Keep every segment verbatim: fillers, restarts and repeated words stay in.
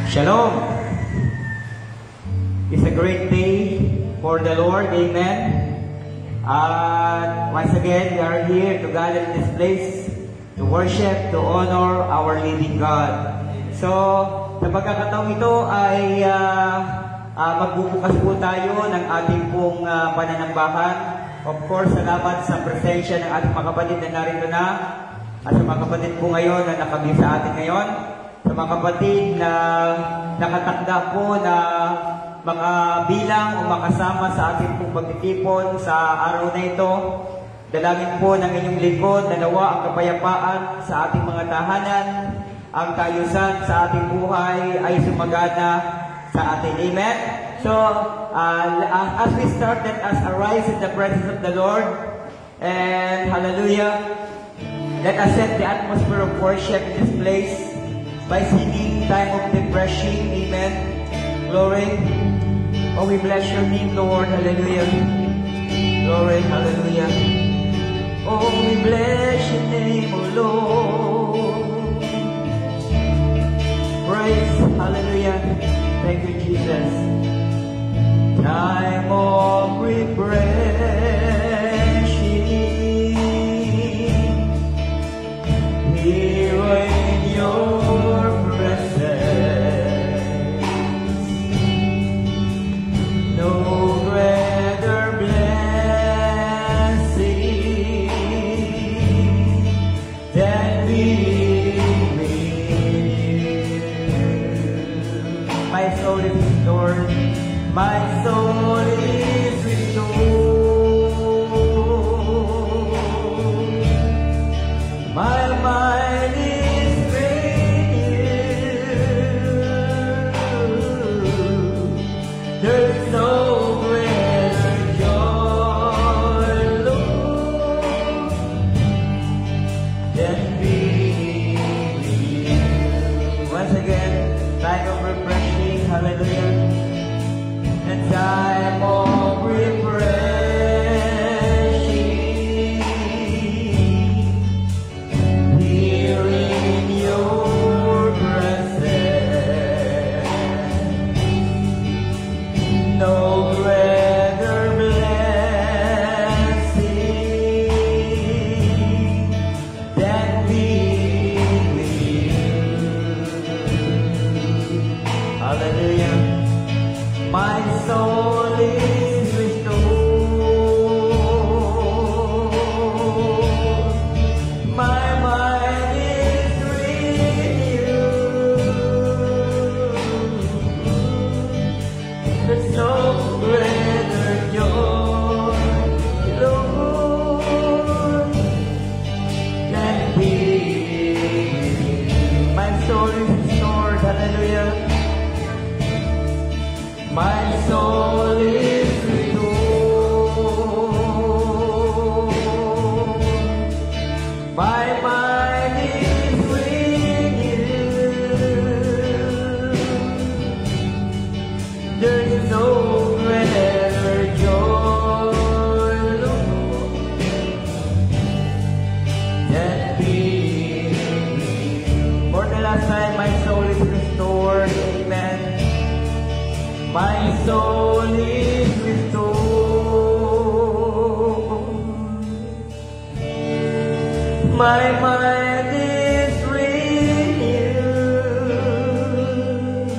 Shalom. It's a great day for the Lord. Amen. Uh, once again, we are here to gather in this place to worship, to honor our living God. So, sa pagkakataong ito ay uh, uh, magbubukas po tayo ng ating pong uh, pananambahan. Of course, salamat sa presensya ng ating mga kapatid na narito na at sa mga kapatid po ngayon na nakabili sa atin ngayon. Sa mga kapatid na nakatakda po na mga bilang o makasama sa ating pong pagtitipon sa araw na ito. Dalangin po ng inyong likod na nawa ang kapayapaan sa ating mga tahanan, ang kaayusan sa ating buhay ay sumagana sa atin. Amen? So, uh, as we start, let us arise in the presence of the Lord. And hallelujah, let us set the atmosphere of worship in this place by singing Time of Refreshing. Amen. Glory. Oh, we bless your name, Lord. Hallelujah. Glory. Hallelujah. Oh, we bless your name, oh Lord. Praise. Hallelujah. Thank you, Jesus. Time of refreshing. Here in your presence. No greater blessing than being with you. My soul is restored. My soul is restored. My mind is renewed. There's no greater joy, Lord, than being with you. Once again, time of refreshing. Hallelujah. And time of refreshing here in your presence. No greater blessing than being with you. Hallelujah. My soul is restored. My mind is renewed. There's no greater joy, Lord, than being with you. My soul is restored. Hallelujah. My soul is restored. My mind is renewed. There is no greater joy, Lord, than being with you. For the last time, my soul is restored. Amen. My soul is restored. My mind is renewed.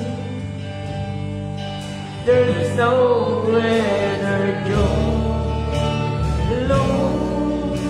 There's no greater joy, Lord,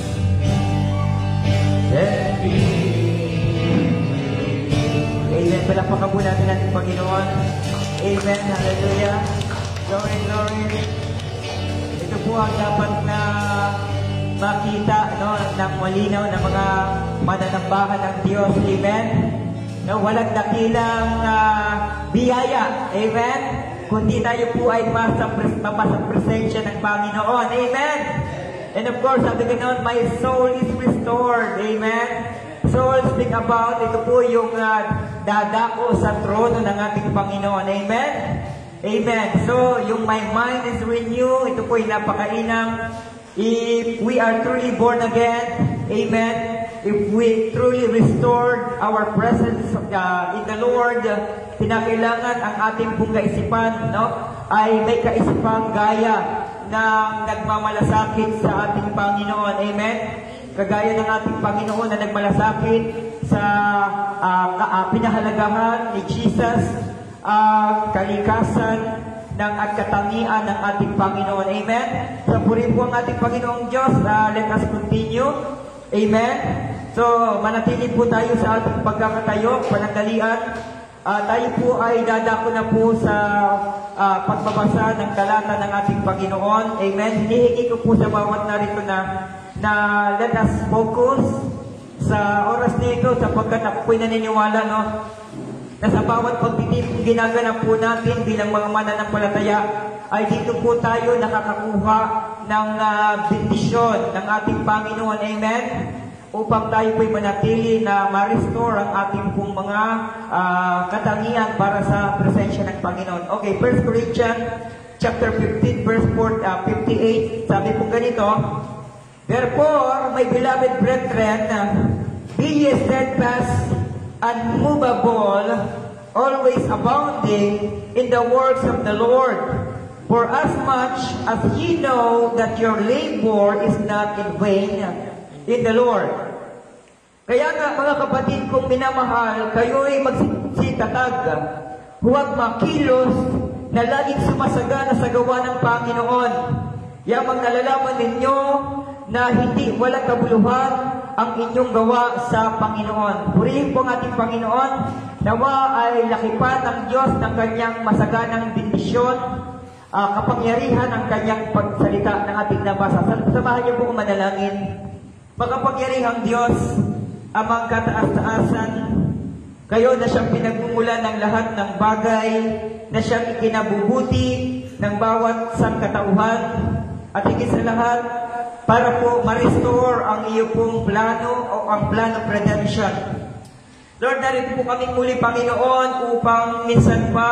than being with you. Amen. Palakpakan po natin ang Panginoon. Amen. Hallelujah. Glory, glory. Ito po ang dapat na makita, no, ng malinaw ng mga mananambahan ng Diyos. Amen. No, walang dakilang uh, biyaya. Amen. Kundi tayo po ay mapasang presensya ng Panginoon. Amen. And of course, sabi ganoon, my soul is restored. Amen. Soul speak about, ito po yung uh, dadako sa trono ng ating Panginoon. Amen? Amen. So, yung my mind is renewed, ito po yung napakainam. If we are truly born again, amen, if we truly restored our presence uh, in the Lord, kinakailangan ang ating pong kaisipan, no, ay may kaisipang gaya ng nagmamalasakit sa ating Panginoon. Amen? Kagaya ng ating Panginoon na nagmalasakit sa uh, uh, pinahalagahan ni Jesus, uh, kalikasan ng at katangian ng ating Panginoon. Amen? So, purihin po ang ating Panginoong Diyos. Uh, let us continue. Amen? So, manatili po tayo sa ating pagkakatayo, panandalian. Uh, tayo po ay dadako na po sa uh, pagbabasa ng talata ng ating Panginoon. Amen? Hinihingi ko po sa bawat narito na, na let us focus sa oras nito sapagkat ako po'y naniniwala, no, na sa bawat pagtitipong ginaganap po natin bilang mga mananampalataya ay dito po tayo nakakakuha ng uh, bendisyon ng ating Panginoon. Amen? Upang tayo po'y manatili na ma-restore ang ating pong mga uh, katangian para sa presensya ng Panginoon. Okay, First Corinthians chapter fifteen, verse four, uh, fifty-eight, sabi po ganito, therefore, my beloved brethren, be ye steadfast, unmovable, always abounding in the works of the Lord, for as much as ye know that your labor is not in vain in the Lord. Kaya nga, mga kapatid kong minamahal, kayo'y magsitatag, huwag makilos na laging sumasagana sa gawa ng Panginoon. Yamang nalalaman ninyo na hindi walang kabuluhan ang inyong gawa sa Panginoon. Purihin po ang ating Panginoon, nawa ay lakipan ng Diyos ng kanyang masaganang bendisyon, uh, kapangyarihan ng kanyang pagsalita ng ating nabasa. Samahan niyo po manalangin. Makapangyarihang Diyos, amang kataas-taasan, kayo na siyang pinagmumulan ng lahat ng bagay, na siyang ikinabubuti ng bawat sangkatauhan, at higit sa lahat, para po ma-restore ang iyo pong plano o ang plan of redemption. Lord, narito po kami muli, Panginoon, upang minsan pa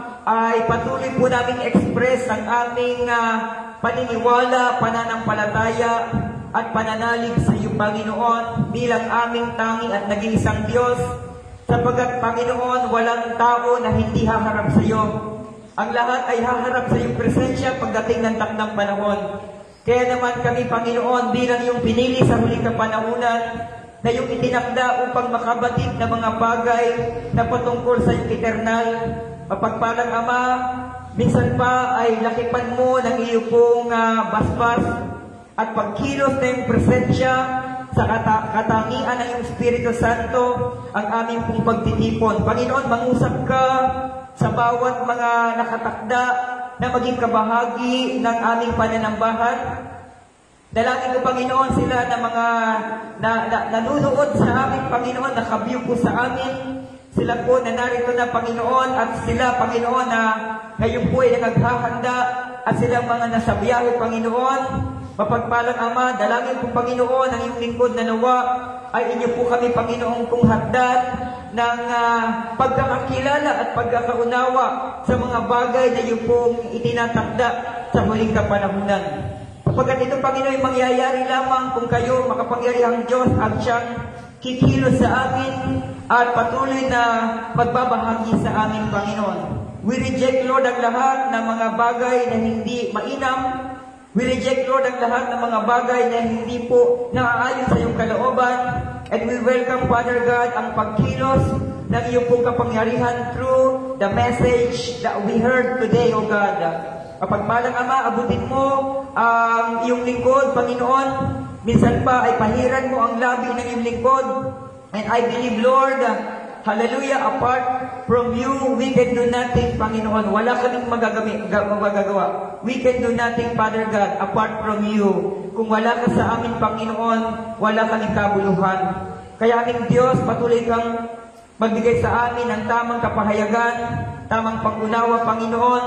ay patuloy po namin express ang aming uh, paniniwala, pananampalataya, at pananalig sa iyo, Panginoon, bilang aming tangi at naging isang Diyos, sapagkat, Panginoon, walang tao na hindi haharap sa iyo. Ang lahat ay haharap sa iyong presensya pagdating ng takdang panahon. Kaya naman kami, Panginoon, bilang iyong pinili sa huling kapanahunan, na iyong itinakda upang makabatid na mga bagay na patungkol sa iyong eternal, mapagpalang Ama, minsan pa ay lakipan mo ng iyong pong uh, basbas, at pagkilos na yung presensya sa kata katangian ng iyong Espiritu Santo ang aming pong pagtitipon. Panginoon, mangusap ka sa bawat mga nakatakda na maging kabahagi ng aming pananambahan. Dalangin ko, Panginoon, sila na mga na, na, nanunood sa amin, Panginoon, nakabiyo po sa amin. Sila po na narito na, Panginoon, at sila, Panginoon, na ngayon po ay naghahanda, at sila mga nasa biyahe, Panginoon. Mapagpalang Ama, dalangin po, Panginoon, ang iyong lingkod na nawa ay inyo po kami, Panginoon, kung hagdan ng uh, pagkakakilala at pagkakaunawa sa mga bagay na iyo pong itinatakda sa huling kapanahunan. Kapag ito, Panginoon, mangyayari lamang kung kayo, makapangyarihang Diyos, at siyang kikilos sa amin at patuloy na magbabahagi sa amin, Panginoon. We reject, Lord, ang lahat ng mga bagay na hindi mainam. We reject, Lord, ang lahat ng mga bagay na hindi po naaayon sa iyong kalooban. And we welcome, Father God, ang pagkilos ng iyong pong kapangyarihan through the message that we heard today, O God. Kapagpalang Ama, abutin mo ang iyong lingkod, Panginoon. Minsan pa ay pahiran mo ang labi ng iyong lingkod. And I believe, Lord, hallelujah, apart from you, we can do nothing, Panginoon. Wala kaming magagawa. We can do nothing, Father God, apart from you. Kung wala ka sa amin, Panginoon, wala kaming kabuluhan. Kaya aming Diyos, patuloy kang magbigay sa amin ng tamang kapahayagan, tamang pag-unawa, Panginoon,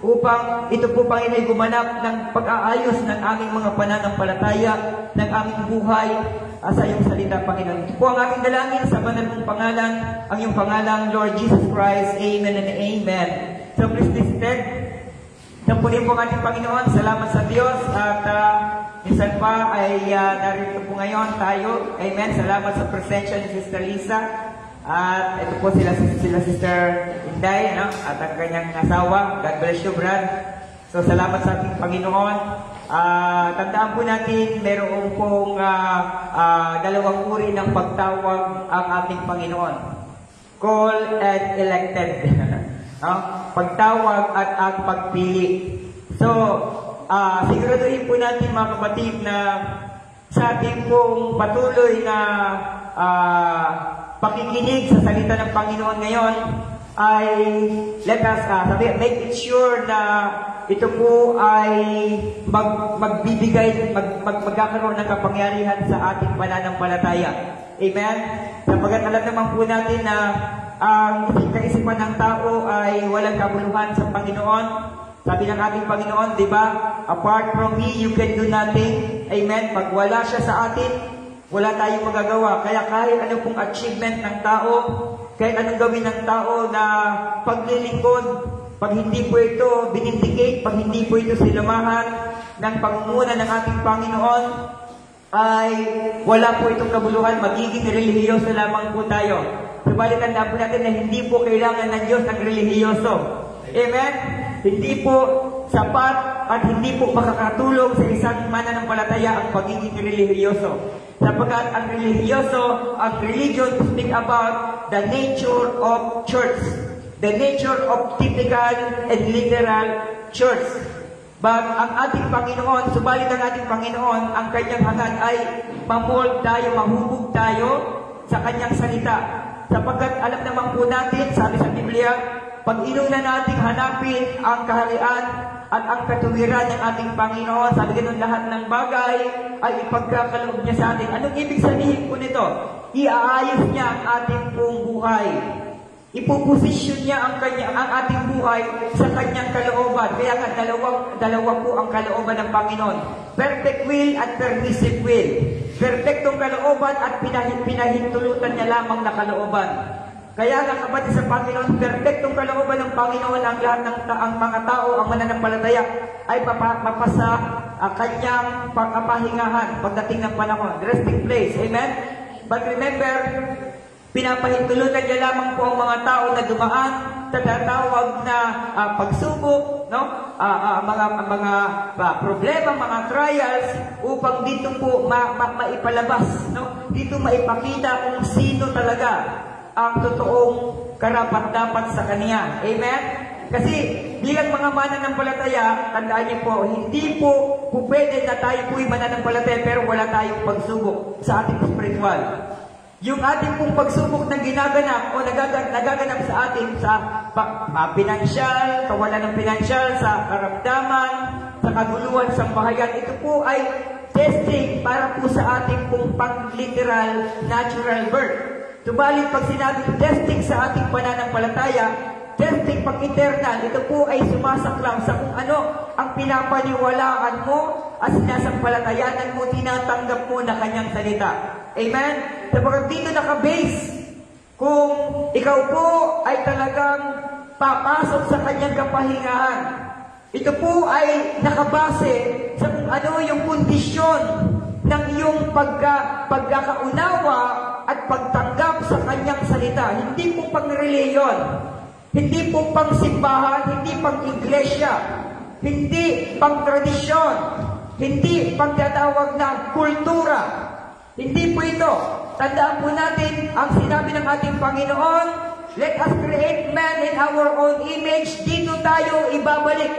upang ito po, Panginoon, ay gumanap ng pag-aayos ng aming mga pananampalataya, ng aming buhay, uh, sa iyong salita, Panginoon. Ito po ang aming dalangin sa banal mong pangalan, ang iyong pangalan, Lord Jesus Christ. Amen and amen. So please be seated. Sampunin po ang ating Panginoon. Salamat sa Diyos at uh, minsan pa ay uh, narito po ngayon tayo. Amen. Salamat sa presensya ni Sister Lisa. At ito po sila, sila Sister Inday, no? At ang kanyang asawa. God bless you, Brad. So, salamat sa ating Panginoon. Uh, tandaan po natin, meron pong uh, uh, dalawang uri ng pagtawag ang ating Panginoon. Call and elected. no? Pagtawag at ang pagpili. So, uh, siguraduhin po natin mga kapatid na sa ating pong patuloy na uh, pakikinig sa salita ng Panginoon ngayon ay let us uh, sabi, make it sure na ito po ay mag, magbibigay, mag, mag, magkakaroon ng kapangyarihan sa ating pananampalataya. Amen? Sapagat alam naman po natin na ang kaisipan ng tao ay walang kabuluhan sa Panginoon. Sabi ng ating Panginoon, di ba? Apart from me, you can do nothing. Amen? Pag wala siya sa atin, wala tayong magagawa. Kaya kahit ano pong achievement ng tao, kahit anong gawin ng tao na paglilingkod, pag hindi po ito binindicate, pag hindi po ito silamahan ng pangunguna ng ating Panginoon, ay wala po itong kabuluhan, magiging relihiyoso lamang po tayo. Subalit tandaan po natin na hindi po kailangan ng Diyos ang relihiyoso. Amen? Hindi po sapat at hindi po makakatulong sa isang mananampalataya ang pagiging relihiyoso. Sapagkat ang relihiyoso, ang religion speak about the nature of church. The nature of typical and literal church. But ang ating Panginoon, subalit ang ating Panginoon, ang kanyang hangad ay mamold tayo, mahubog tayo sa kanyang salita. Sapagkat alam naman po natin, sabi sa Biblia, pag inuna natin hanapin ang kaharian at ang katuwiran ng ating Panginoon, sabi ganun lahat ng bagay ay ipagkakaloob niya sa atin. Anong ibig sabihin po nito? Iaayos niya ang ating pong buhay. Ipoposisyon niya ang, kanya, ang ating buhay sa kanyang kalooban. Kaya nga dalawang, dalawa po ang kalooban ng Panginoon. Perfect will at permissive will. Perfectong kalooban at pinahin, pinahintulutan niya lamang na kalooban. Kaya nga kapatid sa Panginoon, perfectong kalooban ng Panginoon ang lahat ng ta ang mga tao, ang mananampalataya ay mapasa ang kanyang pagkapahingahan pagdating ng panahon. Resting place. Amen? But remember, pinapahintulutan niya lamang po ang mga tao na dumaan sa tatawag na uh, pagsubok, no? Uh, uh, mga mga uh, problema, mga trials upang dito po ma ma maipalabas, no? Dito maipakita kung sino talaga ang totoong karapat-dapat sa kanya. Amen? Kasi bilang mga mananampalataya, tandaan niyo po, hindi po, po pwede na tayo po'y mananampalataya pero wala tayong pagsubok sa ating spiritual. Yung ating pong pagsubok na ginaganap o nagaganap, nagaganap sa atin sa uh, pinansyal, kawalan ng pinansyal, sa karamdaman, sa kaguluhan, sa bahayan, ito po ay testing para po sa ating pong pang-literal natural birth. Subalit pag sinabing testing sa ating pananampalataya, testing pang-eternal, ito po ay sumasaklang sa kung ano ang pinapaniwalaan mo at sinasampalatayanan mo, tinatanggap mo na kanyang salita. Amen? Sapagkat dito naka-base kung ikaw po ay talagang papasok sa kanyang kapahingahan. Ito po ay nakabase sa kung ano yung kondisyon ng iyong pagka, pagkakaunawa at pagtanggap sa kanyang salita. Hindi po pang reliyon, hindi po pang simbahan, hindi pang iglesia, hindi pang tradisyon, hindi pang tatawag na kultura. Hindi po ito. Tandaan po natin ang sinabi ng ating Panginoon, let us create man in our own image. Dito tayo ibabalik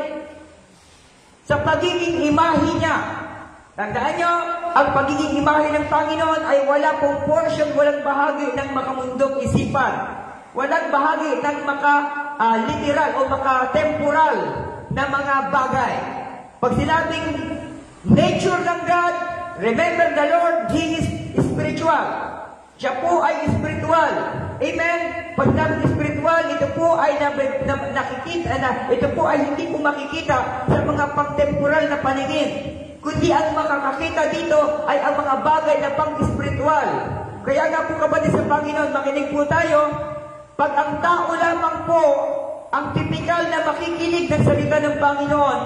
sa pagiging imahe niya. Tandaan nyo, ang pagiging imahe ng Panginoon ay wala pong portion, walang bahagi ng makamundong isipan. Walang bahagi ng maka-literal uh, o maka-temporal na mga bagay. Pag sinabing nature ng God, remember the Lord, He is spiritual. Siya po ay spiritual. Amen? Pag sinabing spiritual, ito po ay na, na, nakikita, na, ito po ay hindi po makikita sa mga pang-temporal na paningin. Kundi ang makakakita dito ay ang mga bagay na pang-spiritual. Kaya nga po kapatid sa Panginoon, makinig po tayo, pag ang tao lamang po ang tipikal na makikinig ng salita ng Panginoon,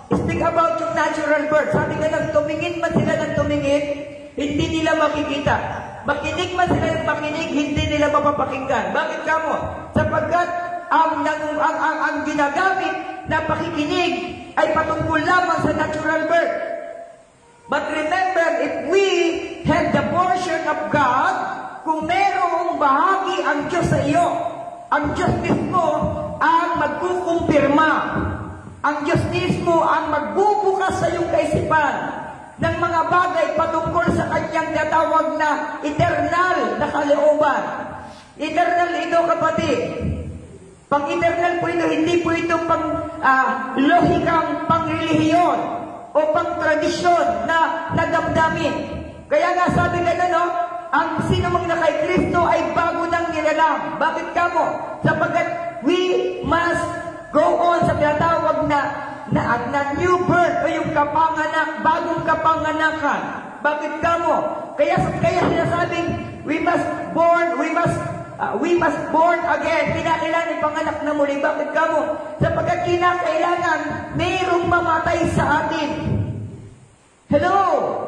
Speak about yung natural birth. Sabi nga lang, tumingin man sila ng tumingin, hindi nila makikita. Makinig man sila ng makinig, hindi nila mapapakinggan. Bakit kamo? Sapagkat ang, ang, ang, ang, ang ginagamit na pakikinig ay patungkol lamang sa natural birth. But remember, if we have the portion of God, kung merong bahagi ang Diyos sa iyo, ang Diyos mismo ang magkukumpirma. Ang Diyos mismo ang magbubukas sa iyong kaisipan ng mga bagay patungkol sa kanyang natawag na eternal na kalooban. Eternal ito, kapatid. Pang-eternal po ito, hindi po ito pang uh, lohikang pangrelihiyon o pang-tradisyon na nadamdamin. Kaya nga sabi ka na, no, ang sino mang na kay Kristo ay bago nang nilalang. Bakit kamo? Sapagkat we must go on sa tinatawag na, na, na new birth o yung kapanganak, bagong kapanganakan. Bakit kamo? Kaya, kaya sinasabing we must born, we must Uh, we must born again. Kinakailangan ipanganak na muli. Bakit kamo? Sapagkat kinakailangan mayroong mamatay sa atin. Hello?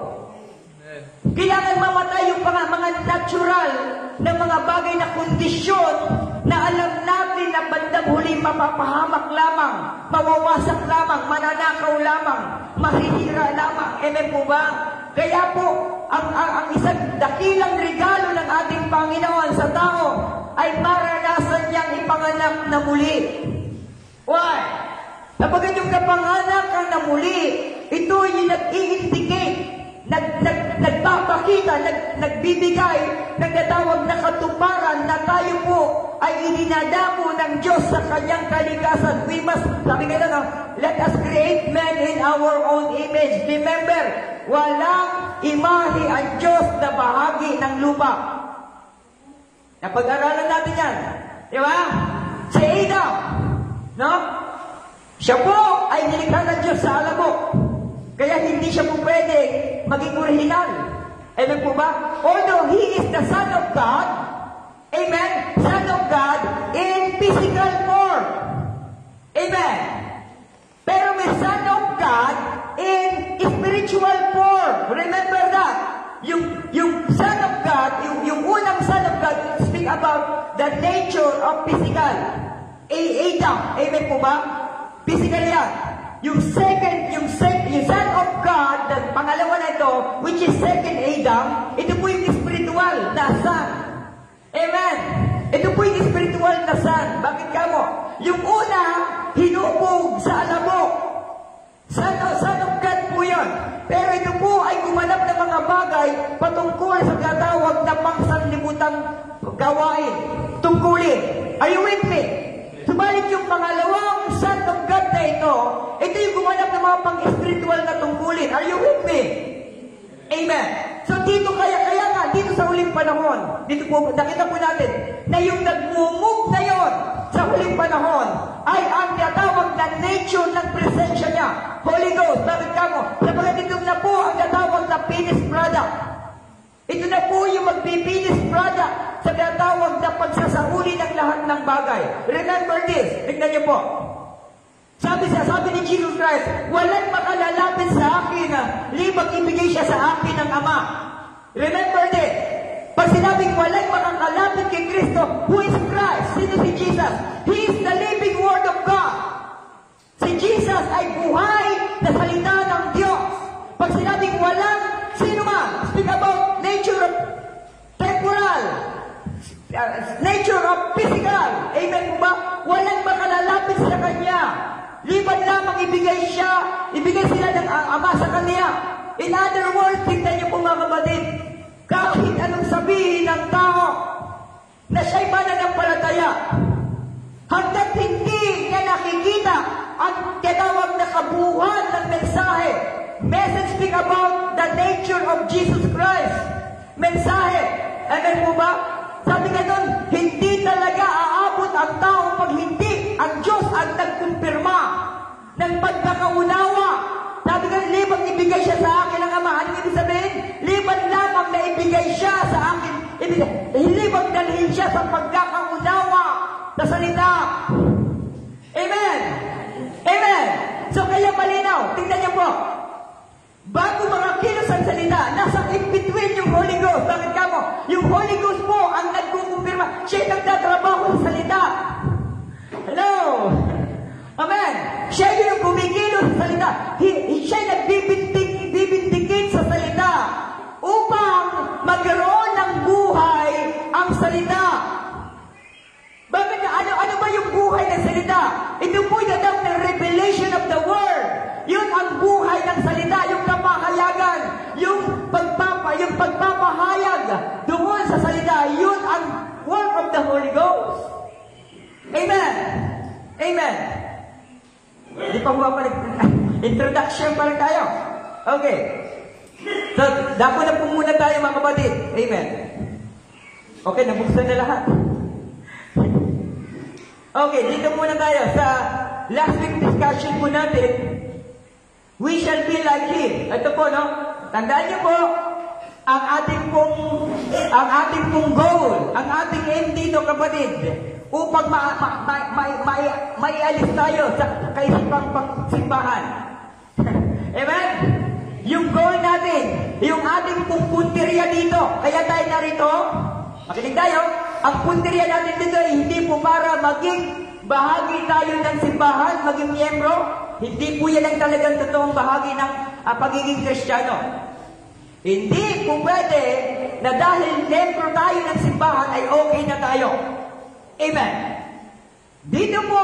Kailangan mamatay yung mga, mga natural na mga bagay na kondisyon na alam natin na bandang huli mapapahamak lamang, mawawasak lamang, mananakaw lamang, mahihira lamang. Amen po ba? Kaya po, ang, ang, ang isang dakilang regalo ng ating Panginoon sa tao ay maranasan niyang ipanganak na muli. Why? Sapagkat yung kapanganak na muli, ito yung nag-i-indicate, nag, nag, nagpapakita, nag, nagbibigay, nagtatawag na katuparan na tayo po ay ininadako ng Diyos sa kanyang kalikasan. We must, sabi nga na, let us create man in our own image. Remember, walang imahe ang Diyos na bahagi ng lupa. Napag-aralan natin yan. Di ba? Si Adam, no? Siya po ay nilikha ng Diyos sa alabok. Kaya hindi siya po pwede maging original. Amen po ba? Although He is the Son of God, amen, Son of God in physical form. Amen. Pero may Son of God in spiritual form. Remember that. Yung, yung Son of God, yung, yung unang Son of God, speak about the nature of physical. A Adam. Amen po ba? Physical yan. Yung second, yung, second, yung Son of God, the pangalawa na ito, which is second Adam, ito po yung spiritual na Son. Amen. Ito po yung spiritual na Son. Bakit kamo? Yung una, hinubog sa alabok. Son of, son of God po yun. Pero ito po ay gumanap ng mga bagay patungkol sa katawag na pangsanlibutang gawain. Tungkulin. Are you with me? Subalit yung pangalawang Son of God na ito, ito yung gumanap ng mga pang-spiritual na tungkulin. Are you with me? Amen. So dito kaya, kaya nga, dito sa huling panahon, dito po, nakita po natin, na yung nagmumove na yon sa huling panahon, ay ang tinatawag na nature ng presensya niya. Holy Ghost, bakit kamo? Sapagkat ito na po ang tinatawag na finished product. Ito na po yung magpipinis product sa tinatawag na pagsasauli ng lahat ng bagay. Remember this. Tignan niyo po. Sabi siya, sabi ni Jesus Christ, walang makalalapit sa akin na libang ibigay siya sa akin ng Ama. Remember this. Pag sinabing walang makakalapit kay Kristo, who is Christ? Sino si Jesus? He is the living Word of God. Si Jesus ay buhay na salita ng Diyos. Pag sinabing walang sino man, speak about nature of temporal, uh, nature of physical. Amen po ba? Walang makalalapit sa Kanya. Liban lamang ibigay siya, ibigay sila ng Ama sa Kanya. In other words, tingnan niyo po mga kapatid, kahit anong sabihin ng tao na siya'y mananampalataya, hanggat hindi niya nakikita ang tinatawag na kabuuan ng mensahe. Message speak about the nature of Jesus Christ. Mensahe. Amen po ba? Sabi ka nun, hindi talaga aabot ang tao pag hindi ang Diyos ang nagkumpirma ng pagkakaunawa. Sabi ka, libang ibigay siya sa akin ng Ama. Ano ibig sabihin? Liban lamang na ibigay siya sa akin. Ibig, libang dalhin siya sa pagkakaunawa na salita. Amen. Amen. So kaya malinaw, Now, tingnan niyo po. Bago makakilos ang salita, nasa in-between yung Holy Ghost. Bakit ka mo? Yung Holy Ghost po ang nagkukumpirma. Siya nagtatrabaho sa salita. Hello? Amen. Siya yung kumikilos sa salita. He, he, siya nagbibintik sa salita upang magkaroon ng buhay ang salita. Bakit? Ano, ano ba yung buhay ng salita? Ito po yung alam ng revelation of the word. Yun ang buhay ng salita, yung kapahayagan, yung pagpapa, yung pagpapahayag doon sa salita. Yun ang work of the Holy Ghost. Amen. Amen. Di pa ba pa introduction pa lang tayo? Okay. So, dako na po muna tayo mga kapatid. Amen. Okay, nabuksan na lahat. Okay, dito muna tayo sa last week discussion po natin. We shall be like Him. Ito po, no? Tandaan niyo po, ang ating pong, ang ating pong goal, ang ating aim dito, kapatid, upang ma, ma, ma, ma, ma, maialis tayo sa kaisipang pagsimbahan. Amen? Yung goal natin, yung ating pong punteriya dito, kaya tayo narito, makinig tayo, ang punteriya natin dito ay hindi po para maging bahagi tayo ng simbahan, maging miyembro. Hindi po yan ang talagang totoong bahagi ng uh, pagiging Kristiyano. Hindi po pwede na dahil miyembro tayo ng simbahan ay okay na tayo. Amen. Dito po,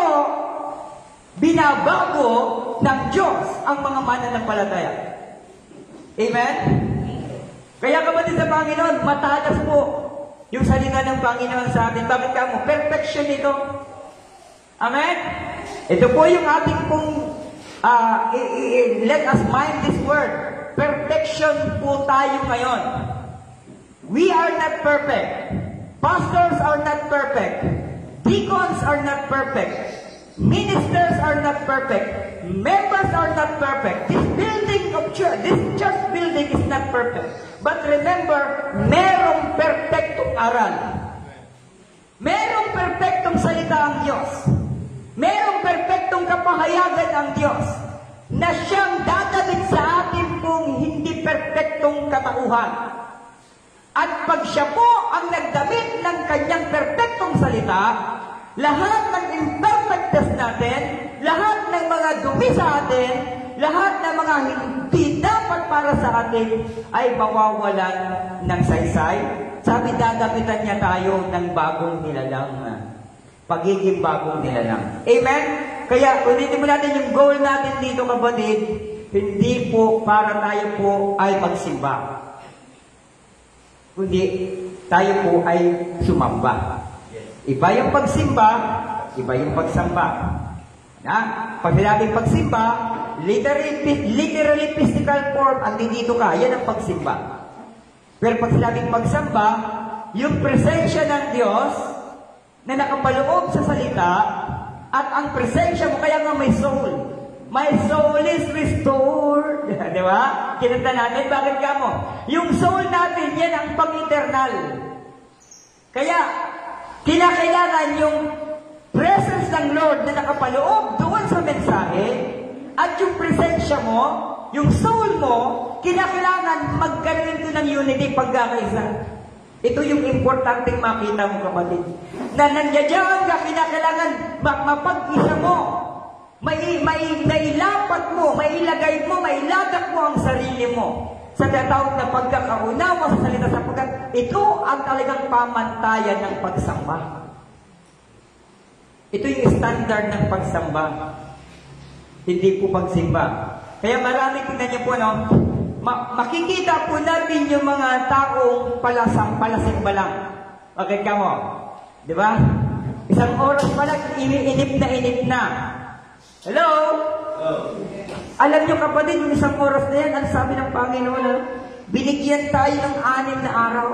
binabago ng Diyos ang mga mananampalataya. Amen? Kaya kapatid sa Panginoon, matalas po yung salita ng Panginoon sa atin. Bakit ka mo? Perfection ito. Amen? Ito po yung ating pong uh, i- i- let us mind this word. Perfection po tayo ngayon. We are not perfect. Pastors are not perfect. Deacons are not perfect. Ministers are not perfect. Members are not perfect. This building of church, this church building is not perfect. But remember, merong perfectong aral. Merong perfectong salita ang Diyos. Merong perfectong kapahayagan ang Diyos na siyang dadalhin sa atin pong hindi perfectong katauhan. At pag siya po ang nagdamit ng kanyang perfectong salita, lahat ng imperfectness natin, lahat ng mga dumi sa atin, lahat ng mga hindi dapat para sa atin ay mawawalan ng saysay. Sabi, dadamitan niya tayo ng bagong nilalang. Pagiging bagong nilalang. Amen? Kaya, ulitin mo natin yung goal natin dito, kapatid, hindi po para tayo po ay magsimba. Kundi tayo po ay sumamba. Iba yung pagsimba, iba yung pagsamba. Na? Pag sinabing pagsimba, literally, literally physical form, ang dito ka, yan ang pagsimba. Pero pag sinabing pagsamba, yung presensya ng Diyos na nakapaloob sa salita, at ang presensya mo, kaya nga may soul. My soul is restored. Di ba? Kinanta natin, bakit ka mo? Yung soul natin, yan ang pang-eternal. Kaya, kinakailangan yung presence ng Lord na nakapaloob doon sa mensahe, at yung presensya mo, yung soul mo, kinakailangan magkaroon ito ng unity pagkakaisa. Ito yung importanteng makita mo, kapatid. Na nandiyan ka, kinakailangan mapag-isa mo. May, may, nailapat mo, mailagay mo, mailagak mo ang sarili mo sa tatawag na pagkakaunawa sa salita sapagkat ito ang talagang pamantayan ng pagsamba. Ito yung standard ng pagsamba. Hindi po pagsimba. Kaya marami, tingnan niyo po, no? Ma- makikita po natin yung mga taong palasang, palasimba lang. Okay ka mo? Di ba? Isang oras pa lang, inip na inip na. Hello? Hello? Alam niyo, kapatid, yung isang oras na yan, ang sabi ng Panginoon, na binigyan tayo ng anim na araw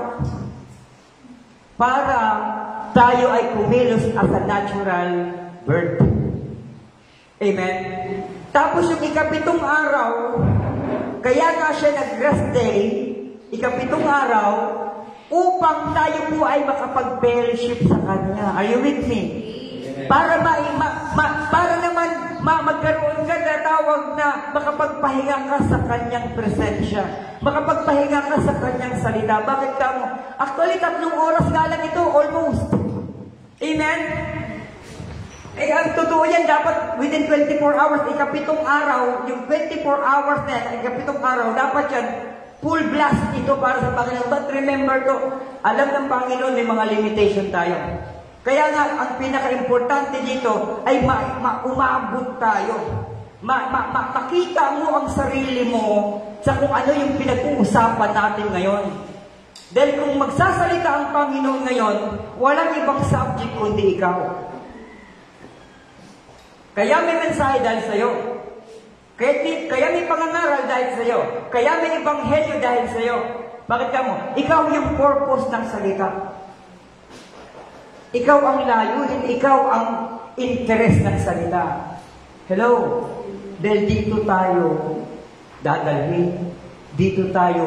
para tayo ay kumilos as a natural birth. Amen? Tapos yung ikapitong araw, kaya nga siya nag-rest day, ikapitong araw, upang tayo po ay makapag-fellowship sa Kanya. Are you with me? Para, ma, ma, ma, para naman ma magkaroon ka na tawag na makapagpahinga ka sa kanyang presensya. Makapagpahinga ka sa kanyang salita. Bakit ka mo? Actually, tatlong oras nga lang ito, almost. Amen? Eh, ang totoo yan, dapat within twenty-four hours, ikapitong araw, yung twenty-four hours na yan, ikapitong araw, dapat yan, full blast ito para sa Panginoon. But remember to, alam ng Panginoon, may mga limitation tayo. Kaya nga, ang pinaka-importante dito ay ma ma umabot tayo. Ma ma ma makita mo ang sarili mo sa kung ano yung pinag-uusapan natin ngayon. Dahil kung magsasalita ang Panginoon ngayon, walang ibang subject kundi ikaw. Kaya may mensahe dahil sa'yo. Kaya, kaya may pangangaral dahil sa'yo. Kaya may ebanghelyo dahil sa'yo. Bakit ka mo? Ikaw yung purpose ng salita. Ikaw ang layunin. Ikaw ang interest ng salita. Hello? Dahil dito tayo dadalhin. Dito tayo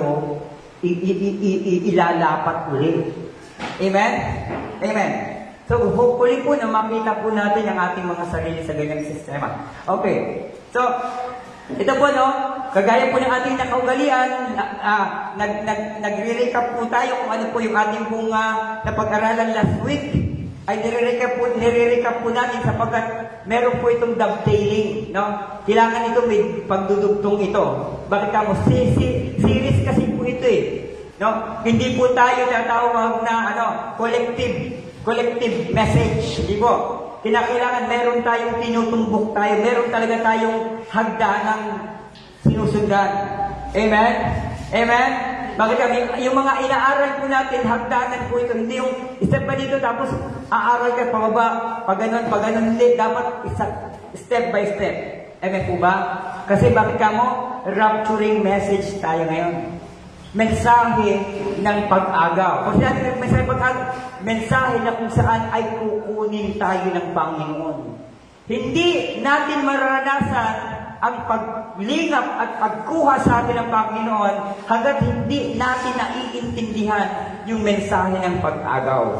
ilalapat ulit. Amen? Amen. So, hopefully po na makita po natin ang ating mga sarili sa ganyang sistema. Okay. So, ito po, no, kagaya po ng ating nakaugalian, uh, nag, nag, nagre-recap po tayo kung ano po yung ating pong uh, napag-aralan last week. Ay nire-recap po, nire-recap po natin sapagkat meron po itong dovetailing, no? Kailangan ito may pagdudugtong ito. Bakit ka mo? Si, si, series kasi po ito eh. No? Hindi po tayo tatawag na ano, collective collective message, di po? Kinakailangan meron tayong tinutumbok tayo, meron talaga tayong hagdanang sinusundan. Amen? Amen? Bakit kami, yung mga inaaral po natin, hagdanan po ito, hindi yung step pa dito, tapos aaral ka pababa, pag ganun, pag ganun, hindi, dapat isa, step by step. Amen po ba? Kasi bakit ka mo? Rapturing message tayo ngayon. Mensahe ng pag-agaw. Kung sinabi ng mensahe ng pag-agaw, mensahe na kung saan ay kukunin tayo ng Panginoon. Hindi natin mararanasan ang paglingap at pagkuha sa atin ng Panginoon hanggat hindi natin naiintindihan yung mensahe ng pag-agaw.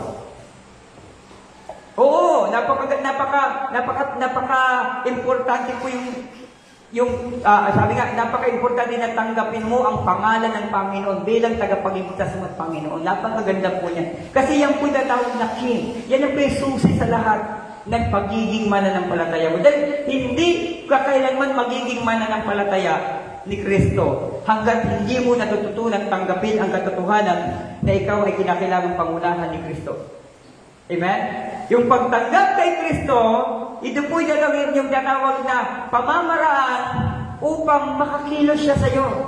Oo, napaka napaka napaka napaka importante po yung yung uh, sabi nga, napaka-importante na tanggapin mo ang pangalan ng Panginoon bilang tagapagligtas mo at Panginoon. Napakaganda po niyan. Kasi yan po natawag na King. Yan ang presusi sa lahat ng pagiging mananampalataya mo. Dahil hindi kakailanman magiging mananampalataya ni Kristo hanggat hindi mo natututunan tanggapin ang katotohanan na ikaw ay kinakailangang pangunahan ni Kristo. Amen? Yung pagtanggap kay Kristo, ito po yung yung tatawag na pamamaraan upang makakilos siya sa iyo.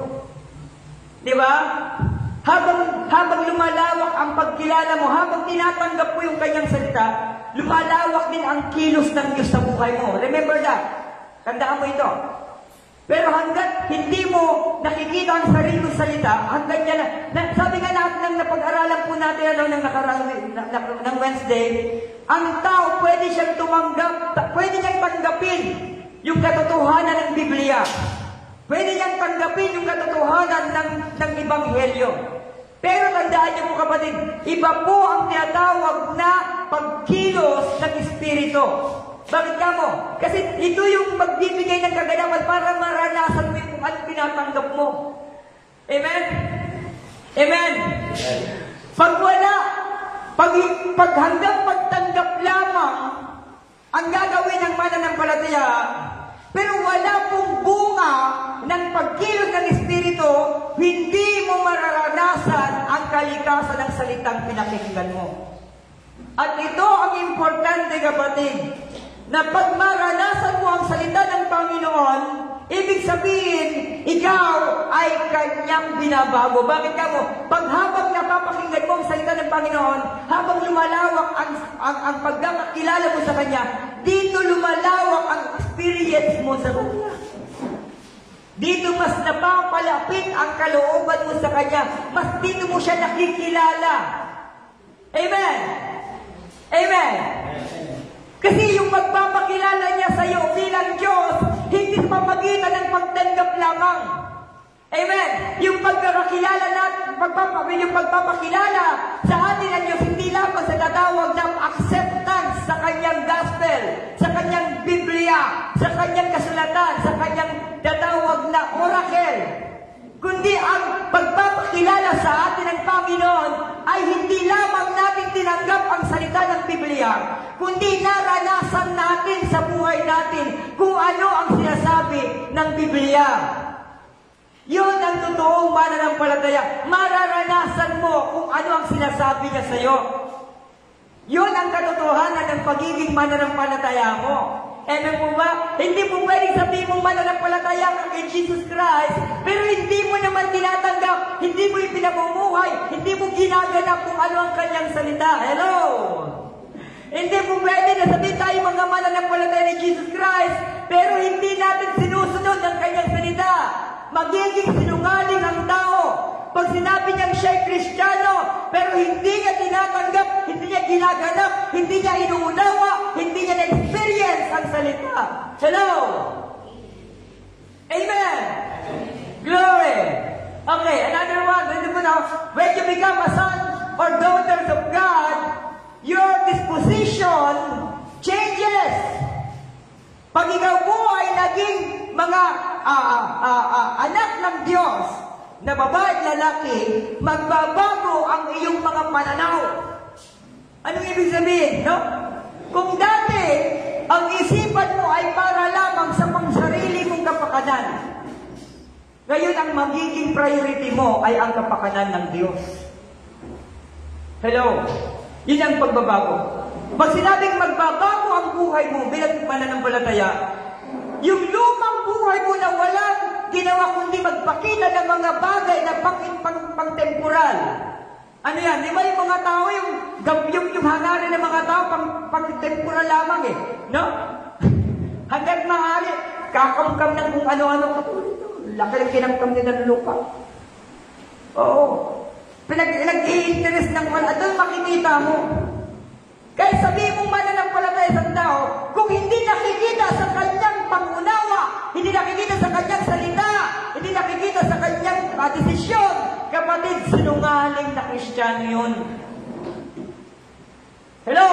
Di ba? Habang, habang lumalawak ang pagkilala mo, habang tinatanggap mo yung kanyang salita, lumalawak din ang kilos ng Diyos sa buhay mo. Remember that. Tandaan mo ito. Pero hanggat hindi mo nakikita ang sarili mong salita, hanggat yan na, na, sabi nga natin nang napag-aralan po natin ano, ng nakarang na, na, ng Wednesday, ang tao pwede siyang tumanggap, pwede niyang tanggapin yung katotohanan ng Biblia. Pwede niyang tanggapin yung katotohanan ng, ng Ebanghelyo. Pero tandaan niyo po kapatid, iba po ang tinatawag na pagkilos ng Espiritu. Bakit ka mo? Kasi ito yung magbibigay ng kaganapan para maranasan mo kung anong pinatanggap mo. Amen? Amen? Pag wala, pag, pag hanggang pagtanggap lamang ang gagawin ng mananampalataya, pero wala pong bunga ng pagkilos ng Espiritu, hindi mo mararanasan ang kalikasan ng salitang pinakinggan mo. At ito ang importante kapatid, na pag maranasan mo ang salita ng Panginoon, ibig sabihin, ikaw ay kanyang binabago. Bakit ka mo? Pag habang napapakinggan mo ang salita ng Panginoon, habang lumalawak ang, ang, ang pagkakakilala mo sa Kanya, dito lumalawak ang experience mo sa Kanya. Dito mas napapalapit ang kalooban mo sa Kanya. Mas dito mo siya nakikilala. Amen? Amen? Kasi yung pagpapakilala niya sa iyo bilang Diyos, hindi sa pamagitan ng pagtanggap lamang. Amen? Yung pagkakakilala natin, pagpapa, yung pagpapakilala sa atin ng Diyos, hindi lamang sa tatawag ng acceptance sa kanyang gospel, sa kanyang Biblia, sa kanyang kasulatan, sa kanyang tatawag na oracle, kundi ang pagpapakilala sa atin ng Panginoon ay hindi lamang natin tinanggap ang salita ng Biblia, kundi naranasan natin sa buhay natin kung ano ang sinasabi ng Biblia. Yun ang totoong mananampalataya. Mararanasan mo kung ano ang sinasabi niya sa iyo. Yun ang katotohanan ng pagiging mananampalataya mo. Eh, mo ba? Hindi mo pwedeng sabihin mong mananampalataya ka kay Jesus Christ, pero hindi mo naman tinatanggap, hindi mo ipinamumuhay, hindi mo ginaganap kung ano ang kanyang salita. Hello? Hindi mo pwede na sabihin tayo mga mananampalataya ni Jesus Christ, pero hindi natin sinusunod ang kanyang salita. Magiging sinungaling ang tao. Pag sinabi niyang siya'y Kristiyano, pero hindi niya tinatanggap, hindi niya ginaganap, hindi niya inuunawa, hindi niya na-experience ang salita. Hello? Amen? Glory! Okay, another one. When you become a son or daughter of God, your disposition changes. Pag ikaw po ay naging mga uh, uh, uh, anak ng Diyos, na babae at lalaki, magbabago ang iyong mga pananaw. Anong ibig sabihin, no? Kung dati, ang isipan mo ay para lamang sa pangsarili mong kapakanan, ngayon ang magiging priority mo ay ang kapakanan ng Diyos. Hello? Yun ang pagbabago. Pag sinabing magbabago ang buhay mo bilang mananampalataya, yung lumang buhay mo na walang ginawa kundi magpakita ng mga bagay na pang, pang, pang temporal. Ano yan? Di ba yung mga tao, yung, yung, yung hangarin ng mga tao, pang, pang temporal lamang eh. No? Hanggang maaari, kakamkam ng kung ano-ano. Laki ng kinamkam nila ng lupa. Oo. Pinag, nag-i-interest ng wala. Doon makikita mo. Kaya sabihin mong mananampalataya sa tao, kung hindi nakikita sa kanyang pangunawa, hindi nakikita sa kanyang salita, hindi nakikita sa kanyang uh, desisyon, kapatid, sinungaling na Kristiyano yun. Hello?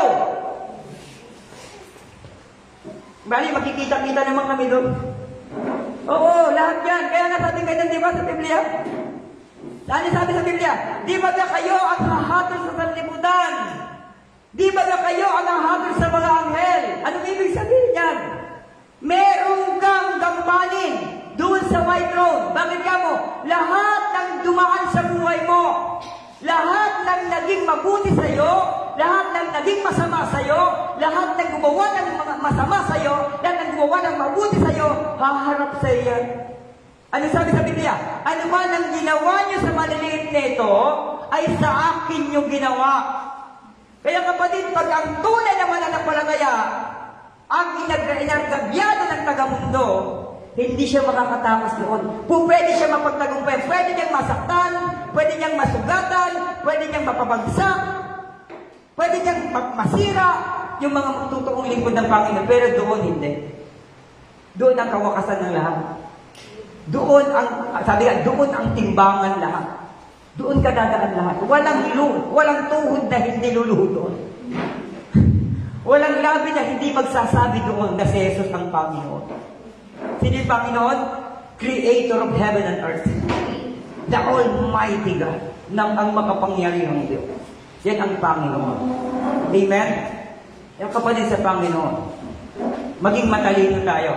Bali, makikita-kita naman kami doon. Oo, lahat yan. Kaya nga sabi kayo, di ba sa Biblia? Ano sabi sa Biblia? Di ba na kayo ang hahatol sa sanlibutan? Di ba na kayo ang hahatol sa mga anghel? Anong ibig sabihin yan? Meron kang gampanin doon sa white throne. Bakit ka mo? Lahat ng dumaan sa buhay mo, lahat ng naging mabuti sa iyo, lahat ng naging masama sa iyo, lahat ng gumawa ng masama sa iyo, lahat ng gumawa ng mabuti sa iyo, haharap sa iyo. Ano sabi sa Biblia? Ano man ang ginawa niyo sa maliliit nito, ay sa akin yung ginawa. Kaya kapatid, pag ang tunay na mananampalataya, ang inagabyado ng tagamundo, hindi siya makakatakas doon. Kung pwede siya mapagtagumpay, pwede niyang masaktan, pwede niyang masugatan, pwede niyang mapabagsak, pwede niyang masira yung mga magtutuong lingkod ng Panginoon, pero doon hindi. Doon ang kawakasan ng lahat. Doon ang, sabi nga, doon ang timbangan lahat. Doon ka dadaan lahat. Walang ilong, walang tuhod na hindi luluhod doon. Walang labi na hindi magsasabi doon na si Jesus ang Panginoon. Sino yung Panginoon? Creator of heaven and earth. The Almighty God. Nang ang makapangyarihang Diyos. Yan ang Panginoon. Amen? Yung kapatid sa Panginoon. Maging matalino tayo.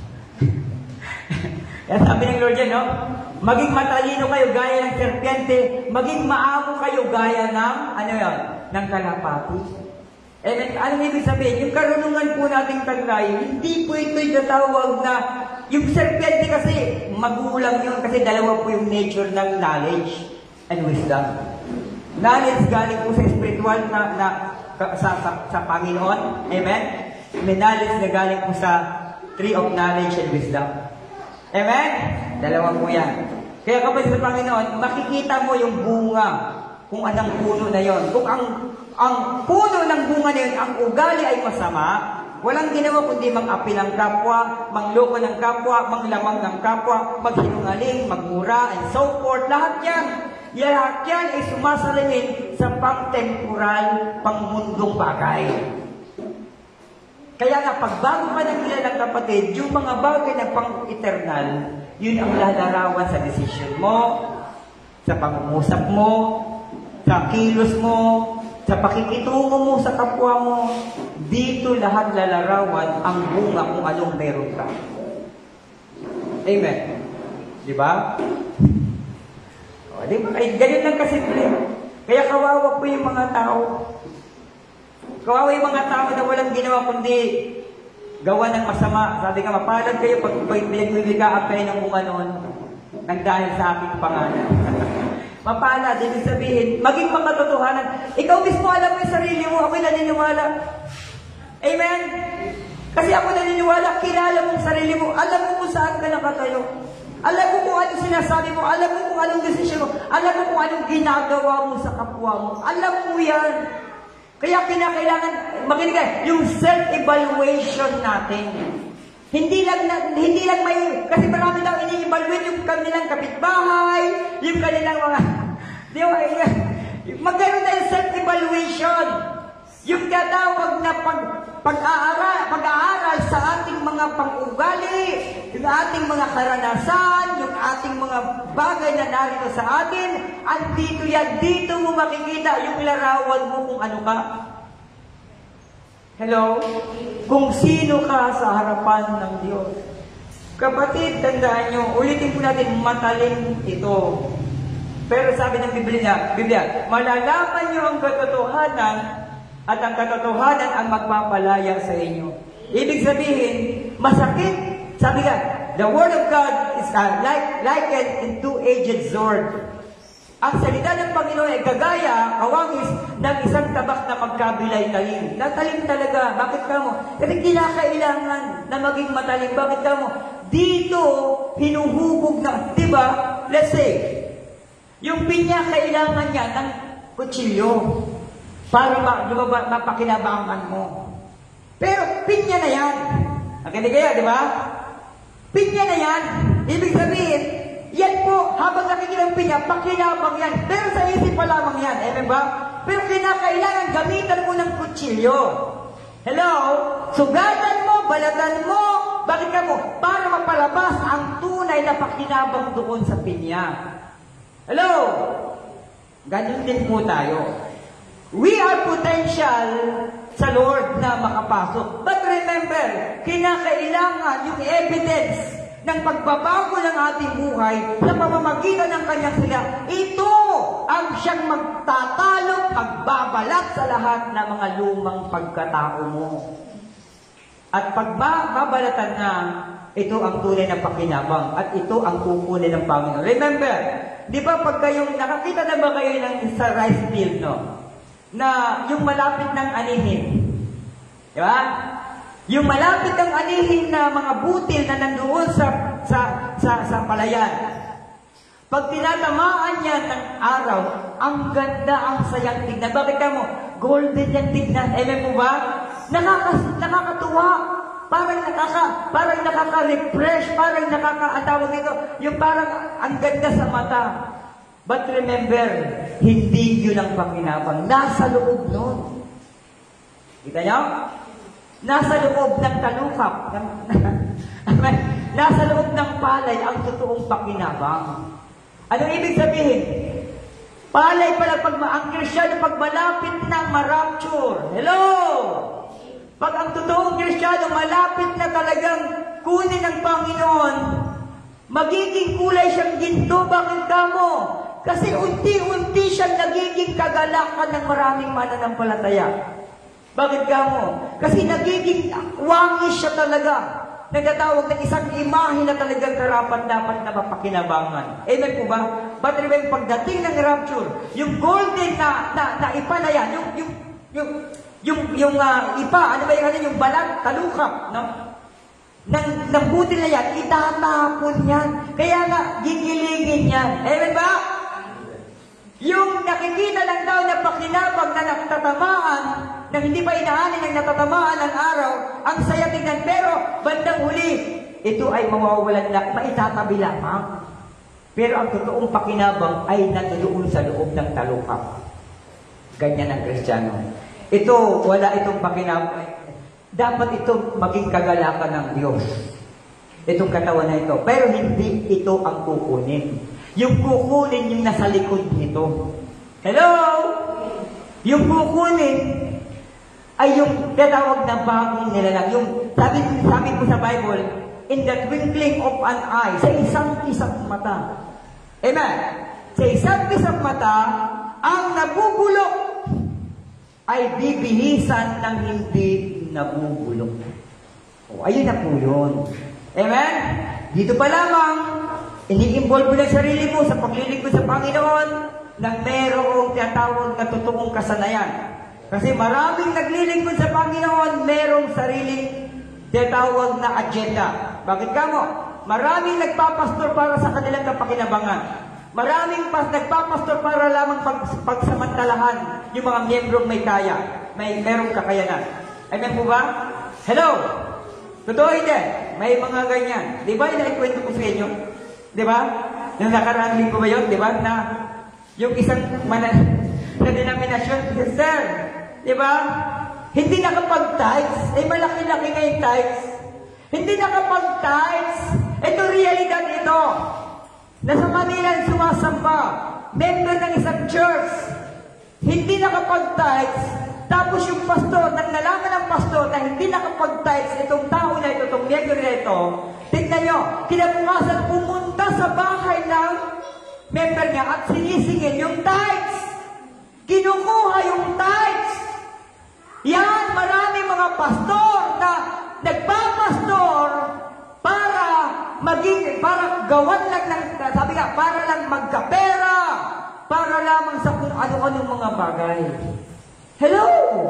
Yan sabi ng Lord yan, no? Maging matalino kayo gaya ng serpiente, maging maamo kayo gaya ng, ano yan, ng kalapati. Eh, ano ibig sabihin? Yung karunungan po nating taglay, hindi po ito'y natawag na, yung serpiente kasi, magulang yun, kasi dalawa po yung nature ng knowledge and wisdom. Knowledge galing po sa spiritual na, na sa, sa, sa Panginoon. Amen? May knowledge na galing po sa tree of knowledge and wisdom. Amen? Dalawa po yan. Kaya kapag sa Panginoon, makikita mo yung bunga kung anong puno na yon. Kung ang, ang puno ng bunga na yun, ang ugali ay masama, walang ginawa kundi mang-api ng kapwa, mangloko ng kapwa, manglamang ng kapwa, magsinungaling, magmura, and so forth. Lahat yan. Lahat yan ay sumasalamin sa pang-temporal, pang-mundong bagay. Kaya nga, pag bago ka ng kilalang kapatid, yung mga bagay na pang-eternal, yun ang lalarawan sa decision mo, sa pangungusap mo, sa kilos mo, sa pakikitungo mo sa kapwa mo. Dito lahat lalarawan ang bunga kung anong meron ka. Amen. Di ba? O, di ba? Ay, ganyan lang kasimple. Kaya kawawa po yung mga tao. Kawawa yung mga tao na walang ginawa kundi gawa ng masama. Sabi nga, mapalad kayo pag pinagwiwigaan kayo ng kung ano nang dahil sa aking pangalan. Mapalad, ibig sabihin, maging makatotohanan. Ikaw mismo alam mo yung sarili mo, ako'y naniniwala. Amen? Kasi ako naniniwala, kilala mo yung sarili mo, alam mo kung saan ka nakatayo. Alam mo kung anong sinasabi mo, alam mo kung anong desisyon mo, alam mo kung anong ginagawa mo sa kapwa mo. Alam mo yan. Kaya kinakailangan, makinig kayo, yung self-evaluation natin. Hindi lang, na, hindi lang may, kasi marami lang ini-evaluate yung kanilang kapitbahay, yung kanilang mga, di ba, magkaroon tayo self-evaluation. Yung tatawag na pag, pag-aaral, pag-aaral sa ating mga pang-ugali, yung ating mga karanasan, yung ating mga bagay na narito sa atin, andito yan, dito mo makikita yung larawan mo kung ano ka. Hello? Kung sino ka sa harapan ng Diyos. Kapatid, tandaan nyo, ulitin po natin, matalim ito. Pero sabi ng Biblia, Biblia, malalaman nyo ang katotohanan at ang katotohanan ang magpapalaya sa inyo. Ibig sabihin, masakit. Sabi nga, the Word of God is uh, like, likened in two-edged sword. Ang salita ng Panginoon ay kagaya, kawangis, ng isang tabak na magkabilay-talim. Natalim talaga. Bakit ka mo? Kasi kinakailangan na maging matalim. Bakit ka mo? Dito, hinuhubog na. Diba? Let's say, yung pinya kailangan niya ng kutsilyo para ma, diba, mapakinabangan mo. Pero pinya na yan. Nakinig kaya, di ba? Pinya na yan. Ibig sabihin, yan po, habang nakikita ng pinya, pakinabang yan. Pero sa isip pa lamang yan. Eh, ba? Pero kinakailangan gamitan mo ng kutsilyo. Hello? Sugatan mo, balatan mo. Bakit ka mo? Para mapalabas ang tunay na pakinabang doon sa pinya. Hello? Ganun din po tayo. We are potential sa Lord na makapasok. But remember, kinakailangan yung evidence ng pagbabago ng ating buhay sa pamamagitan ng kanyang sila. Ito ang siyang magtatalong, pagbabalat sa lahat ng mga lumang pagkatao mo. At pagbabalatan na, ito ang tunay na pakinabang at ito ang kukunin ng Panginoon. Remember, di ba pag kayong, nakakita na ba kayo ng sa rice field, no? Na yung malapit ng anihin. Di ba? Yung malapit ng anihin na mga butil na nandoon sa, sa, sa, sa palayan. Pag tinatamaan niya ng araw, ang ganda, ang sayang tignan. Bakit ka mo? Golden yan tignan. Alam mo ba? Nakaka, nakakatuwa. Parang nakaka, parang nakaka-refresh, parang nakaka-atawag nito. Yung parang ang ganda sa mata. But remember, hindi yun ang pakinabang. Nasa loob nun. Kita niyo? Nasa loob ng talukap. Nasa loob ng palay ang totoong pakinabang. Anong ibig sabihin? Palay pala pag ang Kristiyano pag malapit na ma-rapture. Hello! Pag ang totoong Kristiyano malapit na talagang kunin ng Panginoon, magiging kulay siyang ginto. Bakit ka mo? Kasi unti-unti siyang nagiging kagalakan ng maraming mananampalataya. Bakit ka mo? Kasi nagiging wangis siya talaga. Nagtatawag ng isang imahe na talagang karapat-dapat na mapakinabangan. Amen po ba? But remember, pagdating ng rapture, yung golden na, na, na ipa na yan, yung, yung, yung, yung, yung uh, ipa, ano ba yung, ano, yung balat, talukap, no? Nang, nang butil na yan, itatapon yan. Kaya nga, gigiligin yan. Amen ba? Yung nakikita ng tao na pakinabang na nakatatamaan, na hindi pa inaani ng natatamaan ng araw, ang saya tingnan, pero bandang huli, ito ay mawawalan na, maitatabi lamang. Pero ang totoong pakinabang ay natuloon sa loob ng talukap. Ganyan ang Kristiyano. Ito, wala itong pakinabang. Dapat ito maging kagalakan ng Diyos. Itong katawan na ito. Pero hindi ito ang kukunin. Yung kukunin yung nasa likod nito. Hello? Yung kukunin ay yung tatawag na bagong nilalang. Yung sabi, sabi ko sa Bible, in the twinkling of an eye, sa isang isang mata. Amen? Sa isang isang mata, ang nabubulok ay bibihisan ng hindi nabubulok. O, ayun na po yun. Amen? Dito pa lamang, ini-involve mo ng sarili mo sa paglilingkod sa Panginoon nang merong tinatawag na totoong kasanayan. Kasi maraming naglilingkod sa Panginoon, merong sariling tinatawag na agenda. Bakit ka mo? Maraming nagpapastor para sa kanilang kapakinabangan. Maraming pas nagpapastor para lamang pag, pagsamantalahan yung mga miyembrong may kaya, may merong kakayanan. Amen po ba? Hello? Totoo hindi? May mga ganyan. Di ba inaikwento ko sa inyo? Di ba? Nung nakaraan linggo ba yun? Di ba? Na yung isang mana, na denominasyon, sister, di ba? Hindi nakapag-tithes. Eh, malaki-laki nga yung tithes. Hindi nakapag-tithes. Ito, realidad ito. Nasa Manila sumasamba. Member ng isang church. Hindi nakapag-tithes. Tapos yung pastor, nang nalaman ng pastor na hindi nakapag-tithes itong tao na ito, itong member na ito, tignan nyo, kinabukasan pumunta sa bahay ng member niya at sinisingin yung tithes. Kinukuha yung tithes. Yan, marami mga pastor na nagpapastor para maging, para gawan lang ng, sabi nga, para lang magkapera, para lamang sa kung ano-anong mga bagay. Hello?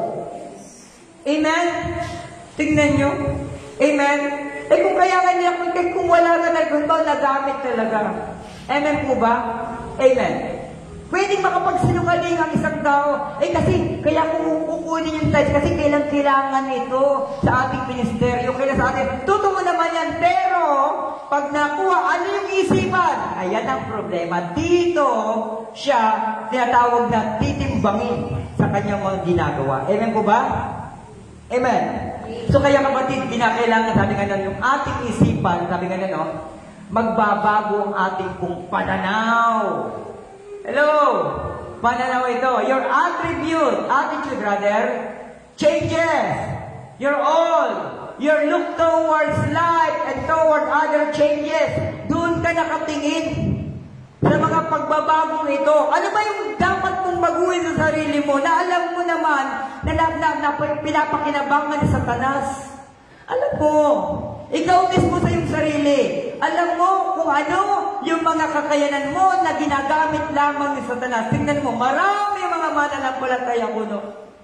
Amen? Tingnan nyo? Amen? Eh kung kaya nga niya, kung, kung wala na nagpunta, nagamit talaga. Amen po ba? Amen. Pwedeng makapagsinungaling ang isang tao. Eh kasi, kaya kung kukunin yung tithes, kasi kailang kailangan ito sa ating ministeryo, kailan sa atin. Totoo naman yan, pero pag nakuha, ano yung isipan? Ayan ang problema. Dito siya tinatawag na titimbangin sa kanyang mga ginagawa. Amen po ba? Amen. So kaya kapatid, kinakailangan, sabi nga na, yung ating isipan, sabi nga na, no, magbabago ang ating kung pananaw. Hello? Pananaw ito. Your attribute, attitude rather, changes. Your all, your look towards life and toward other changes. Doon ka nakatingin sa mga pagbabagong ito. Ano ba yung dapat mong baguhin sa sarili mo na alam mo naman na, na, na, na pinapakinabangan ni Satanas? Alam mo, ikaw mismo sa iyong sarili. Alam mo kung ano yung mga kakayanan mo na ginagamit lamang ni Satanas. Tingnan mo, marami mga mananampalataya kuno.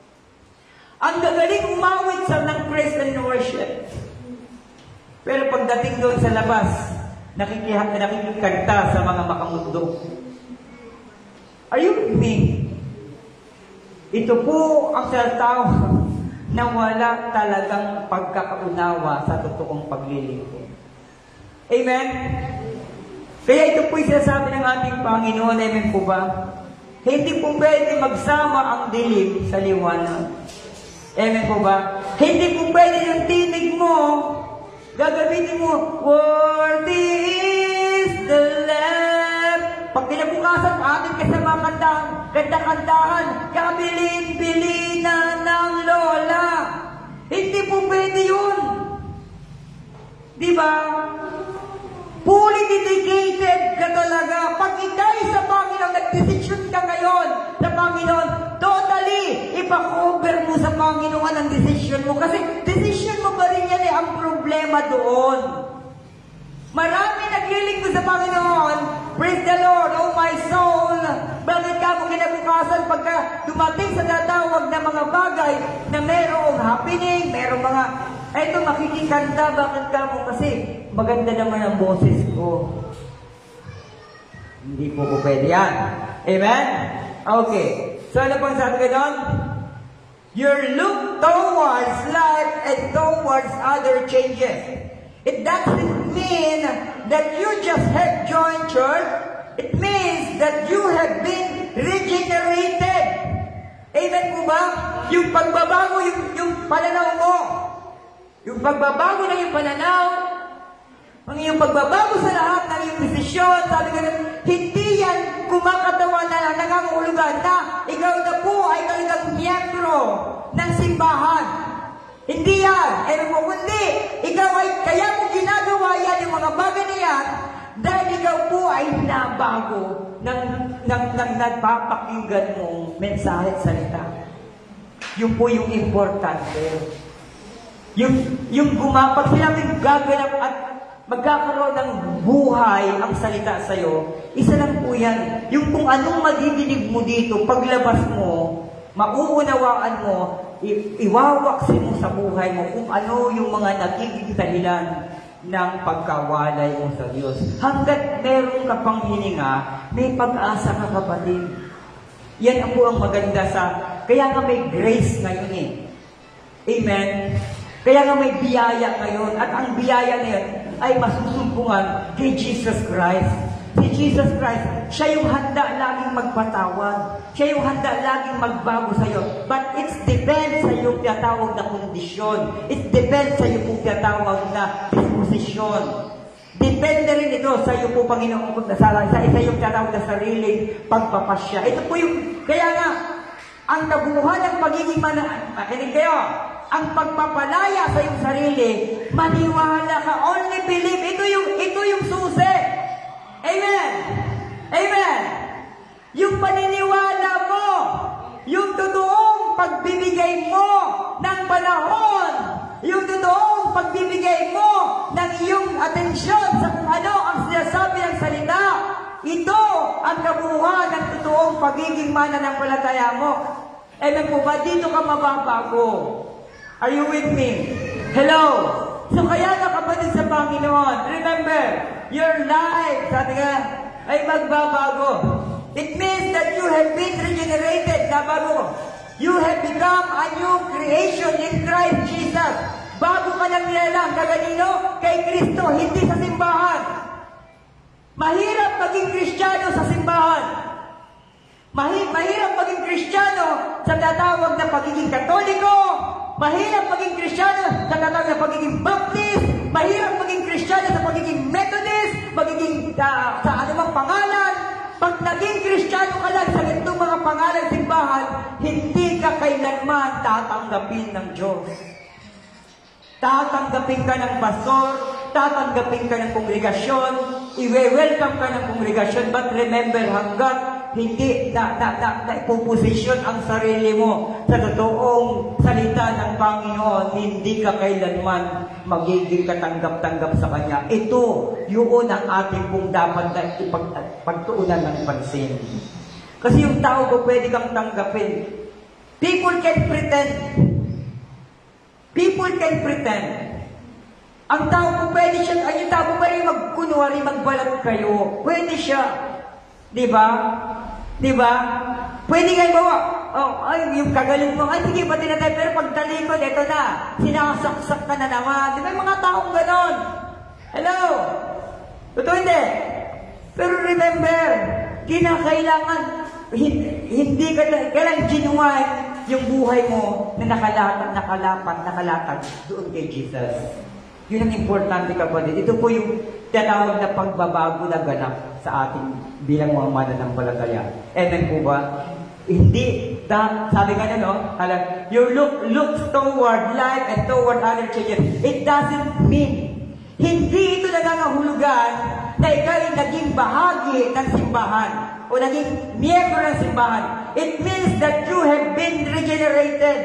Ang gagaling umawit sa ng praise and worship. Pero pagdating doon sa labas, nakikihat na nakikikanta sa mga makamundo. Are you with me? Ito po ang tinatawag na wala talagang pagkakaunawa sa totoong paglilingkod. Amen? Kaya ito po yung sinasabi ng ating Panginoon. Amen po ba? Hindi po pwede magsama ang dilim sa liwanag. Amen po ba? Hindi po pwede yung tinig mo, gagamitin mo, worthy is the Lamb. Pag pinabukasan ating kasama kantahan, kanta-kantahan, kabilin-bilin na ng lola. Hindi po pwede yun. Diba? Fully dedicated ka talaga. Pag ikay sa Panginoon, nag-decision ka ngayon sa Panginoon, totally, ipa-cover mo sa Panginoon ang decision mo. Kasi decision mo pa rin yan eh, ang problema doon. Marami naglilingkod sa Panginoon. Praise the Lord, oh my soul. Bakit ka mo kinabukasan pagka dumating sa tatawag na mga bagay na merong happening, merong mga, eto makikikanta, bakit ka mo? Kasi maganda naman ang boses ko. Hindi po po pwede yan. Amen? Okay. So ano pang sabi ka doon? Your look towards life and towards other changes. It doesn't mean that you just have joined church. It means that you have been regenerated. Amen po ba? Yung pagbabago, yung, yung pananaw mo. Yung pagbabago ng iyong pananaw, ang iyong pagbabago sa lahat ng iyong desisyon, sabi ko, hindi yan kumakatawan na nangangahulugan na ikaw na po ay talagang miyembro ng simbahan. Hindi yan. Eh, kundi, ikaw ay, kaya mo ginagawa yan, yung mga bagay na yan, dahil ikaw po ay nabago ng, ng, ng nagpapakinggan mong mensahe at salita. Yun po yung importante. Yung, yung gumapag, sinabing gaganap at magkakaroon ng buhay ang salita sa'yo, isa lang po yan. Yung kung anong madidinig mo dito, paglabas mo, mauunawaan mo, i- iwawaksin mo sa buhay mo kung ano yung mga nagiging dahilan ng pagkawalay mo sa Diyos. Hanggat meron ka pang hininga, may pag-asa ka, kapatid. Yan ang po ang maganda sa, kaya nga may grace ngayon eh. Amen? Kaya nga may biyaya ngayon, at ang biyaya na yun ay masusumbungan kay Jesus Christ. Si Jesus Christ, siya yung handa laging magpatawad. Siya yung handa laging magbago sa iyo. But it depends sa iyong tinatawag na kondisyon. It depends sa iyong tinatawag na disposisyon. Depende rin ito sa iyo po, Panginoon, sa, sa isa yung tinatawag na sariling pagpapasya. Ito po yung, kaya nga, ang kabuuhan ng pagiging manaan, makinig kayo, ang pagpapalaya sa iyong sarili, maniwala ka, only believe. Ito yung, ito yung susi. Amen. Amen. Yung paniniwala mo, yung totoong pagbibigay mo ng panahon, yung totoong pagbibigay mo ng iyong atensyon sa kung ano ang sinasabi ng salita, ito ang kabuuhan ng totoong pagiging mananampalataya mo. Amen po ba? Dito ka mababago. Are you with me? Hello? So kaya na, kapatid sa Panginoon, remember, your life, sabi nga, ay magbabago. It means that you have been regenerated. Nabago. You have become a new creation in Christ Jesus. Bago ka nang nilalang, kaganino? Kay Kristo, hindi sa simbahan. Mahirap maging Kristiyano sa simbahan. Mahi mahirap maging Kristiyano sa tatawag na pagiging Katoliko. Mahirap maging Kristiyano sa tatawag na pagiging Baptist. Mahirap maging Kristiyano sa pagiging Methodist, magiging uh, sa anumang pangalan. Pag naging Kristiyano ka lang sa ganitong mga pangalan simbahan, hindi ka kailanman tatanggapin ng Diyos. Tatanggapin ka ng pastor, tatanggapin ka ng kongregasyon, i-welcome ka ng kongregasyon, but remember, hanggat hindi na, na, na, na ipuposisyon ang sarili mo sa totoong salita ng Panginoon, hindi ka kailanman magiging katanggap-tanggap sa Kanya. Ito, yun ang ating pong dapat na ipagtuunan ng pansin. Kasi yung tao ko pwede kang tanggapin. People can pretend. People can pretend. Ang tao po pwede siya, ay yung tao po pwede magkunwari, magbalat kayo. Pwede siya. Diba? Diba? Pwede kayo bawa, oh, ay, yung kagaling mo, ay, sige, pati na tayo, pero pag talikod, eto na, sinasaksak ka na naman. Diba yung mga taong ganon? Hello? Totoo hindi? Pero remember, kinakailangan, hindi, hindi ka, kailangan genuine yung buhay mo na nakalatag, nakalapat, nakalatag doon kay Jesus. Yun ang importante, kapatid. Ito po yung tinatawag na pagbabago na ganap sa ating bilang mga mananampalataya. Amen po ba? Hindi, da, sabi nga na, no? You look, look toward life and toward other changes. It doesn't mean, hindi ito nangangahulugan na ikaw ay naging bahagi ng simbahan o naging miyembro ng simbahan. It means that you have been regenerated.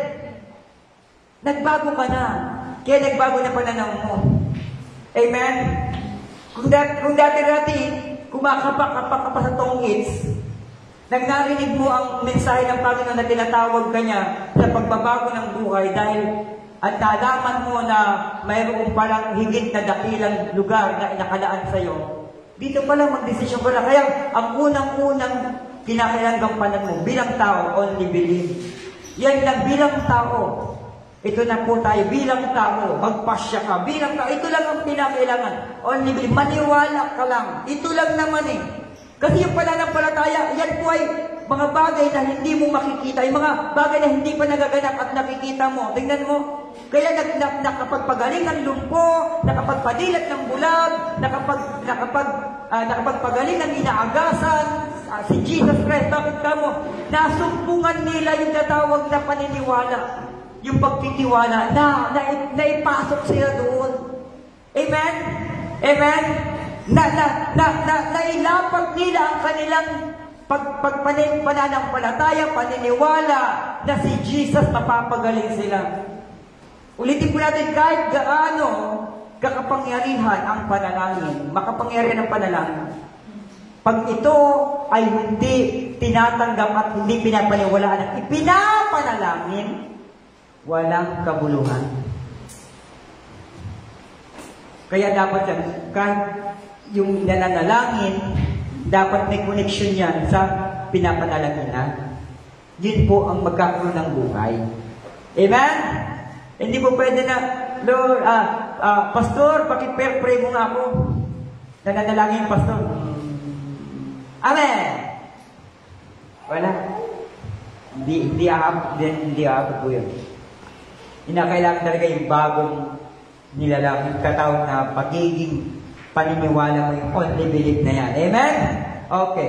Nagbago ka na. Kaya nagbago na pananaw mo. Amen? Kung, dat, kung dati-dati, kumakapak-kapak ka pa sa tongits, nang narinig mo ang mensahe ng Panginoon na tinatawag ka niya sa pagbabago ng buhay dahil at nalaman mo na mayroong parang higit na dakilang lugar na inakalaan sa'yo, dito pala mag-desisyon pala. Kaya ang unang-unang kinakailangampanan mo bilang tao, only believe. Yan lang bilang tao. Ito na po tayo, bilang tao, magpasya ka, bilang tao, ito lang ang pinakailangan. Only believe, maniwala ka lang. Ito lang naman eh. Kasi yung pananampalataya, yan po ay mga bagay na hindi mo makikita, yung mga bagay na hindi pa nagaganap at nakikita mo. Tingnan mo, Kaya nag, na, nakapagpagaling ng lumpo, nakapagpadilat ng bulag, nakapag, nakapag, uh, nakapagpagaling ng inaagasan, uh, si Jesus Christ. Bakit ka mo? Nasumpungan nila yung natawag na paniniwala. Yung pagtitiwala na, na, naipasok sila doon. Amen? Amen? Na, na, na, na, nailapag nila ang kanilang pag, pag panin, pananampalataya, paniniwala na si Jesus mapapagaling sila. Ulitin ko natin, kahit gaano kakapangyarihan ang panalangin, makapangyarihan ang panalangin, pag ito ay hindi tinatanggap at hindi pinapaniwalaan at ipinapanalangin, walang kabuluhan. Kaya dapat yan, kahit yung nananalangin, dapat may connection yan sa pinapanalaginan. Yun po ang magkakaroon ng buhay. Amen? Hindi po pwede na, Lord, ah, ah, Pastor, pakipray mo nga ako. Nananalangin, Pastor. Amen! Wala. Hindi, hindi ahap, hindi, hindi ahap po yun. Inakailangan talaga yung bagong nilalang katawag na pagiging paniniwala mo yung only belief na yan. Amen? Okay.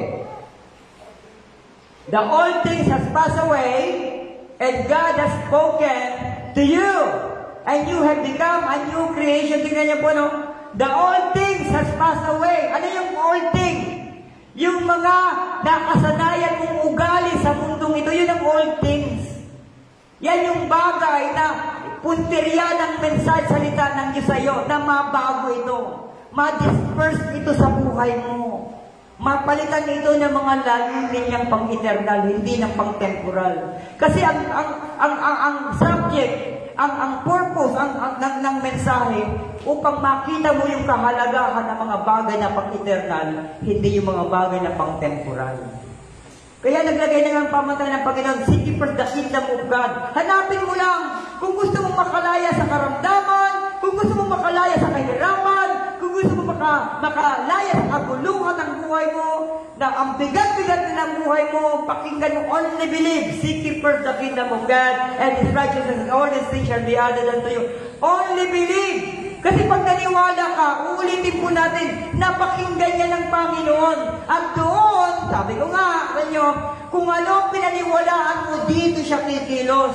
The old things has passed away and God has spoken to you, and you have become a new creation. Tingnan niyo po, no? The old things has passed away. Ano yung old thing? Yung mga nakasanayan mong ugali sa mundong ito, yun ang old things. Yan yung bagay na punteriya ng mensahe salita ng Diyos sa iyo, na mabago ito. Ma-disperse ito sa buhay mo. Mapalitan ito ng mga layunin niyang pang-eternal, hindi ng pang-temporal. Kasi ang ang ang ang, ang subject, ang ang purpose ang, ang ng, ng mensahe upang makita mo yung kahalagahan ng mga bagay na pang-eternal, hindi yung mga bagay na pang-temporal. Kaya naglagay na ng pamantayan ng Panginoon, seek ye first the kingdom of God. Hanapin mo lang kung gusto mong makalaya sa karamdaman, kung gusto mong makalaya sa kahirapan, kung gusto mong maka, makalaya sa kaguluhan ng buhay mo, na ang bigat-bigat na ng buhay mo, pakinggan mo, only believe, seek ye first the kingdom of God, and His righteousness, and all these things shall be added unto you. Only believe. Kasi pag naniwala ka, uulitin po natin, napakinggan niya ng Panginoon. At doon, sabi ko nga sa inyo, kung ano pinaniwalaan mo, dito siya kikilos.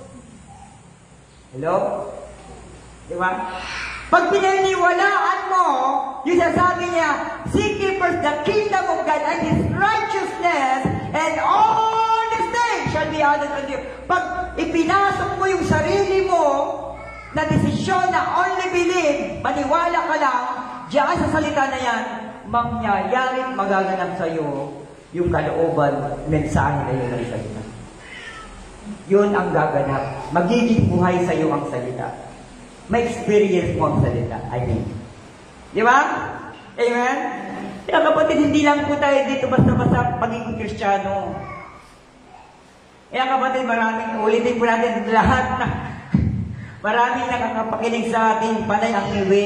Hello? Di ba? Pag pinaniwalaan mo, yung sasabi niya, seek ye first the kingdom of God and His righteousness, and all these things shall be added unto you. Pag ipinasok mo yung sarili mo, na desisyon na only believe, maniwala ka lang, diyan sa salita na yan, mangyayari at magaganap sa iyo yung kalooban, mensahe na yun ng salita. Yun ang gaganap. Magiging buhay sa iyo ang salita. May experience mo ang salita. I mean. Di ba? Amen? Kaya kapatid, hindi lang po tayo dito basta-basta pagiging Kristiyano. Kaya kapatid, maraming, ulitin po natin lahat na maraming nakakapakinig sa ating panay ang iwi.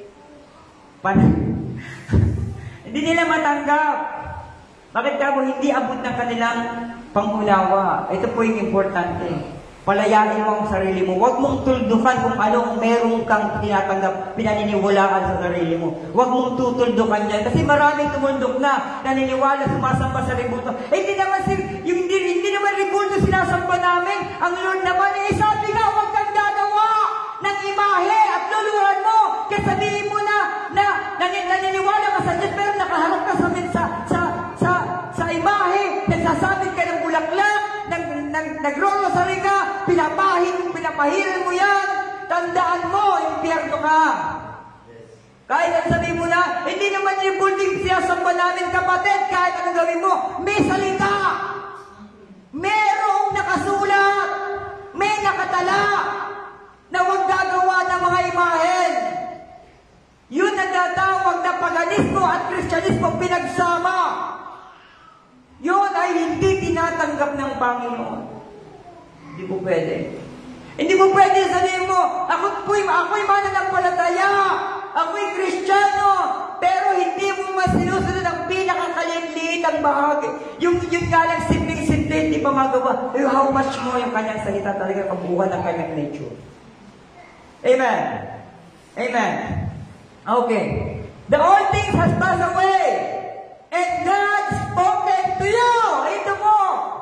Panay. Hindi nila matanggap. Bakit ka mo hindi abot ng kanilang pangunawa? Ito po yung importante. Palayain mo ang sarili mo. Huwag mong tuldukan kung anong meron kang tinatanggap, pinaniniwalaan sa sarili mo. Huwag mong tutuldukan yan. Kasi maraming tumundok na, naniniwala, sumasamba sa ribulto. Eh, hindi naman, si, yung, hindi, hindi naman ribulto sinasamba namin. Ang Lord naman, eh, sabi nga, huwag kang dadawa ng imahe at luluhan mo. Kaya sabihin mo na, na nanin, naniniwala ka sa Diyos, pero nakaharap ka sa, sa, sa, sa, sa imahe, nagsasabit ka ng bulaklak, nag, nag, nagro-rosary ka, pinapahin, pinapahiran mo yan, tandaan mo, impyerno ka. Kahit ang sabihin mo na, hindi naman yung building sinasamba namin kapatid, kahit anong gawin mo, may salita. Merong nakasulat, may nakatala, na huwag gagawa ng mga imahen. Yun ang tatawag na paganismo at Kristyanismo pinagsama. Yun ay hindi tinatanggap ng Panginoon. Hindi po pwede. Hindi po pwede sabihin mo, ako po'y ako'y mananampalataya, ako'y Kristiyano, pero hindi mo masinusunod ang pinakakaliit-liit ang bahagi. Yung, yung nga lang simpleng-simple, hindi pa magawa. Eh, how much mo yung kanyang salita talaga kabuuan ng kanyang nature. Amen. Amen. Okay. The old things has passed away, and God spoken to you. Ito mo.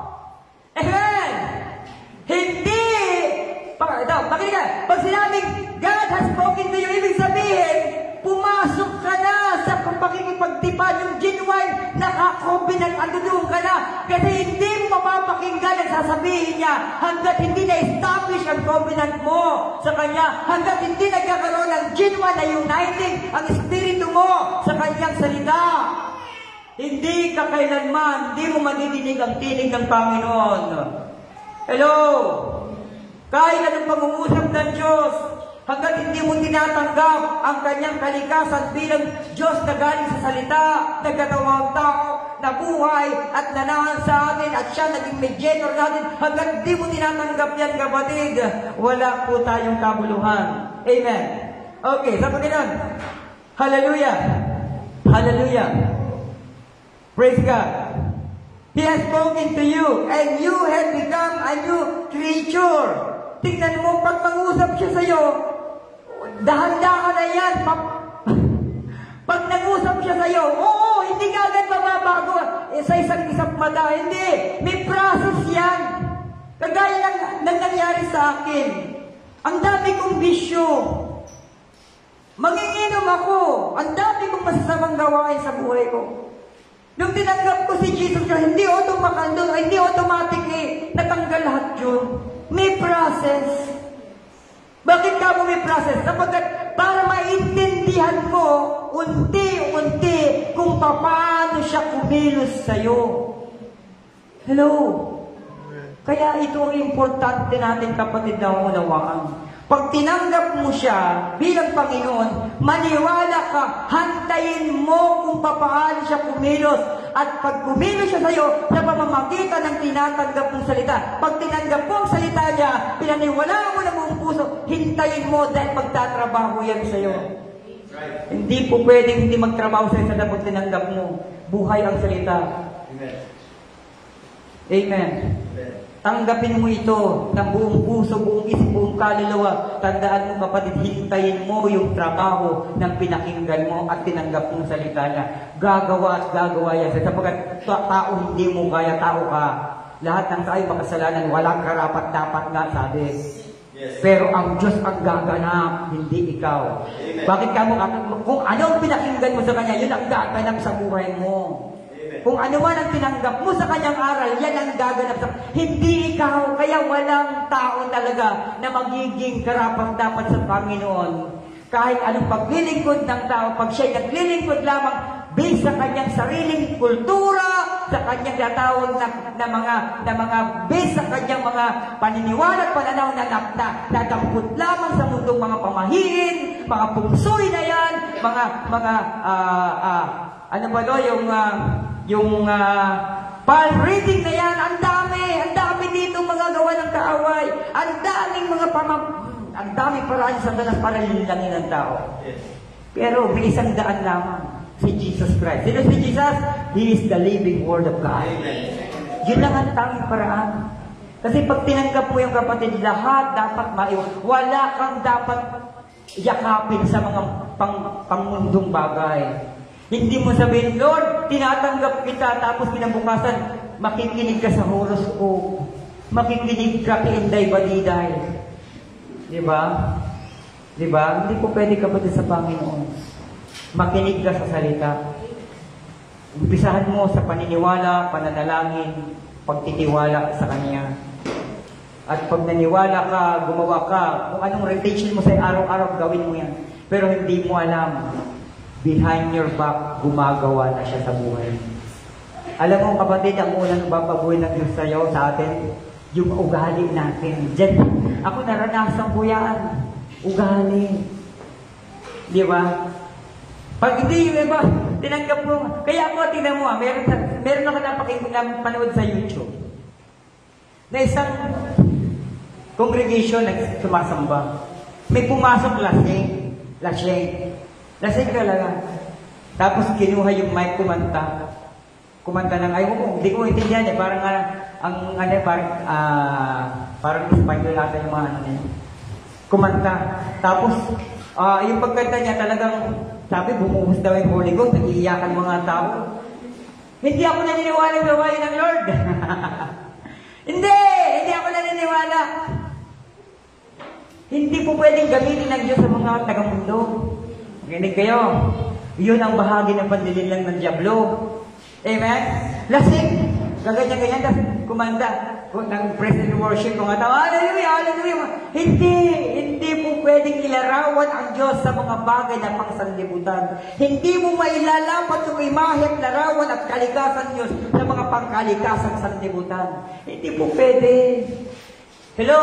Amen. Hindi. Pa, ito, makinig ka. Pag sinabing God has spoken to you, ibig sabihin, pumasok ka na sa pakikipagtipan, yung genuine, nakakovenant, andun ka na. Kasi hindi mo mapapakinggan ang sasabihin niya hanggat hindi na-establish ang covenant mo sa Kanya, hanggat hindi nagkakaroon ng genuine na uniting ang espiritu mo sa Kanyang salita. Hindi ka kailanman, hindi mo madidinig ang tinig ng Panginoon. Hello? Kahit anong pangungusap ng Diyos, hanggat hindi mo tinatanggap ang Kanyang kalikasan bilang Diyos na galing sa salita, nagkatawang tao, na buhay at nanahan sa atin at siya naging mediator natin, hanggat hindi mo tinatanggap yan, kapatid, wala po tayong kabuluhan. Amen. Okay, sabi ka nun. Hallelujah. Hallelujah. Praise God. He has spoken to you and you have become a new creature. Tingnan mo, pag mag-usap siya sa'yo, dahanda ka na yan. Pag, pag nag-usap siya sa'yo, oo, hindi ka agad mababago. Eh, sa isang isang mata, hindi. May process yan. Kagaya ng, ng nangyari sa akin. Ang dami kong bisyo. Manginginom ako. Ang dami kong masasamang gawain sa buhay ko. Nung tinanggap ko si Jesus Christ, hindi automatic, hindi automatic eh, natanggal lahat yun. May process. Bakit ka mo may process? Sapagkat para maintindihan mo, unti-unti, kung paano siya kumilos sa'yo. Hello? Kaya ito ang importante natin, kapatid, na unawaan. Pag tinanggap mo siya bilang Panginoon, maniwala ka, hantayin mo kung paano siya kumilos. At pag kumilos siya sa'yo, sa pamamagitan ng tinatanggap mong salita, pag tinanggap mo ang salita niya, pinaniwalaan mo na buong puso, hintayin mo dahil pagtatrabaho yan sa'yo. Right. Hindi po pwedeng hindi magtrabaho sa'yo sa pag tinanggap mo. Buhay ang salita. Amen. Amen. Amen. Tanggapin mo ito ng buong puso, buong isip, buong kaluluwa. Tandaan mo, kapatid, hintayin mo yung trabaho ng pinakinggan mo at tinanggap mong salita niya. Gagawa at gagawa yan. Sapagkat tao hindi mo kaya, tao ka. Lahat ng tayo makasalanan, walang karapat-dapat nga, sabi. Yes. Pero ang Diyos ang gaganap, hindi ikaw. Amen. Bakit ka mo, kung ano ang pinakinggan mo sa Kanya, yun ang gaganap sa buhay mo. Kung ano man ang tinanggap mo sa Kanyang aral, yan ang gaganap sa... Hindi ikaw, kaya walang tao talaga na magiging karapat-dapat sa Panginoon. Kahit anong paglilingkod ng tao, pag siya'y naglilingkod lamang based sa kanyang sariling kultura, sa kanyang natawag na, na mga, na mga based sa kanyang mga paniniwala at pananaw na nadampot lamang sa mundong mga pamahiin, mga pungsoy na yan, mga, mga, ah, ah, ano ba do, yung, uh, yung, uh, palm reading na yan, ang dami, ang dami dito mga gawa ng kaaway, ang daming mga pamam, ang daming paraan sa dalas para lilangin ng tao. Pero may isang daan lamang, si Jesus Christ. Sino si Jesus? He is the living Word of God. Yun lang ang tanging paraan. Kasi pag tinanggap mo yung kapatid, lahat dapat maiwan. Wala kang dapat yakapin sa mga pang, pangmundong bagay. Hindi mo sabihin, Lord, tinatanggap kita, tapos kinabukasan, makikinig ka sa horoscope. Makikinig ka kay Inday Baliday. Diba? Diba? Hindi po pwede kapatid sa Panginoon. Makinig ka sa salita. Umpisahan mo sa paniniwala, pananalangin, pagtitiwala sa Kanya. At pag naniwala ka, gumawa ka, kung anong rotation mo sa araw-araw, gawin mo yan. Pero hindi mo alam, behind your back, gumagawa na siya sa buhay. Alam mo, kapatid, ang unang babaguhin ng Diyos sa'yo, sa atin, yung ugali natin. Diyan, ako naranasan ko yan. Ugali. Di ba? Pag hindi yung iba, tinanggap mo. Kaya ako, tingnan mo, ah, meron, meron ako napakinggan panood sa YouTube. Na isang congregation na sumasamba. May pumasok lasing. Lasing. Lasing talaga. Tapos kinuha yung mic, kumanta. Kumanta ng, ay, oh, hindi ko intindihan eh. Parang, uh, ang, ano, parang, ah, uh, parang Espanyol natin yung mga ano niya. kumanta. Tapos, ah yung pagkanta niya talagang, sabi, bumuhos daw yung Holy Ghost, nag-iiyakan mga tao. Hindi ako naniniwala ng gawain ng Lord. Hindi! Hindi ako naniniwala. Hindi po pwedeng gamitin ng Diyos sa mga tagamundo. Makinig kayo. Yun ang bahagi ng panlililang ng Diablo. Amen? Lasing. Gaganyan-ganyan. Tapos kumanda. Ng praise and worship. Kung nga tawa, hallelujah, hallelujah. Hindi. Hindi po pwedeng ilarawan ang Diyos sa mga bagay na pangsanlibutan. Hindi mo mailalapat yung imahe at larawan at kalikasan Diyos sa mga pangkalikasang sanlibutan. Hindi po pwede. Hello?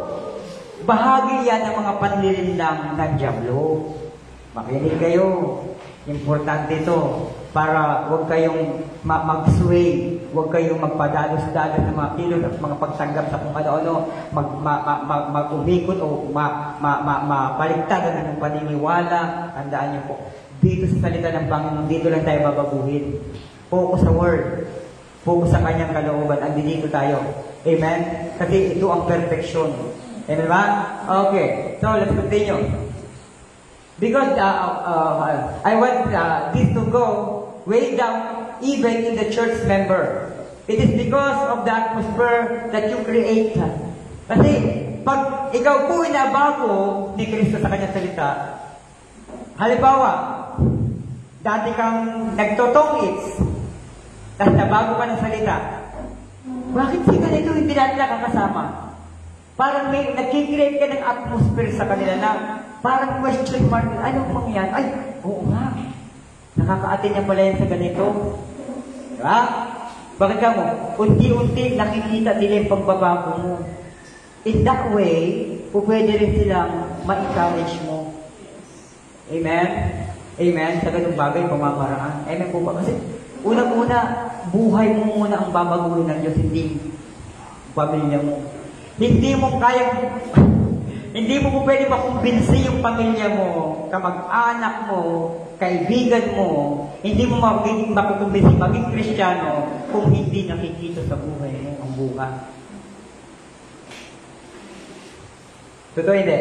Bahagi yan ng mga panlilinlang ng Diablo. Makinig kayo. Importante ito. Para huwag kayong mag-sway, huwag kayong magpadalos-dalos ng mga kilos at mga pagtanggap sa kung ano-ano, mag-umikot o mabaligtad ng paniniwala. Tandaan niyo po, dito sa salita ng Panginoon, dito lang tayo babaguhin. Focus sa Word. Focus sa Kanyang kalooban. Andi dito tayo. Amen? Kasi ito ang perfection. Amen ba? Okay. So, let's continue. Because uh, uh, I want uh, this to go way down even in the church member. It is because of the atmosphere that you create. Kasi pag ikaw po inabago ni Kristo sa kanyang salita, halimbawa, dati kang nagtotongits, tapos nabago ka ng salita, bakit si ganito hindi natin nakakasama? Parang may nagkikreate ka ng atmosphere sa kanila na parang question mark, anong mangyayari? Ay, oo nga. Nakakaatin niya pala yan sa ganito. Diba? Bakit ka mo? Unti-unti nakikita nila yung pagbabago mo. In that way, pwede rin silang ma-encourage mo. Amen? Amen? Sa ganung bagay, pamamaraan. Amen po ba? Kasi unang-una, buhay mo muna ang babaguhin ng Diyos, hindi pamilya mo. Hindi mo kayang Hindi mo po pwede makumbinsi yung pamilya mo, kamag-anak mo, kaibigan mo, hindi mo magiging makukumbinsi maging Kristiyano kung hindi nakikita sa buhay mo ang buhay. Totoo hindi?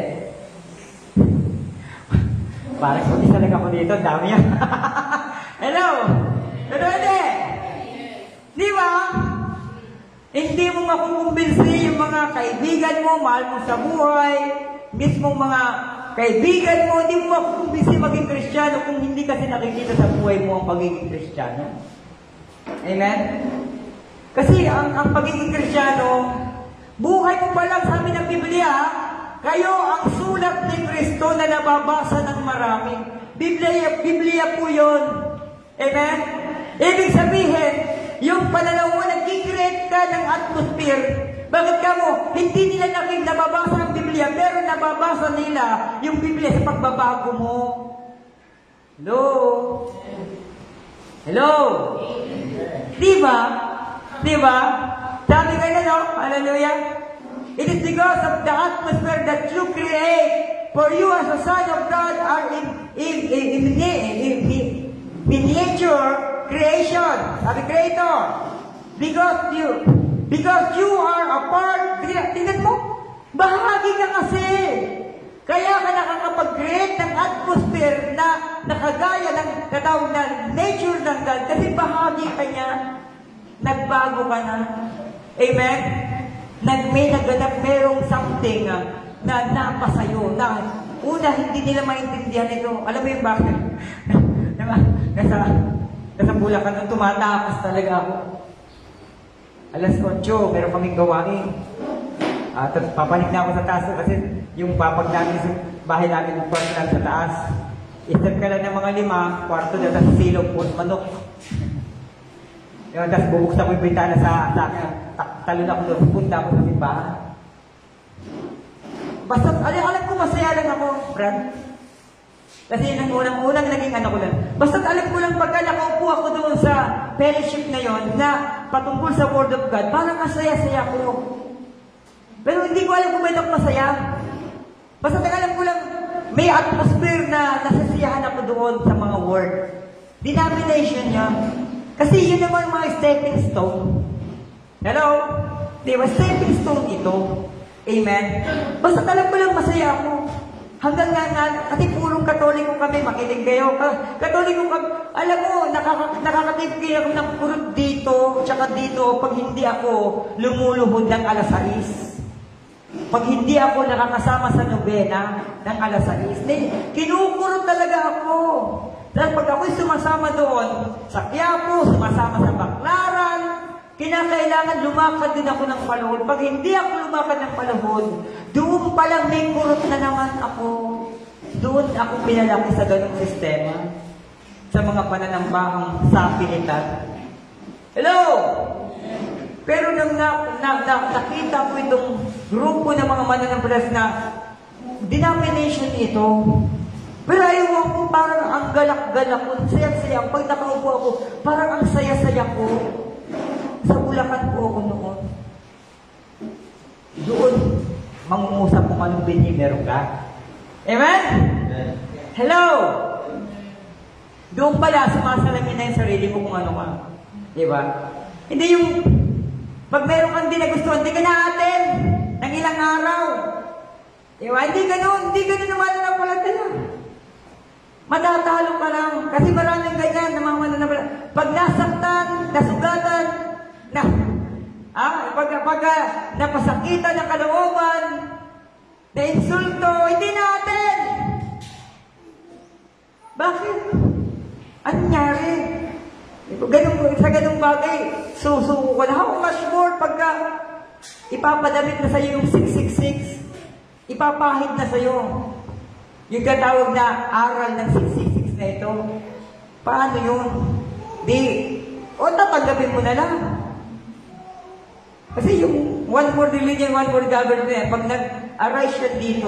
Parang kung isa lang ako dito, dami yan. Hello? Totoo hindi? Di ba? Hindi mo makukumbinsi yung mga kaibigan mo, mahal mo sa buhay, mismong mga kaibigan mo, hindi mo makukumbinsi maging Kristiyano kung hindi kasi nakikita sa buhay mo ang pagiging Kristiyano. Amen? Kasi ang, ang pagiging Kristiyano, buhay mo pa lang, sabi ng Biblia, kayo ang sulat ni Kristo na nababasa ng marami. Biblia, Biblia po yun. Amen? Ibig sabihin, yung pananaw mo, nag-create ka ng atmosphere. Bakit ka mo? Hindi nila naking nababasa ang Biblia, pero nababasa nila yung Biblia sa pagbabago mo. Hello? Hello? Diba? Diba? Sabi kayo na, no? Hallelujah? It is because of the atmosphere that you create. For you as a son of God are in, in, in, in, in, in, in miniature creation. Sabi creator. Because you, because you are a part, tingnan mo, bahagi ka kasi. Kaya ka nakakapag-create ng atmosphere na nakagaya ng katawag na nature ng God. Kasi bahagi ka niya. Nagbago ka na. Amen? Nag, may naganap, merong something uh, na napasayo. Na una, hindi nila maintindihan ito. Alam mo yung bakit? nasa, nasa Bulacan, nung tumatakas talaga ako. alas otso, meron kaming gawain. Uh, papalik na ako sa taas kasi yung papag namin sa bahay namin ng kwarto lang sa taas. Isip ka lang ng mga lima, kwarto na tapos silog, pus manok. Yung, tapos bubuksan ko yung bintana sa, sa akin. Talon ako doon, punta ako sa simbahan. Basta, alam, alam ko masaya lang ako, Brad. Kasi nang unang-unang naging ano ko lang. Basta alam ko lang pagka nakaupo ako doon sa fellowship na yon na patungkol sa Word of God, parang masaya-saya ko. Pero hindi ko alam kung ba't ako masaya. Basta alam ko lang, may atmosphere na nasasiyahan ako doon sa mga word. Denomination niya. Kasi yun naman mga stepping stone. Hello? Di ba? Stepping stone ito. Amen? Basta alam ko lang masaya ako. Hanggang nga nga, kasi purong Katoliko kami, makinig kayo. Ka, Katoliko kami, alam mo, nakaka, nakakatipin ako ng purot dito, tsaka dito, pag hindi ako lumuluhod ng alas sais. Pag hindi ako nakakasama sa nobena ng alas sais, kinukurot talaga ako. Dahil pag ako'y sumasama doon, sa Quiapo, sumasama sa Baclaran, kinakailangan lumakad din ako ng paluhod. Pag hindi ako lumakad ng paluhod, doon palang may kurot na naman ako. Doon ako pinalaki sa ganong sistema. Sa mga pananambahang sapilitan. Hello! Pero nang na, na, na, nakita ko itong grupo ng mga mananampalataya na denomination ito, pero ayaw ko, parang ang galak-galak ko, sayang-sayang. Pag nakaupo ako, parang ang saya-saya ko. Sa Bulacan po ako noon. Doon, mangungusap kung anong binhi meron ka. Amen? Hello! Doon pala, sumasalamin na yung sarili mo kung ano ka. Diba? Hindi yung, pag meron kang di nagustuhan, hindi ka na-aten ng ilang araw. Diba? Hindi ganun, hindi ganun naman na pala tayo. Matatalo ka lang. Kasi maraming ganyan, namamana na pala. Pag nasaktan, nasugatan, na, ah, pag, pag uh, napasakitan ng kalooban, na insulto, hindi natin. Bakit? Ano nangyari? Ganun, sa ganung bagay, susuko ko na. How much more pagka ipapadamit na sa'yo yung six six six, ipapahid na sa'yo. Yung katawag na aral ng six six six na ito, paano yun? Di, o tatanggapin mo na lang. Kasi yung one world religion, one world government, pag nag-arise siya dito,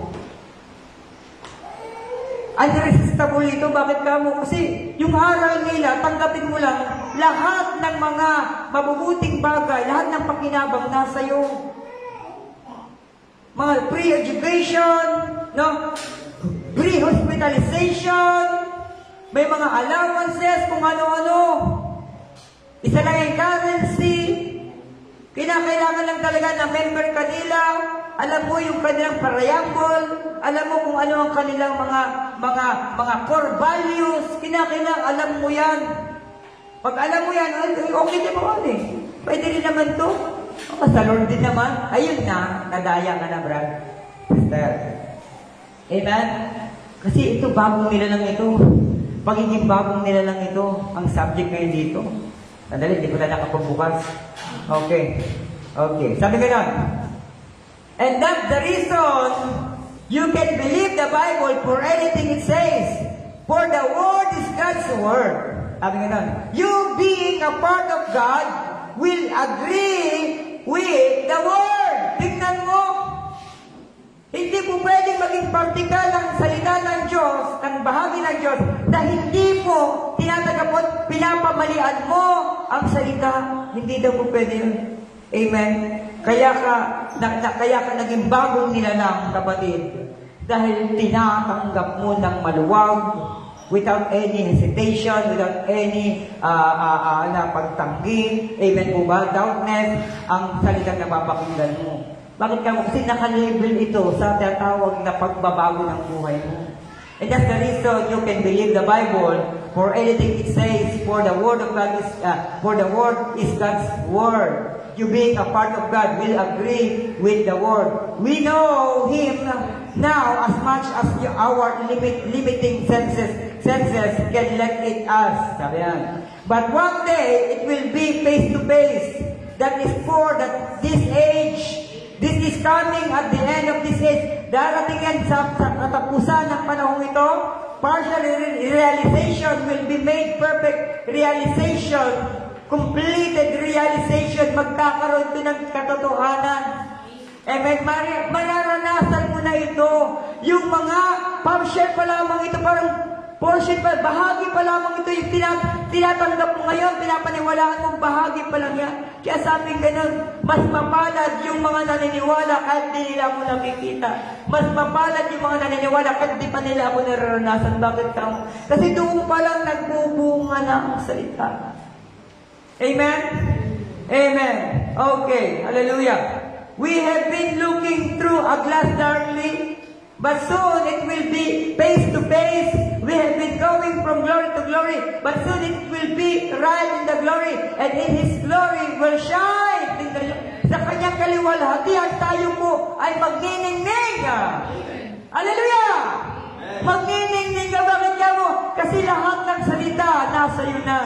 unresistable ito. Bakit ka mo? Kasi yung aral nila, tanggapin mo lang, lahat ng mga mabubuting bagay, lahat ng pakinabang nasa iyo. Mga pre-education, no? Pre-hospitalization, may mga allowances, kung ano-ano. Isa lang yung currency. Kinakailangan lang talaga na member kanila, alam mo yung kanilang parayambol, alam mo kung ano ang kanilang mga mga mga core values, kinakailangan alam mo yan. Pag alam mo yan, okay naman eh. Pwede rin naman to. O, sa Lord din naman. Ayun na, nadaya ka na, Brad. Sister. Amen? Kasi ito, bagong nila lang ito. Pagiging bagong nila lang ito, ang subject ngayon dito. Sandali, hindi ko na nakapagbukas. Okay. Okay. Sabi ko nun, and that's the reason you can believe the Bible for anything it says. For the Word is God's Word. Sabi ko nun, you being a part of God will agree with the Word. Tingnan mo. Hindi po pwedeng maging praktikal ang salita ng Diyos, ang bahagi ng Diyos, na hindi mo tinatagapot, pinapamalian mo ang salita. Hindi daw po pwede yun. Amen? Kaya ka, na, na, kaya ka naging bagong nilalang, kapatid. Dahil tinatanggap mo ng maluwag, without any hesitation, without any uh, uh, uh, na pagtanggi. Amen po ba? Doubtness, ang salitang napapakinggan mo. Bakit ka mo? Kasi nakalabel ito sa tatawag na pagbabago ng buhay mo. And that's the reason you can believe the Bible for anything it says, for the Word of God is, uh, for the Word is God's Word. You being a part of God will agree with the Word. We know Him now as much as our limit, limiting senses, senses can let it us. Sabi yan. But one day, it will be face to face. That is for that this age. This is coming at the end of this age. Darating yan sa, sa katapusan ng panahon ito. Partial realization will be made perfect realization. Completed realization. Magkakaroon ito ng katotohanan. Amen. Mararanasan mo na ito. Yung mga partial pa lamang ito, parang portion pa, bahagi pa lamang ito yung tinat tinatanggap mo ngayon, pinapaniwalaan mong bahagi pa lang yan. Kaya sabi ganun, mas mapalad yung mga naniniwala kahit di nila ako nakikita. Mas mapalad yung mga naniniwala kahit di pa nila ako nararanasan. Bakit tao? Kasi doon pa lang nagbubunga na ang salita. Amen? Amen. Okay. Hallelujah. We have been looking through a glass darkly, but soon it will be face to face. We have been going from glory to glory, but soon it will be right in the glory, and in His glory will shine. In the, sa Kanyang kaliwalhatian tayo po ay magniningning. Hallelujah! Magniningning ka, bakit ka mo? Kasi lahat ng salita nasa iyo na.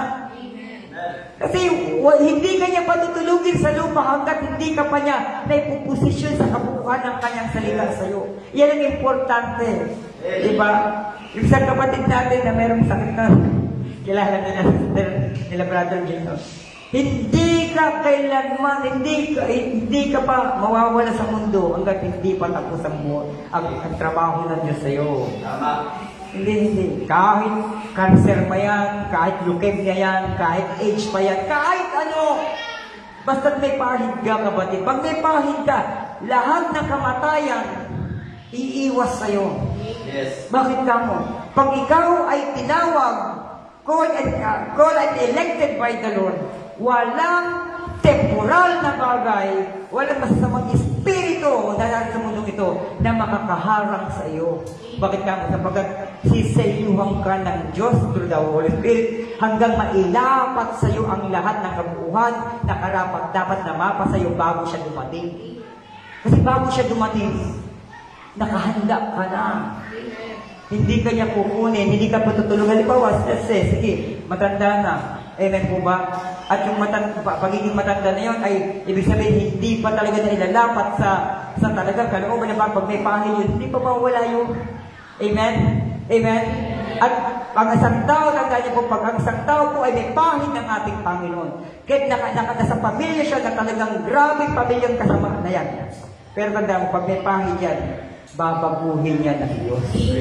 Kasi w- hindi kanya patutulugin sa lupa hanggat hindi ka pa niya naipuposisyon sa kabuuan ng kanyang salita sa iyo. Yan ang importante. Diba? Yung isang kapatid natin na mayroong sakit na kilala nila, nila Brother Gino. Hindi ka kailanman, hindi ka, hindi ka pa mawawala sa mundo hanggat hindi pa tapos ang, ang, ang trabaho ng Diyos sa iyo. Tama. Hindi, hindi. Kahit cancer pa yan, kahit leukemia yan, kahit AIDS pa yan, kahit ano. Basta may pahid ka, kapatid. Pag may pahid ka, lahat ng kamatayan, iiwas sa'yo. Yes. Bakit ka mo? Pag ikaw ay tinawag, called and, uh, called and elected by the Lord, walang temporal na bagay, walang masasamang espiritu na nasa sa mundong ito na makakaharang sa iyo. Bakit ka mo? Sapagkat sisayuhan ka ng Diyos through the Holy Spirit hanggang mailapat sa iyo ang lahat ng kabuuan na karapat dapat na mapa sa iyo bago siya dumating. Kasi bago siya dumating, nakahanda ka na. Hindi ka niya kukunin, hindi ka patutulungan. Halimbawa, sige, sige, matanda na. Amen po ba? At yung matanda, pagiging matanda na yun ay ibig sabihin hindi pa talaga na ilalapat sa sa talagang kalooban na pag may pangil yun, hindi pa mawala yun. Amen? Amen? At ang isang tao, tanda niyo po, pag ang isang tao po ay may pangil ng ating Panginoon. Kahit naka, naka, nasa pamilya siya na talagang grabing pamilyang kasama na yan. Pero tanda mo, pag may pangil yan, babaguhin niya ng Diyos.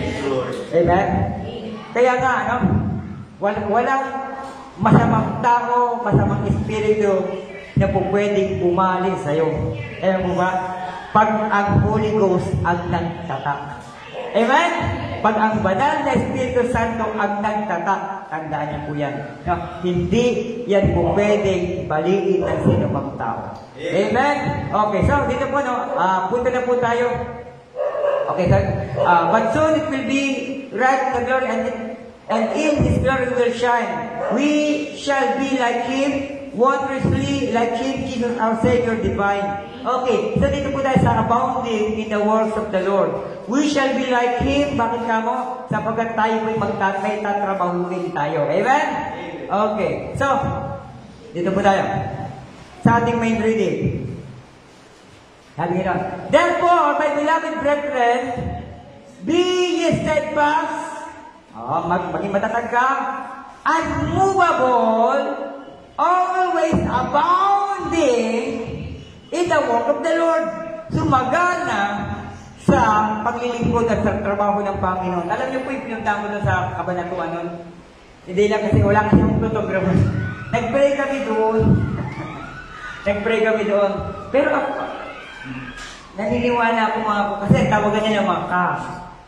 Amen? Kaya nga, ano, wal, walang masamang tao, masamang espiritu na po pwedeng bumali sa'yo. Alam mo ba? Pag ang Holy Ghost ang nagtatak. Amen? Pag ang banal na Espiritu Santo ang nagtatak, tandaan niyo po yan. No? Hindi yan po pwedeng baliin ng sinumang tao. Amen? Okay, so dito po, no, uh, punta na po tayo. Okay, so, uh, but soon it will be right in the glory and it And in His glory will shine. We shall be like Him, wondrously like Him, Jesus our Savior divine. Okay, so dito po tayo sa abounding in the works of the Lord. We shall be like Him. Bakit ka mo? Sapagkat tayo po'y magtatay, tatrabahuin tayo. Amen? Okay, so, dito po tayo. Sa ating main reading. Sabi nyo, therefore, my beloved brethren, be ye steadfast, oh, mag maging matatag ka, unmovable, always abounding in the work of the Lord. Sumagana sa paglilingkod at sa trabaho ng Panginoon. Alam niyo po yung pinunta ko doon sa kabanatuan nun. Hindi lang kasi wala kasi yung photographer. Nag-pray kami doon. Nag-pray kami doon. Pero ako, naniniwala ako mga po, kasi tawagan niya ng mga ka.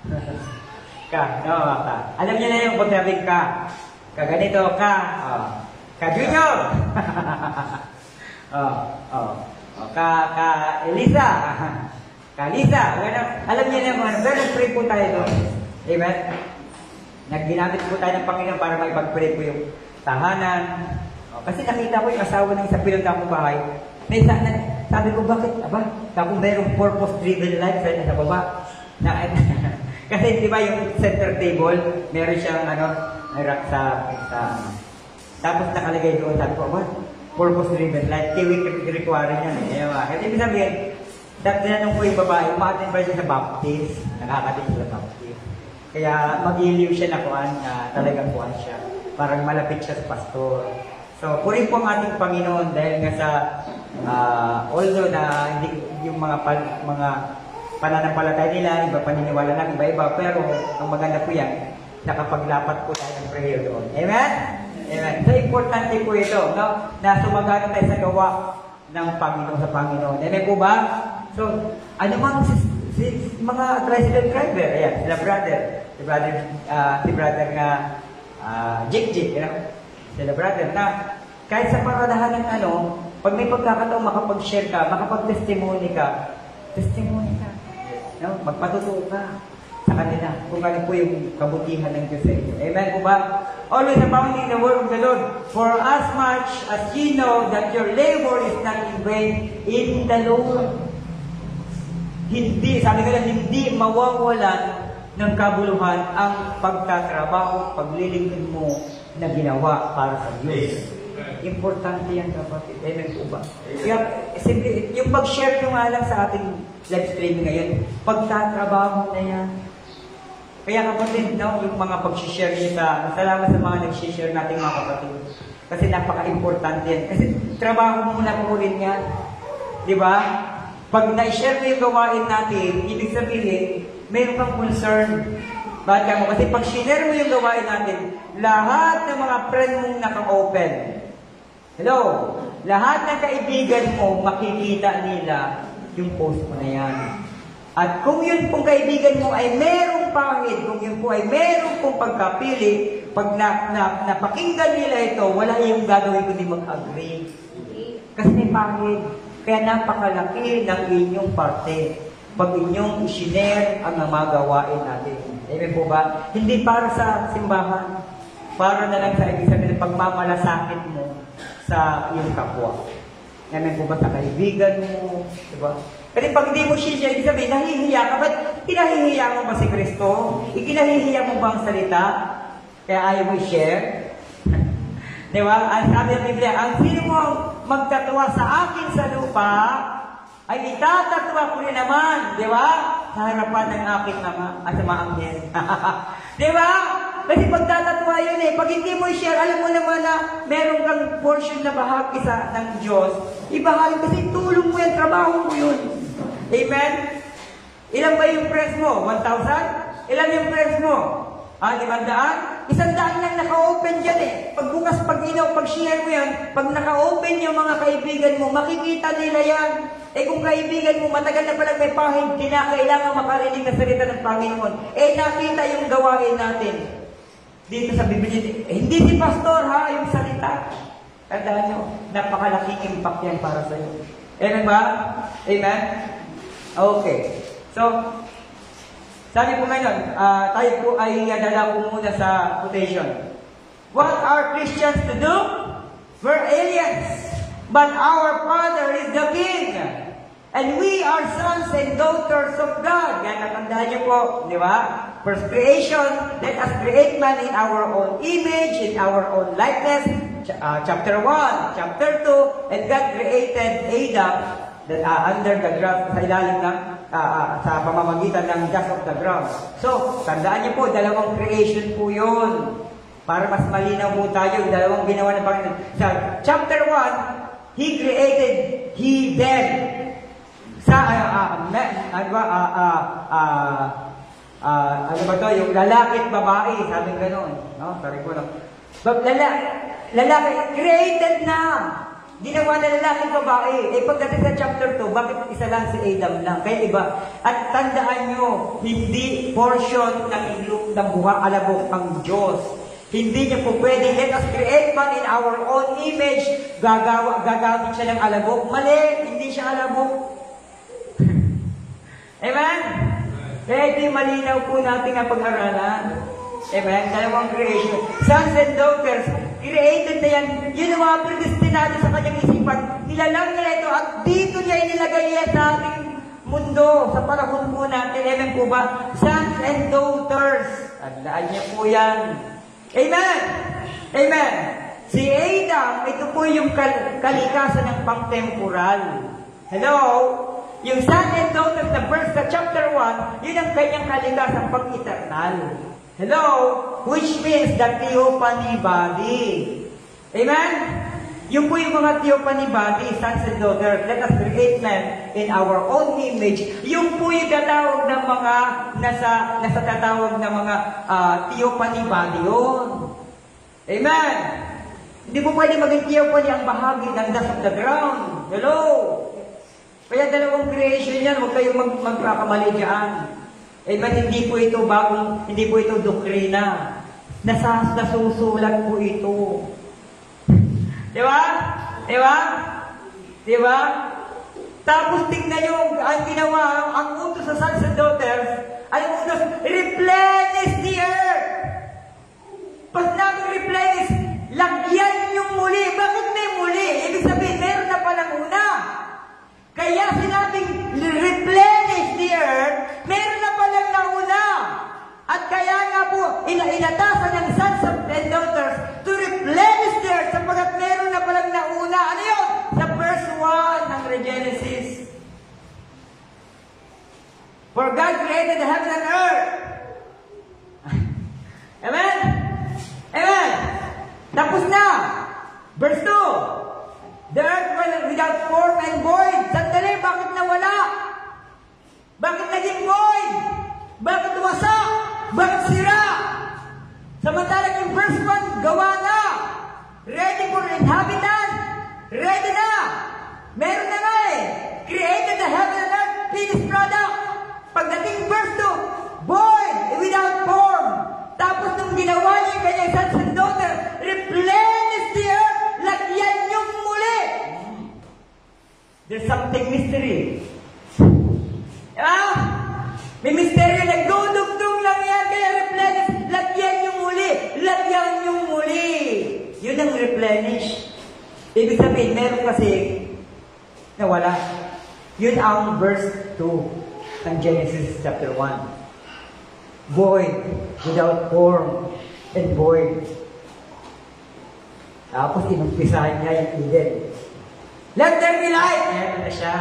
Ka, no, ka. Alam niyo na yung pagsabing ka. Ka ganito, ka. Oh. Ka Junior. oh, oh. oh. Ka, ka Elisa. Ka Lisa. Alam niyo na yung mga, pero nag-pray po tayo doon. Amen? Nagginamit po tayo ng Panginoon para maipag-pray po yung tahanan. Oh, kasi nakita ko yung asawa ng isang pinunta kong bahay. May isa, na, sabi ko, bakit? Aba, kung mayroong purpose-driven life sa baba. Na, kasi di ba yung center table, meron siyang ano, rack sa, sa tapos nakalagay doon, sabi ko, what? Purpose-driven life, kiwi require niya. Eh, kasi ibig sabihin, tinanong ko yung babae, umatin ba siya sa Baptist? Nakakating sa Baptist. Kaya mag-iliw siya na kuhan, na talagang kuhan siya. Parang malapit siya sa pastor. So, purin po ang ating Panginoon dahil nga sa, uh, although na hindi yung mga, pal, mga pananampalataya nila, iba paniniwala lang, iba-iba, pero ang maganda po yan, nakapaglapat po tayo ng prayer doon. Amen? Amen. So, importante po ito, no? Na sumagana tayo sa gawa ng Panginoon sa Panginoon. Amen po ba? So, ano mang si, si, mga tricycle driver, ayan, sila brother, si brother, uh, si brother nga, uh, Jik Jik, you know? Sila brother, na kahit sa paradahan ng ano, Pag may pagkakataon, makapag-share ka, makapag-testimony ka, testimony ka. No? Magpatutuo ka sa kanila kung ano po yung kabutihan ng Diyos sa inyo. Amen po ba? Always abounding in the word of the Lord. For as much as ye know that your labor is not in vain in the Lord. Hindi, sabi ko lang, hindi mawawalan ng kabuluhan ang pagtatrabaho, paglilingkod mo na ginawa para sa Diyos. Importante yan, kapatid. Amen po ba? Kaya, simple, yung pag-share nyo nga lang sa ating live stream ngayon, pagtatrabaho na yan. Kaya kapatid, no, yung mga pag-share niyo sa, salamat sa mga nag-share natin mga kapatid. Kasi napaka-importante yan. Kasi trabaho muna po rin yan. Di ba? Pag na-share mo yung gawain natin, ibig sabihin, mayroon kang concern. Bakit ka mo? Kasi pag share mo yung gawain natin, lahat ng mga friend mong naka-open, hello, lahat ng kaibigan mo, makikita nila yung post mo na yan. At kung yun pong kaibigan mo ay merong pangit, kung yun po ay merong pong pagkapili, pag na, na, napakinggan nila ito, wala yung gagawin kundi mag-agree. Kasi may pangit. Kaya napakalaki ng inyong parte pag inyong isinare ang mga gawain natin. Amen po ba? Hindi para sa simbahan, para na lang sa ibig sabihin pagmamalasakit mo sa iyong kapwa. Amen po ba? Sa kaibigan mo, diba? Kasi pag di mo siya, ibig sabihin, nahihiya ka. Ba't pinahihiya mo ba si Kristo? Ikinahihiya mo ba ang salita? Kaya ayaw mo i-share? Di ba? Ang sabi ng Biblia, ang sino mo magtatawa sa akin sa lupa, ay itatatwa ko rin naman. Di ba? Sa harapan ng aking ama at sa mga anghel. Di ba? Kasi pagtatatwa yun eh. Pag hindi mo i-share, alam mo naman na meron kang portion na bahagi sa ng Diyos. Ibahagi kasi tulong mo yan, trabaho mo yun. Amen? Ilan ba yung press mo? one thousand? Ilan yung press mo? Ah, limandaan? Isang daan lang naka-open dyan eh. Pag bukas, pag inaw, pag share mo yan, pag naka-open yung mga kaibigan mo, makikita nila yan. Eh kung kaibigan mo, matagal na palang may pahid, kinakailangan makarinig na salita ng Panginoon. Eh nakita yung gawain natin. Dito sa Biblia, eh, hindi si pastor ha, yung salita. Tandaan nyo, napakalaking impact yan para sa iyo. Amen ba? Amen? Okay. So, sabi po ngayon, uh, tayo po ay dala po muna sa quotation. What are Christians to do? We're aliens, but our Father is the King. And we are sons and daughters of God. Yan, natandaan niyo po, di ba? First creation, let us create man in our own image, in our own likeness. Uh, chapter one, chapter two, and God created Adam that, uh, under the ground, sa ilalim ng, uh, uh, sa pamamagitan ng dust of the ground. So, tandaan niyo po, dalawang creation po yun. Para mas malinaw po tayo, dalawang ginawa ng Panginoon. Sa chapter one, He created He them. Sa, uh, uh, me, ano ba, uh, uh, uh, uh, ano ba to, yung lalaki at babae, sabi gano'n. No? Sorry po, no? But lalaki, lalaki, created na. Ginawa na lalaki at babae. Eh, pagdating sa chapter two, bakit isa lang si Adam lang? Kaya iba. At tandaan nyo, hindi portion ng ilong ng buha alabok ang Diyos. Hindi niya po pwede, let us create man in our own image. Gagawa, gagamit siya ng alabok. Mali, hindi siya alabok. Amen? Kaya ito yung malinaw po natin ang pag-aralan. Amen? Dalawang creation. Sons and daughters, created na yan. Yun ang mga predestinado sa kanyang isipan. Nilalang niya ito at dito niya inilagay yan sa ating mundo, sa panahon po natin. Amen po ba? Sons and daughters. Tandaan niya po yan. Amen? Amen? Si Adam, ito po yung kal kalikasan ng pang-temporal. Hello? Yung son and daughter na verse sa chapter one, yun ang kanyang kalikasan pang-eternal. Hello? Which means the theophany body. Amen? Yung po yung mga theophany body, sons and daughters, let us create man in our own image. Yung po yung tatawag ng mga, nasa, nasa tatawag ng mga uh, theophany body yun. Amen? Hindi po pwede maging theophany ang bahagi ng dust of the ground. Hello? Kaya dalawang creation yan, huwag kayong mag magkakamali dyan. Eh, man, hindi po ito bagong, hindi po ito doktrina. Nasa, nasusulat po ito. Di ba? Di ba? Di ba? Tapos tingnan nyo, ang ginawa, ang utos sa sons and daughters, ang utos, replenish the earth. Pag namin replenish, lagyan yung muli. Bakit may muli? Ibig sabihin, meron na palang una. Kaya sinabing replenish the earth, meron na palang nauna. At kaya nga po, ina-inatasan ng sons and daughters to replenish the earth sapagkat meron na palang nauna. Ano yun? Sa verse one ng Genesis. For God created the heaven and earth. Amen? Amen? Tapos na. Verse two. The earth was without form and void. Sandali, bakit nawala? Bakit naging void? Bakit wasak? Bakit sira? Samantalang yung verse one, gawa na. Ready for inhabitant. Ready na. Meron na nga eh. Created the heaven and earth, finished product. Pagdating verse two, void, without form. Tapos nung ginawa niya yung kanyang sons and daughters, replenish the earth, lagyan yung muli. There's something mystery. Ah, may mystery, nagdudugtong lang yan, kaya replenish, lagyan yung muli, lagyan yung muli. Yun ang replenish. Ibig sabihin, meron kasi nawala. Yun ang verse two ng Genesis chapter one. Void, without form, and void. Tapos inumpisahan niya yung Eden. Let there be light! Ayan na siya.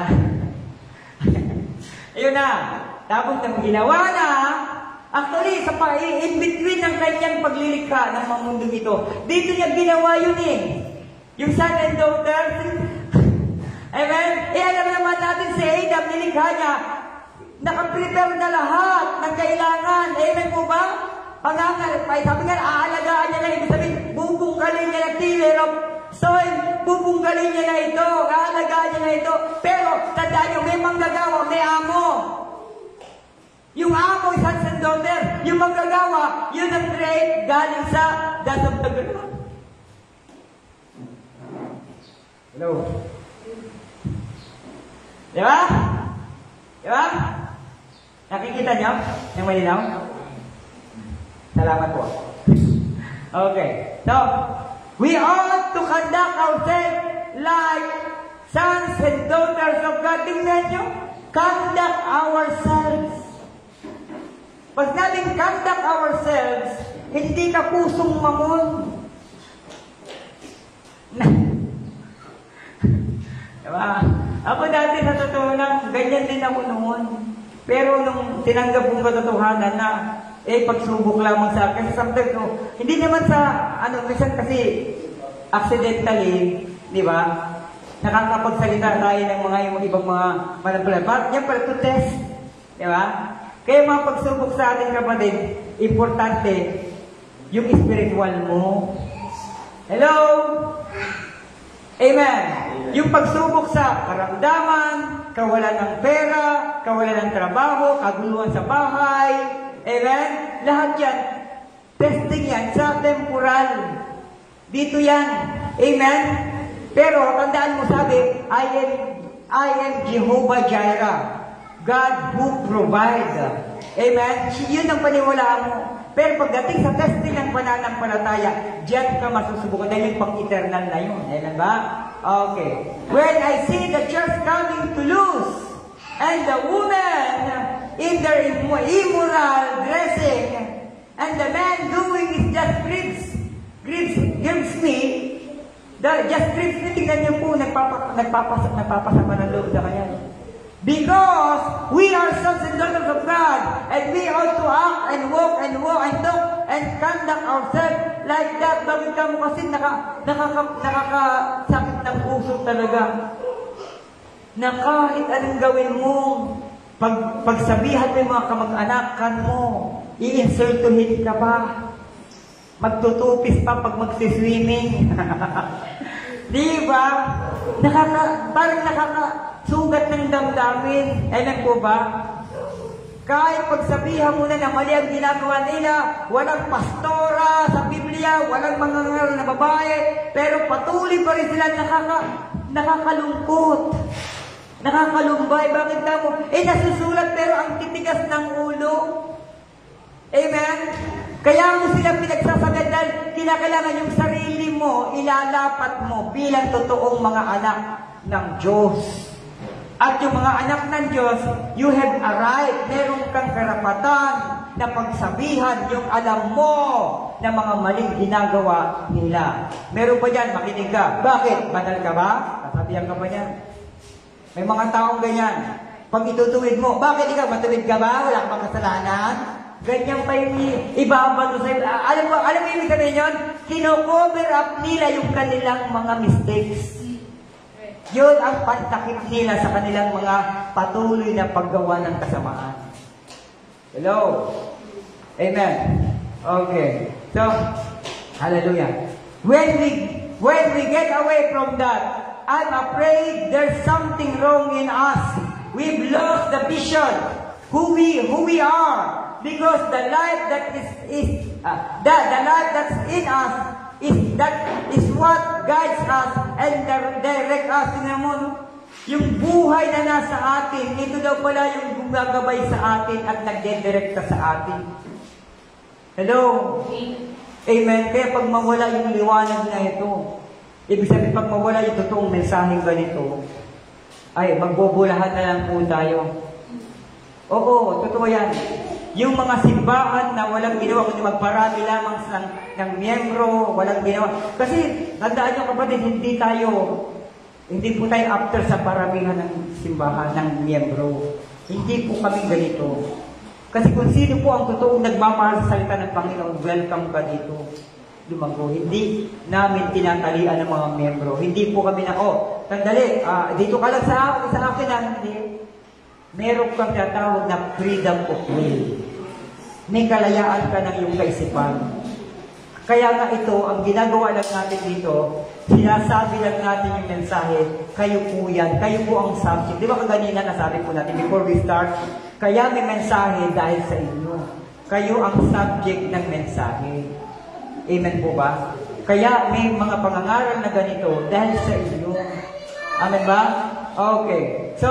Ayun na. Tapos nang ginawa na, actually, sa pa, in between ng kanyang paglilikha ng mga mundong ito, dito niya ginawa yun eh. Yung son and daughter. Amen? Eh, alam naman natin si Adam, nilikha niya, nakaprepare na lahat ng kailangan. Amen po ba? Pangangal, sabi nga, aalagaan niya na, ibig sabihin, bubungkalin niya na tiller of soil, bubungkalin niya na ito, aalagaan niya na ito. Pero, tandaan niyo, may manggagawa, may amo. Yung amo, sons and daughter, yung manggagawa, yun ang create galing sa dust of the ground. Hello? Di ba? Di ba? Nakikita niyo? Yung malinaw? Salamat po. Okay. So, we ought to conduct ourselves like sons and daughters of God. Tingnan niyo? Conduct ourselves. Pag natin conduct ourselves, hindi ka pusong mamon. Diba? Ako dati sa totoo lang, ganyan din ako noon. Pero nung tinanggap kong katotohanan na, eh, pagsubok lamang sa akin. Kasi sometimes, no, hindi naman sa, ano, minsan kasi, accidentally, di ba, nakakapagsalita tayo ng mga yung ibang mga manapalala. Yan pala, to test. Di ba? Kaya mga pagsubok sa ating kapatid, importante, yung spiritual mo. Hello? Amen. Yung pagsubok sa karamdaman, kawalan ng pera, kawalan ng trabaho, kaguluhan sa bahay, amen? Lahat yan, testing yan sa temporal. Dito yan, amen? Pero, tandaan mo sabi, I am, I am Jehovah Jireh, God who provides. Amen? Yun ang paniwalaan mo. Pero pagdating sa testing ng pananampalataya, diyan ka masusubukan dahil yung pang-eternal na yun. Amen ba? Okay. When I see the church coming to lose, and the woman in their immoral dressing, and the man doing it just grieves, grieves, grieves me, the, just grieves me, tingnan niyo po, nagpapa, nagpapasa, nagpapasama ng loob sa kanya. Because we are sons and daughters of God, and we ought to act and walk and walk and talk and conduct ourselves like that. Bakit ka mo kasi naka, nakaka, nakakasakit ng puso talaga? Na kahit anong gawin mo, pag, pagsabihan mo yung mga kamag-anakan mo, i-insultuhin ka pa, magtutupis pa pag magsiswimming. Di ba? Nakaka, parang nakakasugat ng damdamin. Alam po ba? Kahit pagsabihan mo na na mali ang ginagawa nila, walang pastora sa Biblia, walang mangangaral na babae, pero patuloy pa rin sila nakaka, Nakakalungkot. Nakakalumbay. Bakit ka mo? Eh, nasusulat pero ang titigas ng ulo. Amen? Kaya mo sila pinagsasagad dahil kinakailangan yung sarili mo, ilalapat mo bilang totoong mga anak ng Diyos. At yung mga anak ng Diyos, you have a right, meron kang karapatan na pagsabihan yung alam mo na mga maling ginagawa nila. Meron pa dyan, makinig ka. Bakit? Banal ka ba? Kasabihan ka ba niya? May mga taong ganyan. Pag itutuwid mo, bakit ikaw? Matuwid ka ba? Wala ka bang kasalanan? Ganyan pa yung iba ang bato sa'yo. Alam mo, alam mo yung ibig sabihin yun? Kino-cover up nila yung kanilang mga mistakes. Yun ang pantakip nila sa kanilang mga patuloy na paggawa ng kasamaan. Hello? Amen. Okay. So, hallelujah. When we, when we get away from that, I'm afraid there's something wrong in us. We've lost the vision. Who we, who we are. Because the life that is, is uh, that the life that's in us is that is what guides us and direct us. Tingnan mo, no? Yung buhay na nasa atin, ito daw pala yung gumagabay sa atin at nagdidirekta sa atin. Hello? Amen. Kaya pag mawala yung liwanag na ito, ibig sabihin pag mawala yung totoong mensaheng ganito, ay magbubulahan na lang po tayo. Oo, totoo yan. Yung mga simbahan na walang ginawa, kundi magparami lamang ng, ng miyembro, walang ginawa. Kasi, tandaan nyo kapatid, hindi tayo, hindi po tayo after sa paramihan ng simbahan, ng miyembro. Hindi po kami ganito. Kasi kung sino po ang totoong nagmamahal sa salita ng Panginoon, welcome ka dito. Lumago. Hindi namin tinatalian ng mga miyembro. Hindi po kami na, oh, tandali, uh, dito ka lang sa, sa akin, ah, hindi. Meron kang tinatawag na freedom of will. May kalayaan ka ng iyong kaisipan. Kaya nga ito, ang ginagawa lang natin dito, sinasabi lang natin yung mensahe, kayo po yan, kayo po ang subject. Di ba kaganina nasabi po natin before we start, kaya may mensahe dahil sa inyo. Kayo ang subject ng mensahe. Amen po ba? Kaya may mga pangangaral na ganito dahil sa inyo. Amen ba? Okay. So,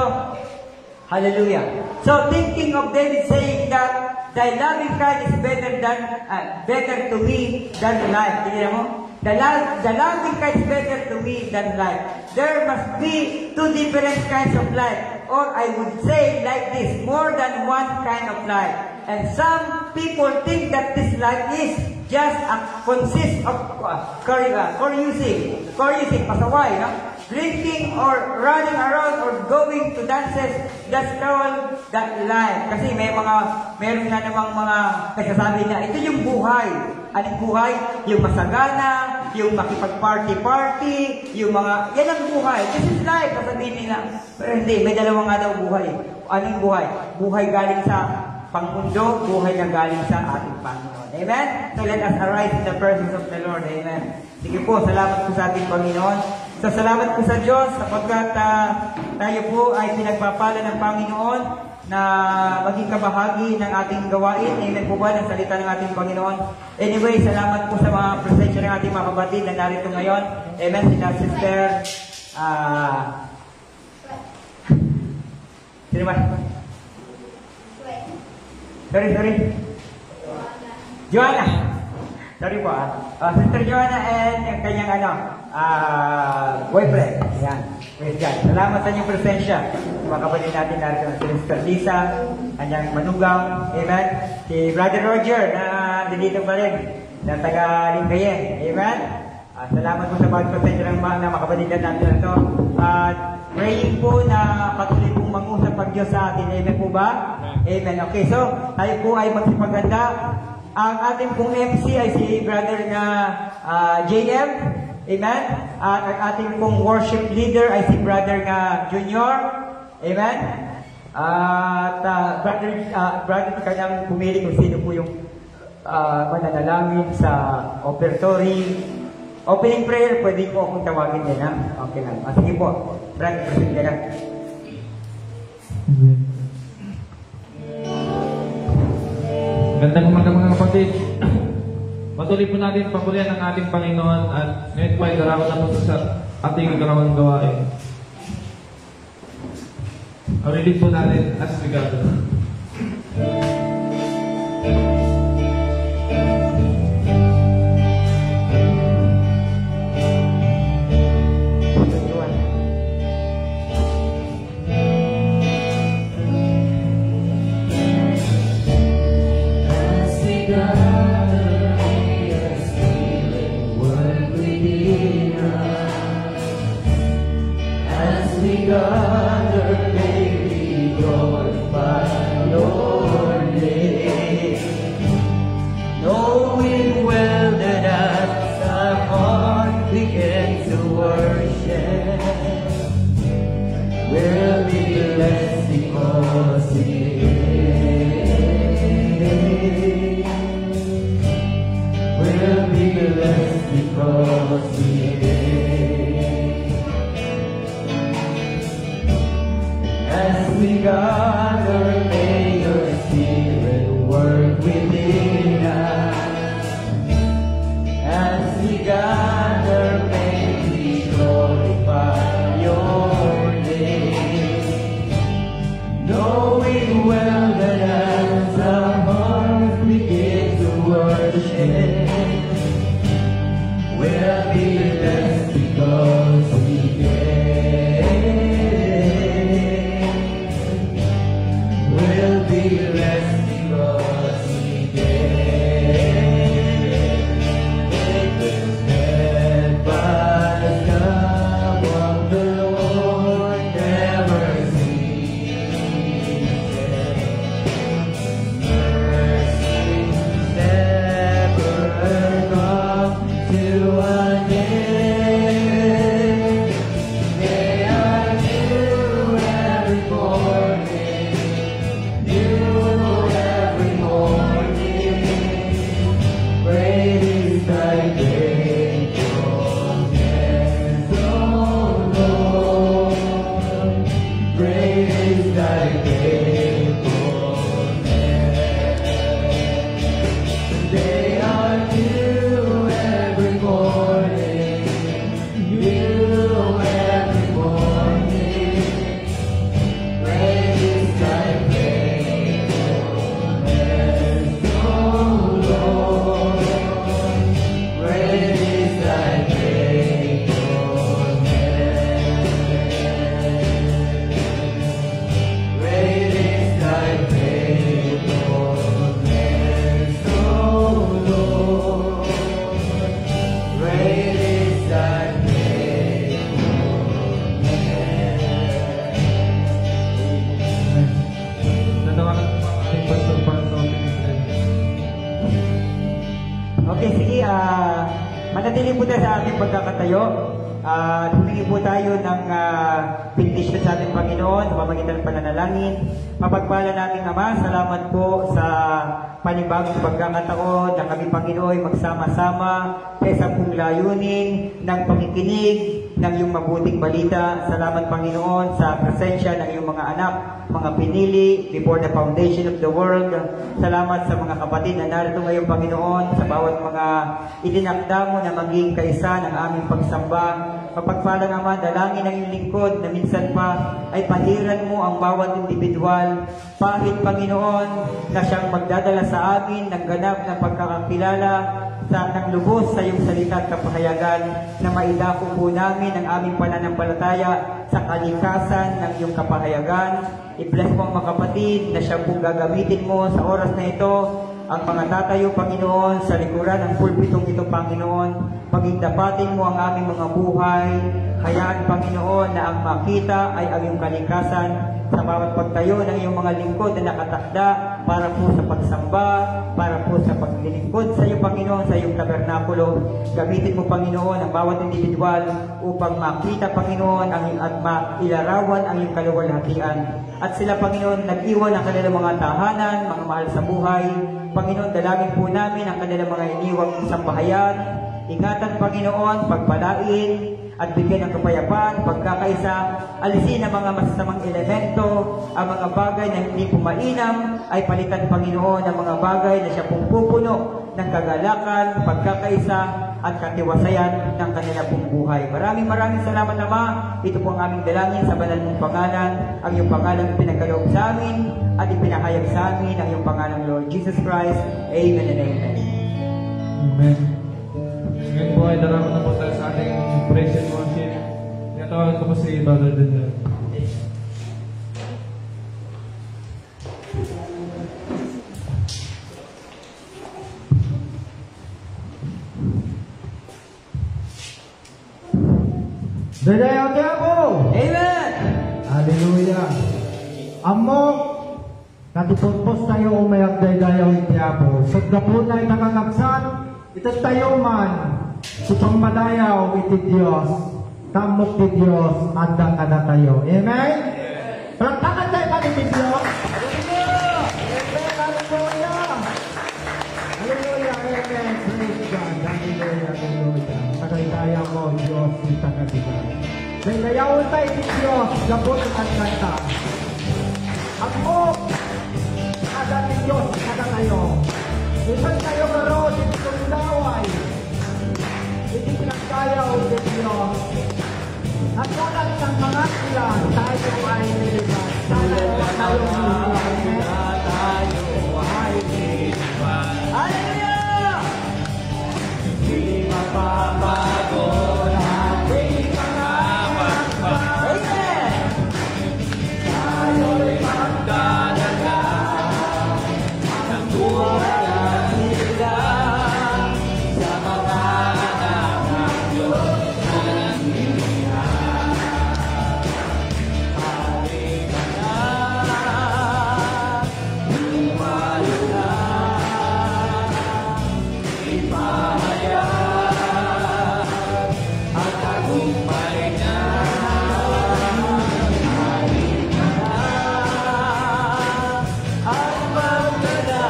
hallelujah. So, thinking of David saying that thy loving kind is better than uh, better to me than life. Tingnan mo? The, love, the loving kind is better to me than life. There must be two different kinds of life. Or I would say like this, more than one kind of life. And some people think that this life is just a consists of uh, carousing, carousing, pasaway, no? Drinking or running around or going to dances, that's called that life. Kasi may mga, meron na namang mga nagsasabi na, ito yung buhay. Anong buhay? Yung masagana, yung makipag-party-party, yung mga, yan ang buhay. This is life, sasabihin nila. Pero hindi, may dalawang nga daw buhay. Anong buhay? Buhay galing sa pangmundo, buhay na galing sa ating Panginoon. Amen? So let us arise in the presence of the Lord. Amen. Sige po, salamat po sa ating Panginoon. So, salamat po sa Diyos sapagkat uh, tayo po ay pinagpapala ng Panginoon na maging kabahagi ng ating gawain. Amen po ba ng salita ng ating Panginoon? Anyway, salamat po sa mga presensya ng ating mga kapatid na narito ngayon. Amen. Sina Sister uh, sino ba? Sorry, sorry. Joanna. Sorry po ah. Uh, Sister Joanna and yung kanyang ano, uh, boyfriend. Ayan. Praise God. Salamat sa inyong presensya. Mga kapatid natin narito si Sister Lisa, kanyang manugang. Amen. Si Brother Roger na dito pa rin, na taga Lingayen. Amen. Uh, salamat po sa bawat presensya ng mga kapatid natin na ito. At uh, praying po na patuloy pong mangusap pag Diyos sa atin. Amen po ba? Amen. Okay, so tayo po ay magsipaganda. Ang ating pong M C ay si Brother na uh, J M. Amen. At ang ating pong worship leader ay si Brother na Junior. Amen. At uh, Brother, uh, Brother kanyang pumili kung sino po yung uh, mananalangin sa offertory. Opening prayer, pwede po akong tawagin din, ha? Okay lang. Ah, sige po. Brother, proceed ka na. Magandang umaga mga kapatid. Patuloy po natin papurihan ang ating Panginoon at ngayon po ay garawan na po sa ating garawang gawain. Harinig po natin as we gather. Okay, sige, ah, manatili po tayo sa ating pagkakatayo. At uh, humingi po tayo ng uh, bendisyon sa ating Panginoon sa pamamagitan ng pananalangin. Mapagpala natin Ama, salamat po sa panibagong pagkakataon na kami Panginoon magsama-sama sa isang pong layunin ng pakikinig ng iyong mabuting balita. Salamat Panginoon sa presensya ng iyong mga anak, mga pinili before the foundation of the world. Salamat sa mga kapatid na narito ngayon Panginoon, sa bawat mga itinakda mo na maging kaisa ng aming pagsamba. Mapagpala naman, dalangin ng iyong lingkod na minsan pa ay pahiran mo ang bawat individual. Pahit Panginoon na siyang magdadala sa amin ng ganap na pagkakakilala sa ng lubos sa iyong salita at kapahayagan na maidako po namin ang aming pananampalataya sa kalikasan ng iyong kapahayagan. I-bless mo ang mga kapatid na siya pong gagamitin mo sa oras na ito. Ang mga tatayo, Panginoon, sa likuran ng pulpitong ito, Panginoon, pagigdapatin mo ang aming mga buhay. Hayaan, Panginoon, na ang makita ay ang iyong kalikasan sa bawat pagtayo ng iyong mga lingkod na nakatakda para po sa pagsamba, para po sa paglilingkod sa iyo, Panginoon, sa iyong tabernakulo. Gamitin mo, Panginoon, ang bawat individual upang makita, Panginoon, ang, at mailarawan ang iyong kaluwalhatian. At sila, Panginoon, nag-iwan ang kanilang mga tahanan, mga mahal sa buhay. Panginoon, dalangin po namin ang kanilang mga iniwang sambahayan. Ingatan, Panginoon, pagpalain at bigyan ng kapayapaan, pagkakaisa. Alisin ang mga masasamang elemento, ang mga bagay na hindi po mainam, ay palitan, Panginoon, ang mga bagay na siya pong pupuno ng kagalakan, pagkakaisa, at katiwasayan ng kanila pong buhay. Maraming maraming salamat, Ama. Ito po ang aming dalangin sa banal mong pangalan. Ang iyong pangalan pinagkaloob sa amin at ipinahayag sa amin ang iyong pangalan, Lord Jesus Christ. Amen and amen. Amen. Ngayon po ay darama na po tayo sa ating praise and worship. Tinatawagan ko po si Brother Daniel. Dayaw Tiago! Amen! Hallelujah! Amok, natipurpos tayo umayak dayaw Tiago. So gapunay nakakapsan, ito tayo man, supang madayaw iti Diyos, tamok ti Diyos, andang kada tayo. Amen? Palakpakan tayo pa iti Diyos. Hallelujah! Hallelujah! Hallelujah! Amen! Praise God! Hallelujah! Hallelujah! Tagay mo, Diyos, kita ka diba. May nayawon tayo si Diyos, gabot at kanta. Ako, kada ni Diyos, kada kayo. Isan tayo karoon, itong daway. Hindi pinagkayaw si Diyos. At tulad ng mga sila, tayo ay nilipas. Tayo ay nilipas. Tayo ay nilipas. Hallelujah! Di mapapago nating pangawan pa. Amen! Tayo'y magdadala ng buhay na nila sa mga anak ng Diyos na nangyayari. Halika na, lumayo na, ipahayag ang tagumpay niya. Halika na, ang magdala,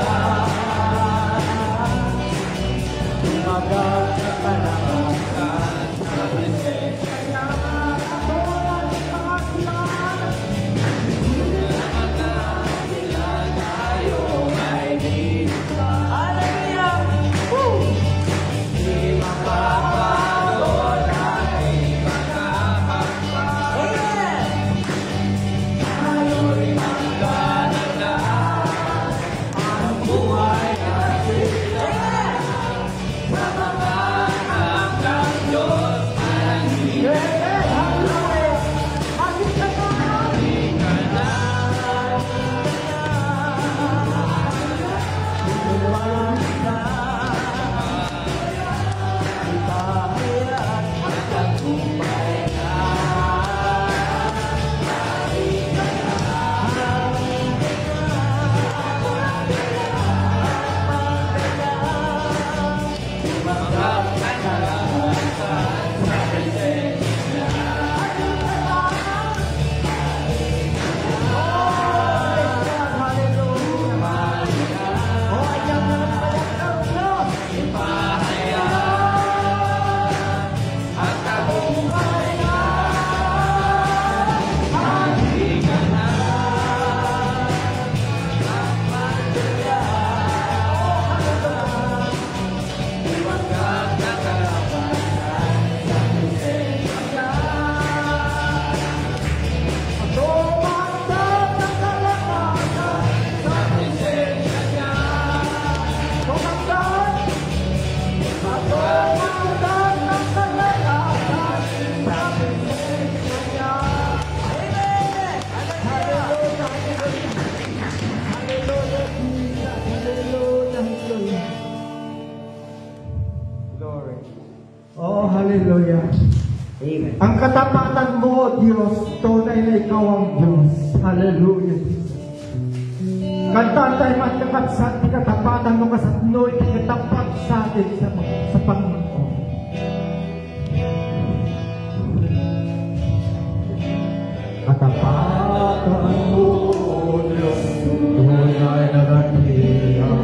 tumagal sa kalakasan sa presensya niya. Tulad ng mga kilala, sila tayo ay dito. Hallelujah! Woo! Di mapapagod nating pagkakapag. Amen! Tayo'y magdadala ang buhay na sila sa mga anak ng Diyos na nangyayari. Halika na! Halika na! Lumayan na! Ipahayag ang tagumpay na. Halika na! Halika na! Tumanggap ka na lang sa presensya niya. Ang tagumpay na. Halika na. Tumanggap ka kalabasan sa presensya niya. Tumanggap ka kalabasan sa presensya niya. Tumanggap. Tumanggap ng kalagasan sa presensya niya. Amen! Hallelujah! Hallelujah! Hallelujah! Hallelujah! Glory. Oh, hallelujah. Amen. Ang katapatan mo, Diyos, tunay na ikaw ang Diyos. Hallelujah. Kantaan tayo matkakat sa ating katapatan mo kasatnoy, katapat sa atin sa, sa Panginoon. Katapatan mo, Diyos, tunay na katiyan.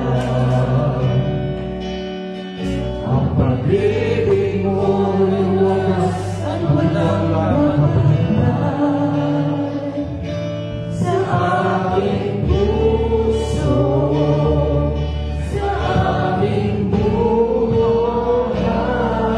Ang pag-ibig mo, wagas ang walang kapatid sa aking puso, sa aming buhay.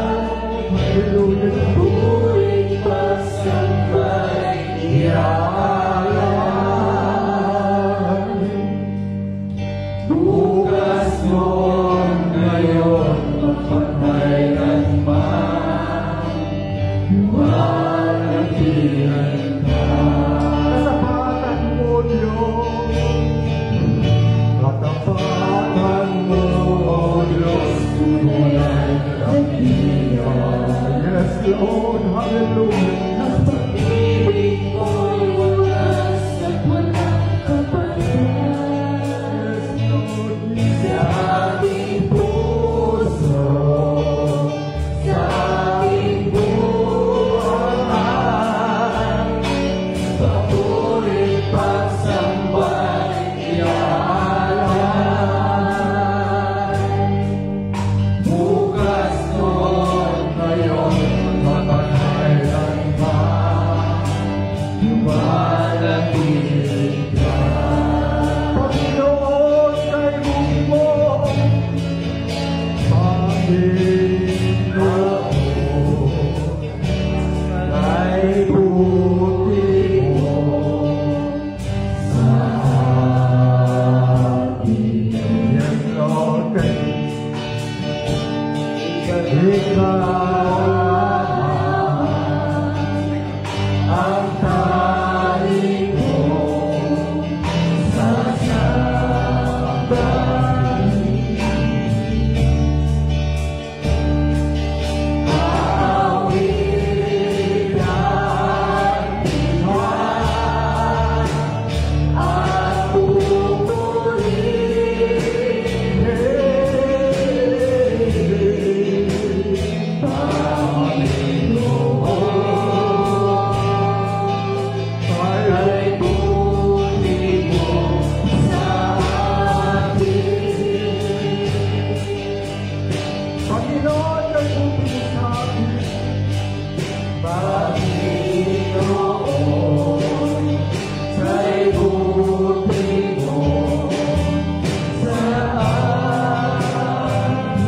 Lord. Hallelujah. Ang pag-ibig ko'y wagas at walang kapalit. Sa aking puso, sa aking buhay, patuloy pagsambay iaalay. Bukas noon, ngayon, magkakailan pa, lumalapit ka. Panginoon, kay mo, Panginoon, kay buti mo sa akin. Yes, Lord, kay ikaw ang taring ko sa sandali. Awit ang iwan at pupurihin. Kay buti mo sa akin. Panginoon, kay buti mo sa akin. Panginoon, kay buti mo sa akin.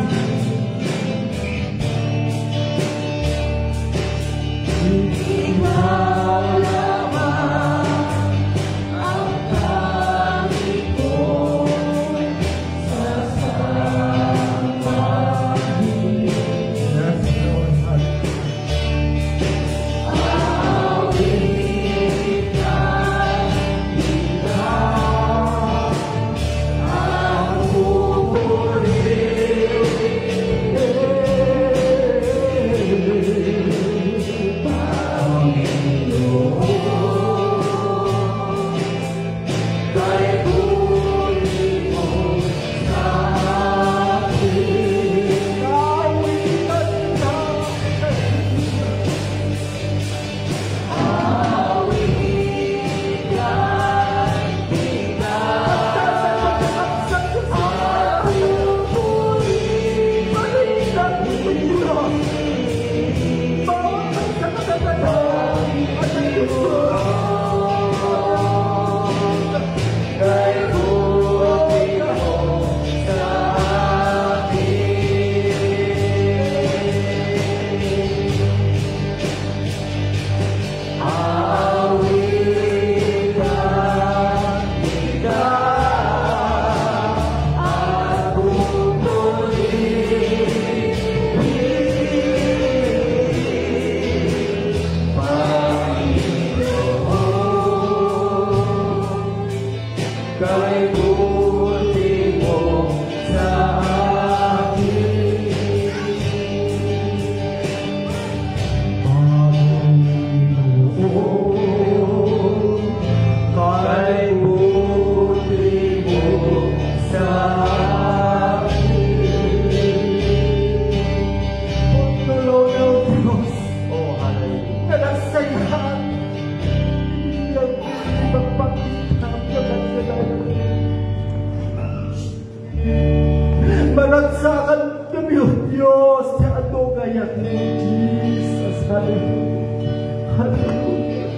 Ikaw lamang ang taring ko sa sandali. Yes, Lord. Awit ang ikaw ang pupurihin. Panginoon, kay buti mo sa akin. Awitan ka, awitan kita, at pupurihin. Balikan mo yun. Bawat nagkakataon at nagkakaroon. Kay buti mo sa akin. Awitan kita at pupurihin. Panginoon, kay buti mo sa akin. Panginoon, kay buti mo sa akin. Pagtulong ng Diyos, oh, hallelujah, na nasa lahat, hindi lang magpakita ang pagkakalaman. Managsakan kami, O Diyos, sa atugayat ni Jesus. Hallelujah. Hallelujah.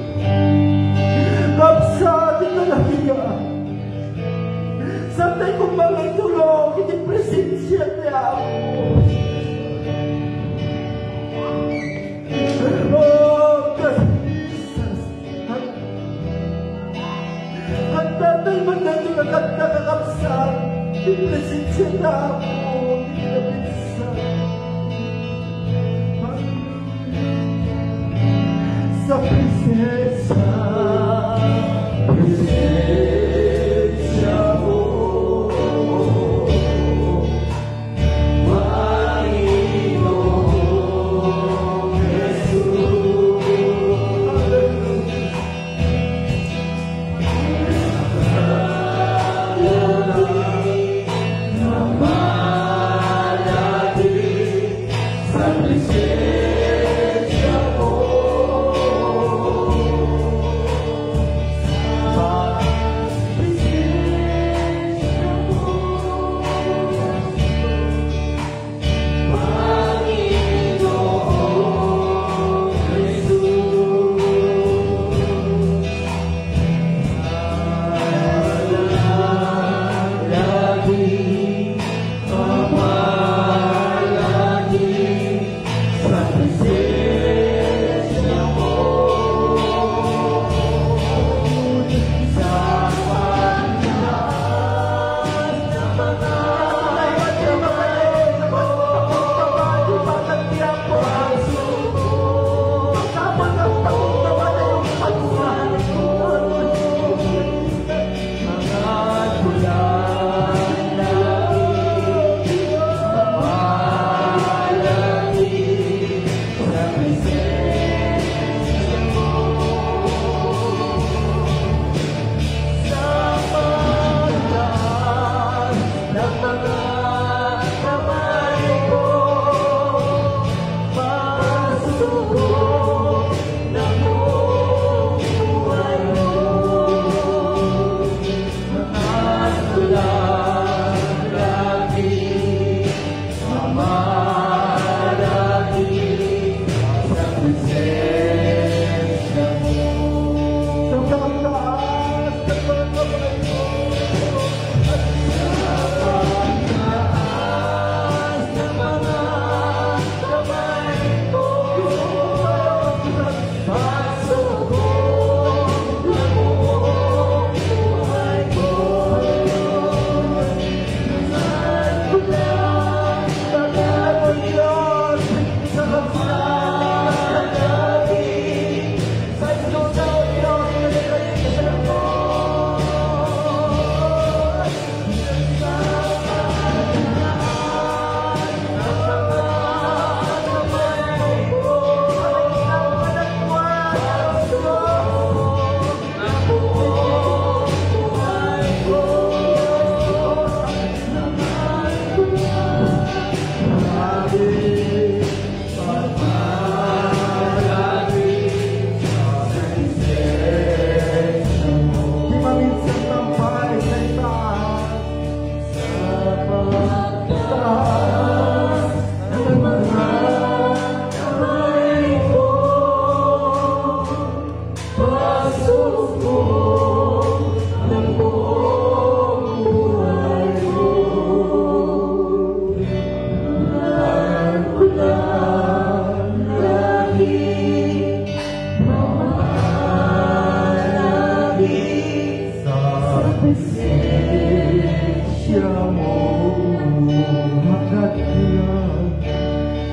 Kapsa ating nalahiya. Santay kong mga tulong, hindi presensya niya ako. Oh, God, Jesus. Ang tatay man na tulad at nakakapsan, hindi presensya na ako. Hindi na pinsan. Sa presensya, presensya mo,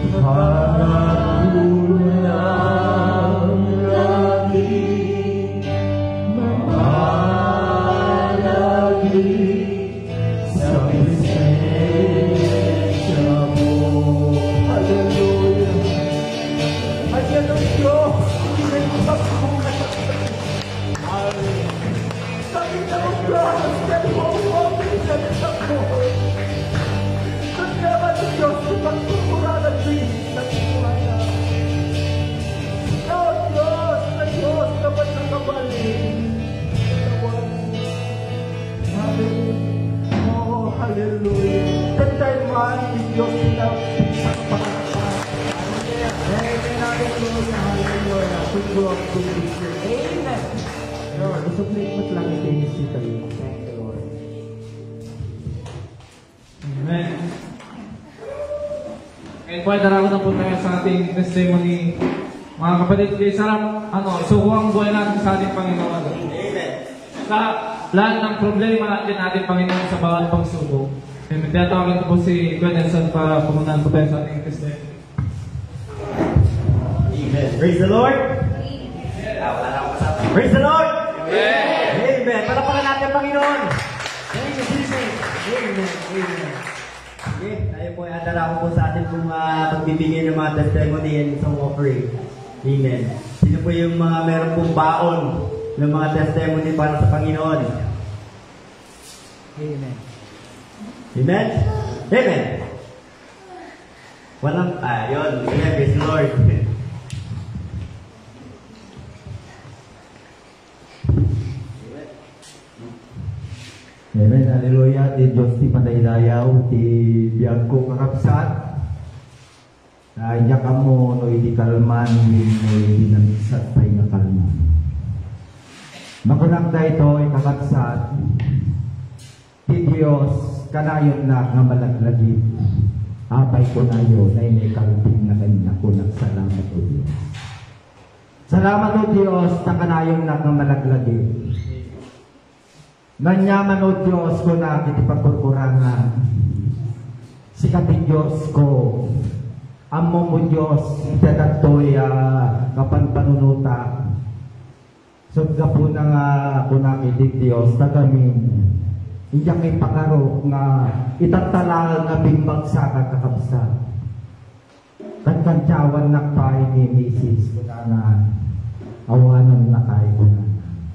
Amen. Ngayon po ay darako na po tayo sa ating testimony. Mga kapatid, kay sarap, ano, isukuhang buhay natin sa ating Panginoon. Amen. Sa lahat ng problema natin ating Panginoon sa bawat pagsubok. Amen. Kaya tawagin ko po si Gwen Nelson para pumuntahan po tayo sa ating testimony. Amen. Praise the Lord. Praise the Lord. Amen. Amen. Palapakan natin ang Panginoon. Thank you, Jesus. Amen. Amen. Okay, tayo po ay adala ko po sa atin kung uh, pagbibigay ng mga testimony and song offering. Amen. Sino po yung mga meron pong baon ng mga testimony para sa Panginoon? Amen. Amen? Amen. Walang, ah, yun. Amen. Praise the Lord. Amen, haleluya. Di Diyos ti panaydayaw, ti biyag ko kakapsat. Na inya ka mo, no iti kalman, no iti namisat pa'y nga kalman. Makunang da ito, ikakapsat. Ti Diyos, kanayon na nga malaglagi. Apay ko na yun, na inikalping na kanina ko nagsalamat o Diyos. Salamat o Diyos, na kanayon na nga malaglagi. Nanyaman o Diyos ko na kitipagkurkurangan. Sikati Diyos ko. Amo mo Diyos, itadatoy uh, kapanpanunuta. Sugga po na nga ako nakitig Diyos, tagamin. Iyak ipakaro nga itatalagal nga bimbagsakan kakabsa. Tagkantyawan nakpain ni Missus ko na na awanan na kayo ko na.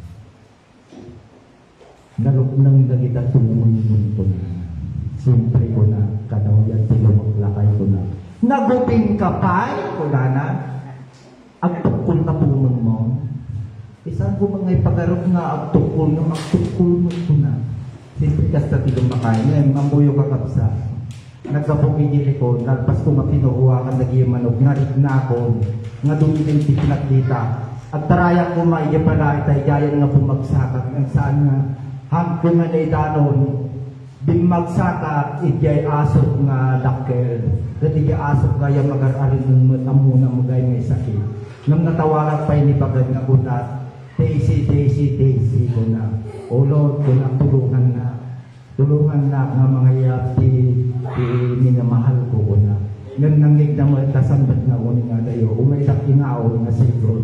Nalok nang nagita tumumunod ko na. Siyempre ko na, kadaw yan tilumaklakay ko na. Naguping kapay ko na na. Agtukul na pumon mo. Isang ko mga ipagarot nga agtukul na magtukul mo ko na. Siyempre kasta tilumakay. Ngayon, mambuyo kakapsa. Nagkapukigili ko, nalpas ko makinukuha ka nagyamanog. Narit na ako, nga dumiling tipinak kita. At tarayak ko maiya pala itay gayan nga bumagsakat. Ang saan nga, hang ko nga naidanon, bimagsaka, ijay asok nga dakkel. At ijay asok kaya mag-ararin ng amuna mo gaya may sakit. Nang natawaran pa ni bagay nga kunat, Daisy, Daisy, Daisy ko na. O Lord, ko na tulungan na. Tulungan na nga mga yapti, minamahal ko ko na. Nang nangig na mo, tasambat na ko nga dayo, umaydak inaaw nga siguro.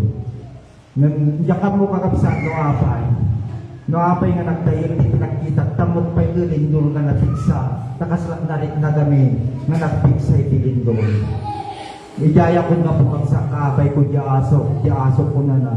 Nang yakam mo kakapsat no apay, no apay nga nagdayag di pinagkita, tamot pa'y ilindol nga natiksa, nakaslak na rin na kami, nga nagpiksa itilindol. Ijaya ko nga pukang sa kabay ko di asok, di asok ko na na,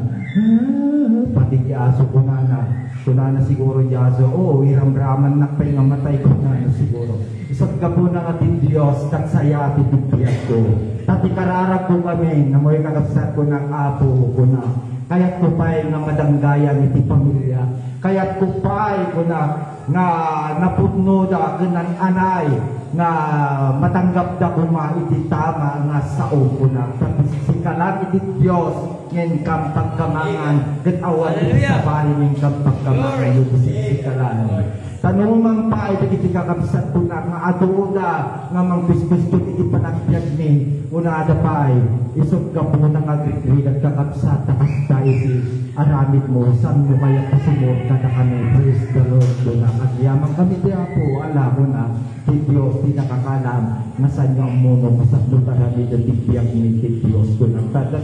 pati di asok ko na na, ko na na siguro di asok, oo, iram-raman nakpay nga matay ko na na siguro. Isot ka po na ating Diyos, kagsaya titipiyat ko. Tati kararag ko kami, na mo'y kakapsat ko ng apo ko na. Kaya't ko pa'y nga madanggayan iti pamilya. Kaya't ko pa'y ko na nga naputno da ganan anay nga matanggap da ko ma iti tama nga sao ko na. Tapos sikalang iti Diyos ngayon kang pagkamangan gatawa iti sa bali ngayon kang pagkamangan yung sikalang. Tanong mang pa ay iti kakabsat ko na nga aduda nga mang gusto iti panagpiyag ni unada pa ay isog ka po na nga grigrig at kakabsat takas tayo iti aramid mo saan mo kaya pasunod ka na kami praise the Lord ko na kagyamang kami diya po ala ko na si Diyos di nakakalam na saan yung muno kasabot arami ng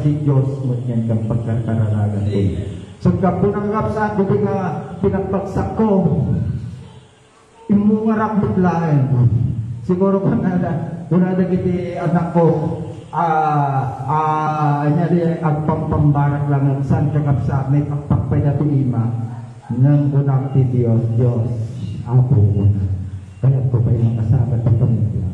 di Diyos mo yan kang pagkakararagan ko. So kapunang kapsaan ko nga pinagpagsak ko, imungarap biglaan. Siguro kung nada, kung nada kiti anak ko, ah, ah, anya di ang pampambarak lang ng san kakapsa, may pakpakpay na ima, nang unang ti Diyos, Diyos, Apo ko na. Kaya ko pa yung kasabat ng pamilya.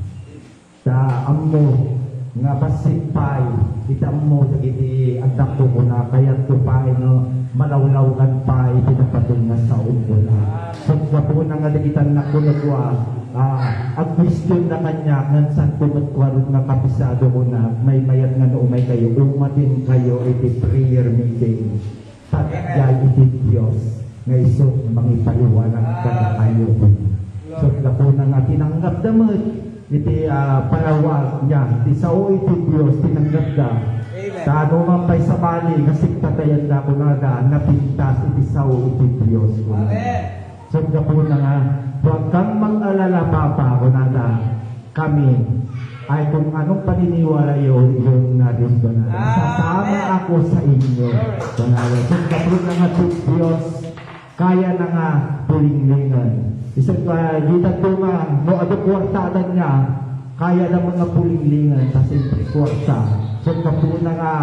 Sa amo, nga pasipay, itam mo sa kiti anak ko ko na, kaya ko pa no, malawlawan pa, ipinapatul na sa umo na. So, kapo na nga nagitan na ko nagwa, ah, ang question na kanya, nga saan ko nagkwarot nga kapisado ko na, may mayat nga naumay kayo, umatin kayo, iti prayer meeting. Pagkaya iti Diyos, nga iso, mangipaliwanag ka na kayo. So, kapo na nga tinanggap damot, iti uh, parawag niya, iti sao iti Diyos, tinanggap ka. Sa ano man pa'y sa bali, kasi patayan na ko na na, napintas iti sao iti Diyos. So, kapo na nga, huwag kang mag-alala, Papa, ko na na, kami, ay kung anong paniniwala yun, yun na rin ko na. Sasama ako sa inyo. So, kapo na nga, Diyos, kaya na nga pulinglingan. Isang uh, dita tuma, no ado kwartadan niya, kaya na mga pulinglingan, sa siyempre kwarta. So kapuna nga,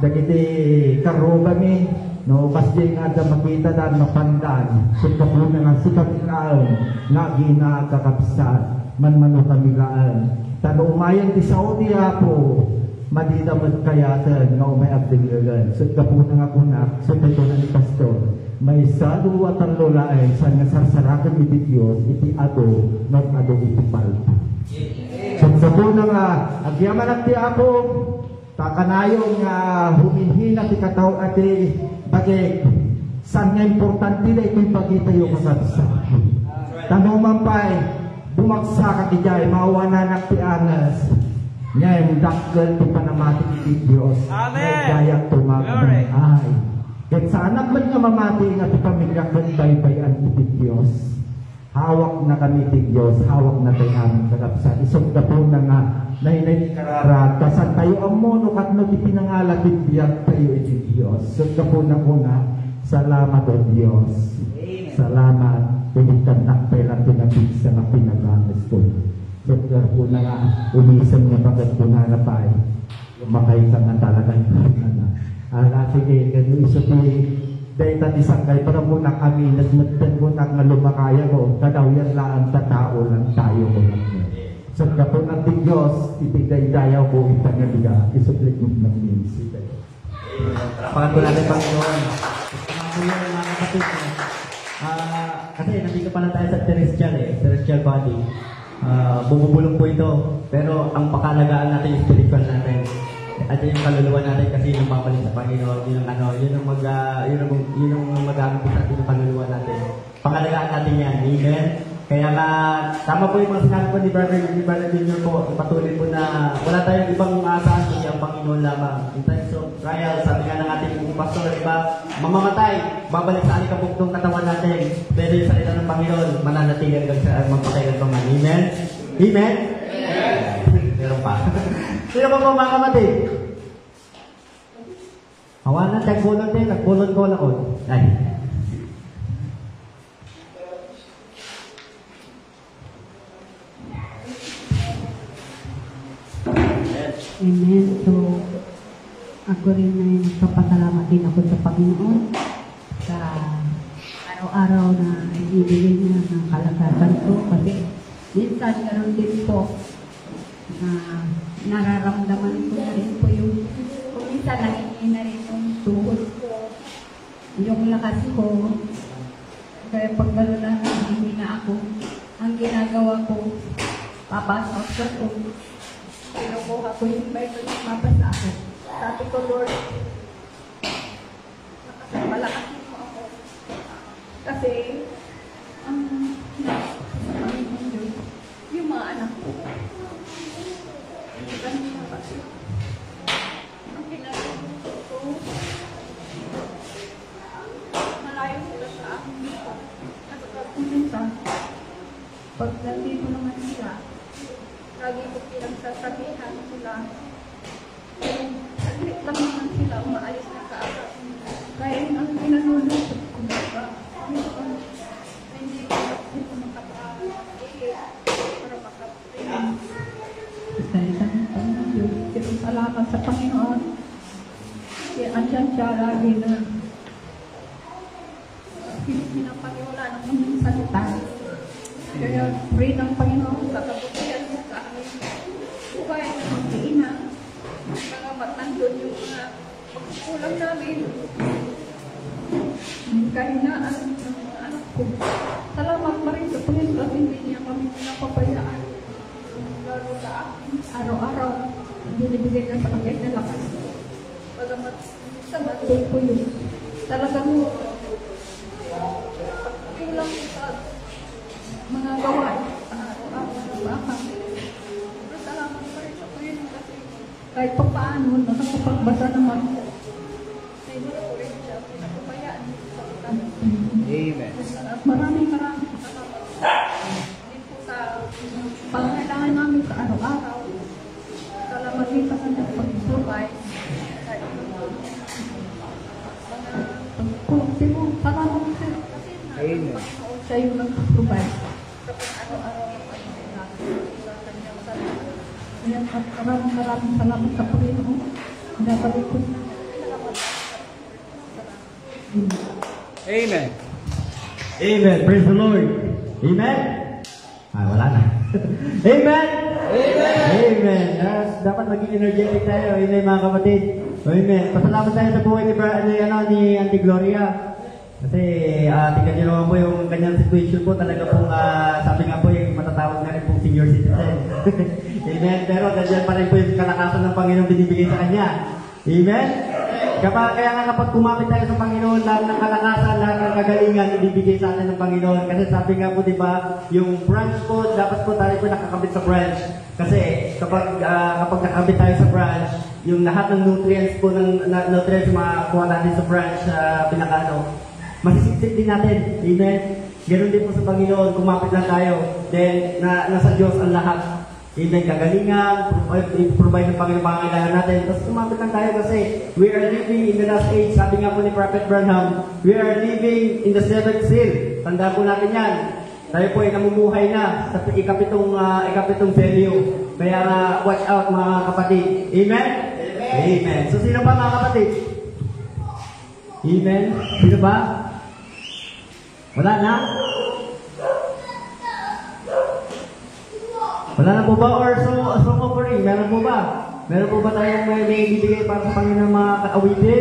dagiti karoba mi, no, kasi nga da makita dan mapandan. So kapuna nga, si kamilaan, nga ginagakapsat, man-mano kamilaan. Tano umayan ti Saudi po, madidamot kayatan, nga umay abdiligan. So kapuna nga kuna, so ito na ni Pastor, may sadu watan lolaay sa nasarsarakan iti Diyos, iti ado, not ado iti palpa. So kapuna nga, agyaman at ti Apo, takanayong uh, huminhina ti kataw ati bagay, saan nga importante na ito'y bagita yung kasabsa. Tanuman pa'y, bumagsak at ijay, mawanan at ti anas, ngayon dakgal ti panamatik iti Diyos, ngayon gayak tumagay ay. Kahit sa anak man nga mamati nga ti pamilya kan baybayan iti Diyos. Hawak na kami iti Diyos, hawak na tayo aming kagapsan. Isog na po na nga, nahinay karara, kasan tayo amono kat no ti pinangalat biyag tayo iti Diyos. Isog na po na po na, salamat o Diyos. Salamat, pinitan nakpay lang tinabigsa na pinaganas ko. Isog na po na nga, umisan nga bagat po na na pa ay, lumakay ka nga talaga na. Ala, sige, ganun isa ti dahil tati sangkay para muna kami nagmagdan mo na nga lumakaya ko kadaw yan lang tatao lang tayo ko lang sa kapon ng Diyos ipigday-dayaw ko itangabiga isuplik mo ng minsi Pagkat ko natin Panginoon mga kuya mga kapatid uh, kasi nandito pala tayo sa terrestrial eh terrestrial body uh, bumubulong po ito pero ang pakalagaan natin yung spiritual natin at yung kaluluwa natin kasi yung babalik sa Panginoon, yun ang ano, yun ang mag, uh, yun ang, yun ang magamit sa ating kaluluwa natin. Pangalagaan natin yan, amen? Kaya nga, tama po yung mga sinabi po ni Brother, ni Brother Junior po, patuloy po na wala tayong ibang asahan kundi ang Panginoon lamang. In times of trial, sabi nga ng ating pastor, iba, mamamatay, babalik sa alikabugtong katawan natin. Pero yung salita ng Panginoon, mananatili hanggang sa magpakailan pa man. Amen? Amen? Amen? Meron pa. Sino ba po mga kapatid? Hawanan, tagkulon din, nagkulon ko lang. Ay. Amen. So, ako rin ay nagpapasalamat din ako sa Panginoon sa araw-araw na ibibigay niya ng kalagasan ko kasi minsan meron din po na nararamdaman ko na rin po yung kung minsan nakikina rin yung tuhod ko, yung lakas ko. Kaya pag gano'n na hindi na ako, ang ginagawa ko, papasok sa tulog. Pinukuha ko yung Bible at mabasa ako. Sabi ko, Lord, malakasin mo ako. Kasi, ang um, yung mga anak ko, hindi kami mabasa. Ang ginagawa ko, malayo sila sa akin dito. At pagkuminsan, pag nandito naman sila, lagi ko pinagsasabihan sila. Saglit lang naman sila. sa Panginoon. Kasi andyan siya lagi na pinapaniwala ng kanyang salita. Kaya pray ng Panginoon sa kabutihan mo sa aming buhay na mag-iina. Salamat nandun yung mga pagkukulang namin. Ang kahinaan ng mga anak ko. Salamat pa rin sa Panginoon at hindi niya kami pinapabayaan. Lalo sa akin, araw-araw, binibigay na sa akin na lakas. Salamat sa matay ko yun. Talagang pagkulang sa mga gawain sa araw-araw na bakang. Pero salamat pa rin sa Panginoon kasi kahit pa paano, nakakapagbasa naman ko. Sa inyo ko rin siya, pinapabayaan sa utang. Amen. At maraming maraming salamat. Hindi po sa pangailangan namin sa araw-araw. Salamat din sa kanyang pag-provide. Kahit mga pag-provide mo, salamat sir. Kasi na, Panginoon siya yung nag-provide. Sa pang-araw-araw ng Panginoon natin. Sa kanyang salamat. Kaya at maraming maraming salamat sa Panginoon. Nabalik ko na. Salamat. Amen. Amen. Praise the Lord. Amen. Ah, wala na. Amen. Amen. Amen. Uh, dapat maging energetic tayo. Amen, mga kapatid. Amen. Pasalamat tayo sa buhay ni, ni, ano, ni Auntie Gloria. Kasi, uh, tingnan niyo naman po yung kanyang situation po. Talaga pong, uh, sabi nga po, yung matatawag na rin pong senior citizen. Amen. Pero, ganyan pa rin po yung kalakasan ng Panginoon binibigay sa kanya. Amen. Kapag, kaya nga kapag kumapit tayo sa Panginoon, lahat ng kalakasan, lahat ng kagalingan, ibibigay sa atin ng Panginoon. Kasi sabi nga po, di ba, yung branch po, dapat po tayo po nakakabit sa branch. Kasi kapag uh, kapag nakakabit tayo sa branch, yung lahat ng nutrients po, ng na, nutrients makakuha natin sa branch, uh, pinakano, masisipsip din natin. Amen? Ganun din po sa Panginoon, kumapit lang tayo. Then, na, nasa Diyos ang lahat. Amen, kagalingan, provide ng Panginoon pangangailangan natin. Tapos kumapit lang tayo kasi we are living in the last age. Sabi nga po ni Prophet Branham, we are living in the seventh seal. Tandaan po natin yan. Tayo po ay namumuhay na sa ikapitong, uh, ikapitong selyo. Kaya uh, watch out mga kapatid. Amen? Amen? Amen. So sino ba mga kapatid? Amen? Sino ba? Wala na? Wala na po ba? Or song, song offering? Meron po ba? Meron po ba tayong may, may ibigay para sa Panginoon mga kaawitin?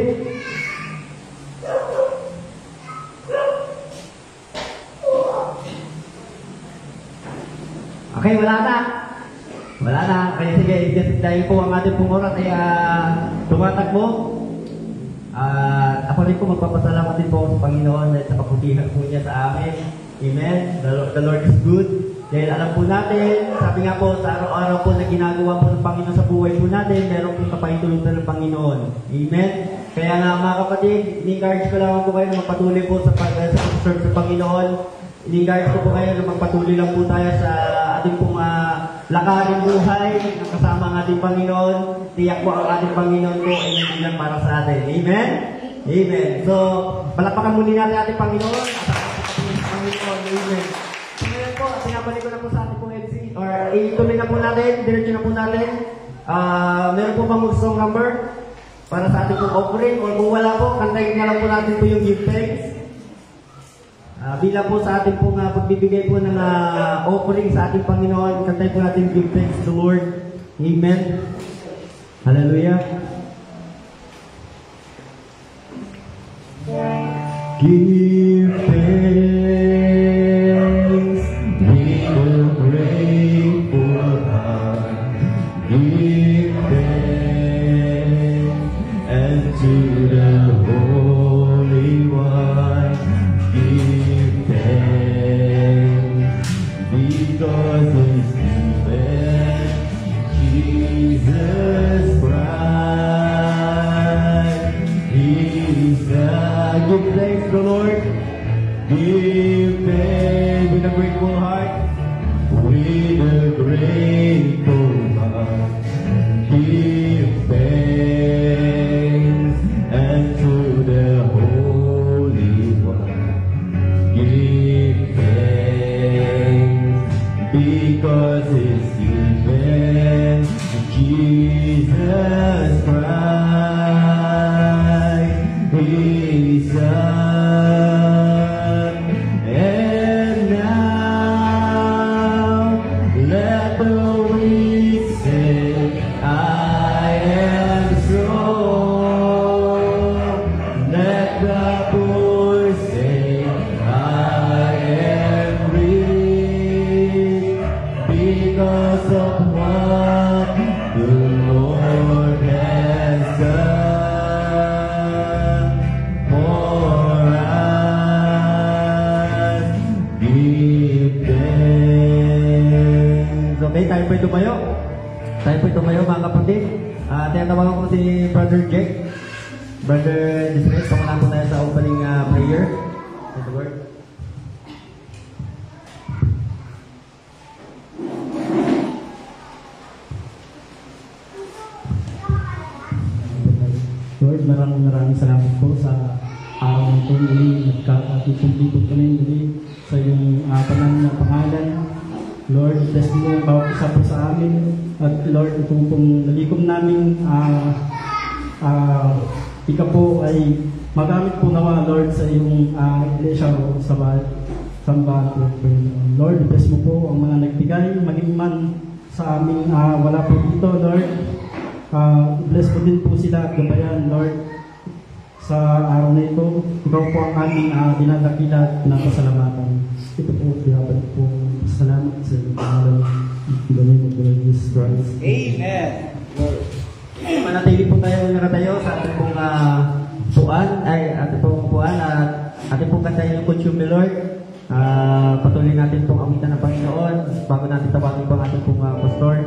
Okay, wala na. Wala na. Kaya sige, dahil po ang ating pong oras ay uh, tumatakbo. At uh, ako rin po magpapasalamat din po sa Panginoon at sa kaputihan po niya sa amin. Amen. The Lord, the Lord is good. Dahil alam po natin, sabi nga po, sa araw-araw po na ginagawa po ng Panginoon sa buhay po natin, meron po kapahintulutan ng Panginoon. Amen? Kaya nga mga kapatid, in-encourage ko lang po kayo na magpatuloy po sa pag-serve sa Panginoon. In-encourage ko po kayo na magpatuloy lang po tayo sa ating pong uh, lakarin buhay, na kasama ang ating Panginoon. Tiyak po ang ating Panginoon po ay hindi lang para sa atin. Amen? Amen. So, palakpakan muna natin ating Panginoon at ang ating Panginoon. Amen. So ngayon po, pinabalik ko na po sa ating pong M C, or ituloy na po natin, diretso na po natin. Uh, meron po bang mag-song number para sa ating pong offering? Or kung wala po, kantayin na lang po natin po yung give thanks. Uh, bilang po sa ating pong uh, pagbibigay po ng uh, offering sa ating Panginoon, kantayin po natin give thanks to the Lord. Amen. Hallelujah. Give thanks with a grateful heart. Give thanks and to the Holy One. Give thanks because He's given Jesus Christ. He's a give thanks to the Lord. Give thanks with a grateful heart. With a grateful heart. Give thanks and to the tinatawagan ko si Brother Jake. Brother Disres, pangalan po tayo sa opening uh, prayer. Praise the Lord. Lord, maraming maraming salamat po sa araw na ito muli. Nagkakatipong-tipong kami muli sa iyong uh, pangalan na pangalan. Lord, bless mo ang bawat isa po sa amin. At Lord, kung pong nalikom namin uh, uh, ikaw po ay magamit po nawa, Lord, sa iyong uh, iglesia o sa sambahan po. Lord, bless mo po ang mga nagbigay, maging man sa amin uh, wala po dito, Lord. Uh, bless po din po sila at gabayan, Lord, sa araw na ito. Ikaw po ang aming uh, dinadakila at pinapasalamatan. Ito po, pinabalik po. Salamat sa iyong pangalan. In the name of the Lord Jesus Christ. Amen. Manatili po tayo nakatayo sa ating pong uh, puan, ay ating pong puan at ating pong kantahin yung Consume the Lord. Uh, patuloy natin pong awitan ng Panginoon bago natin tawagin po ang ating pong uh, pastor.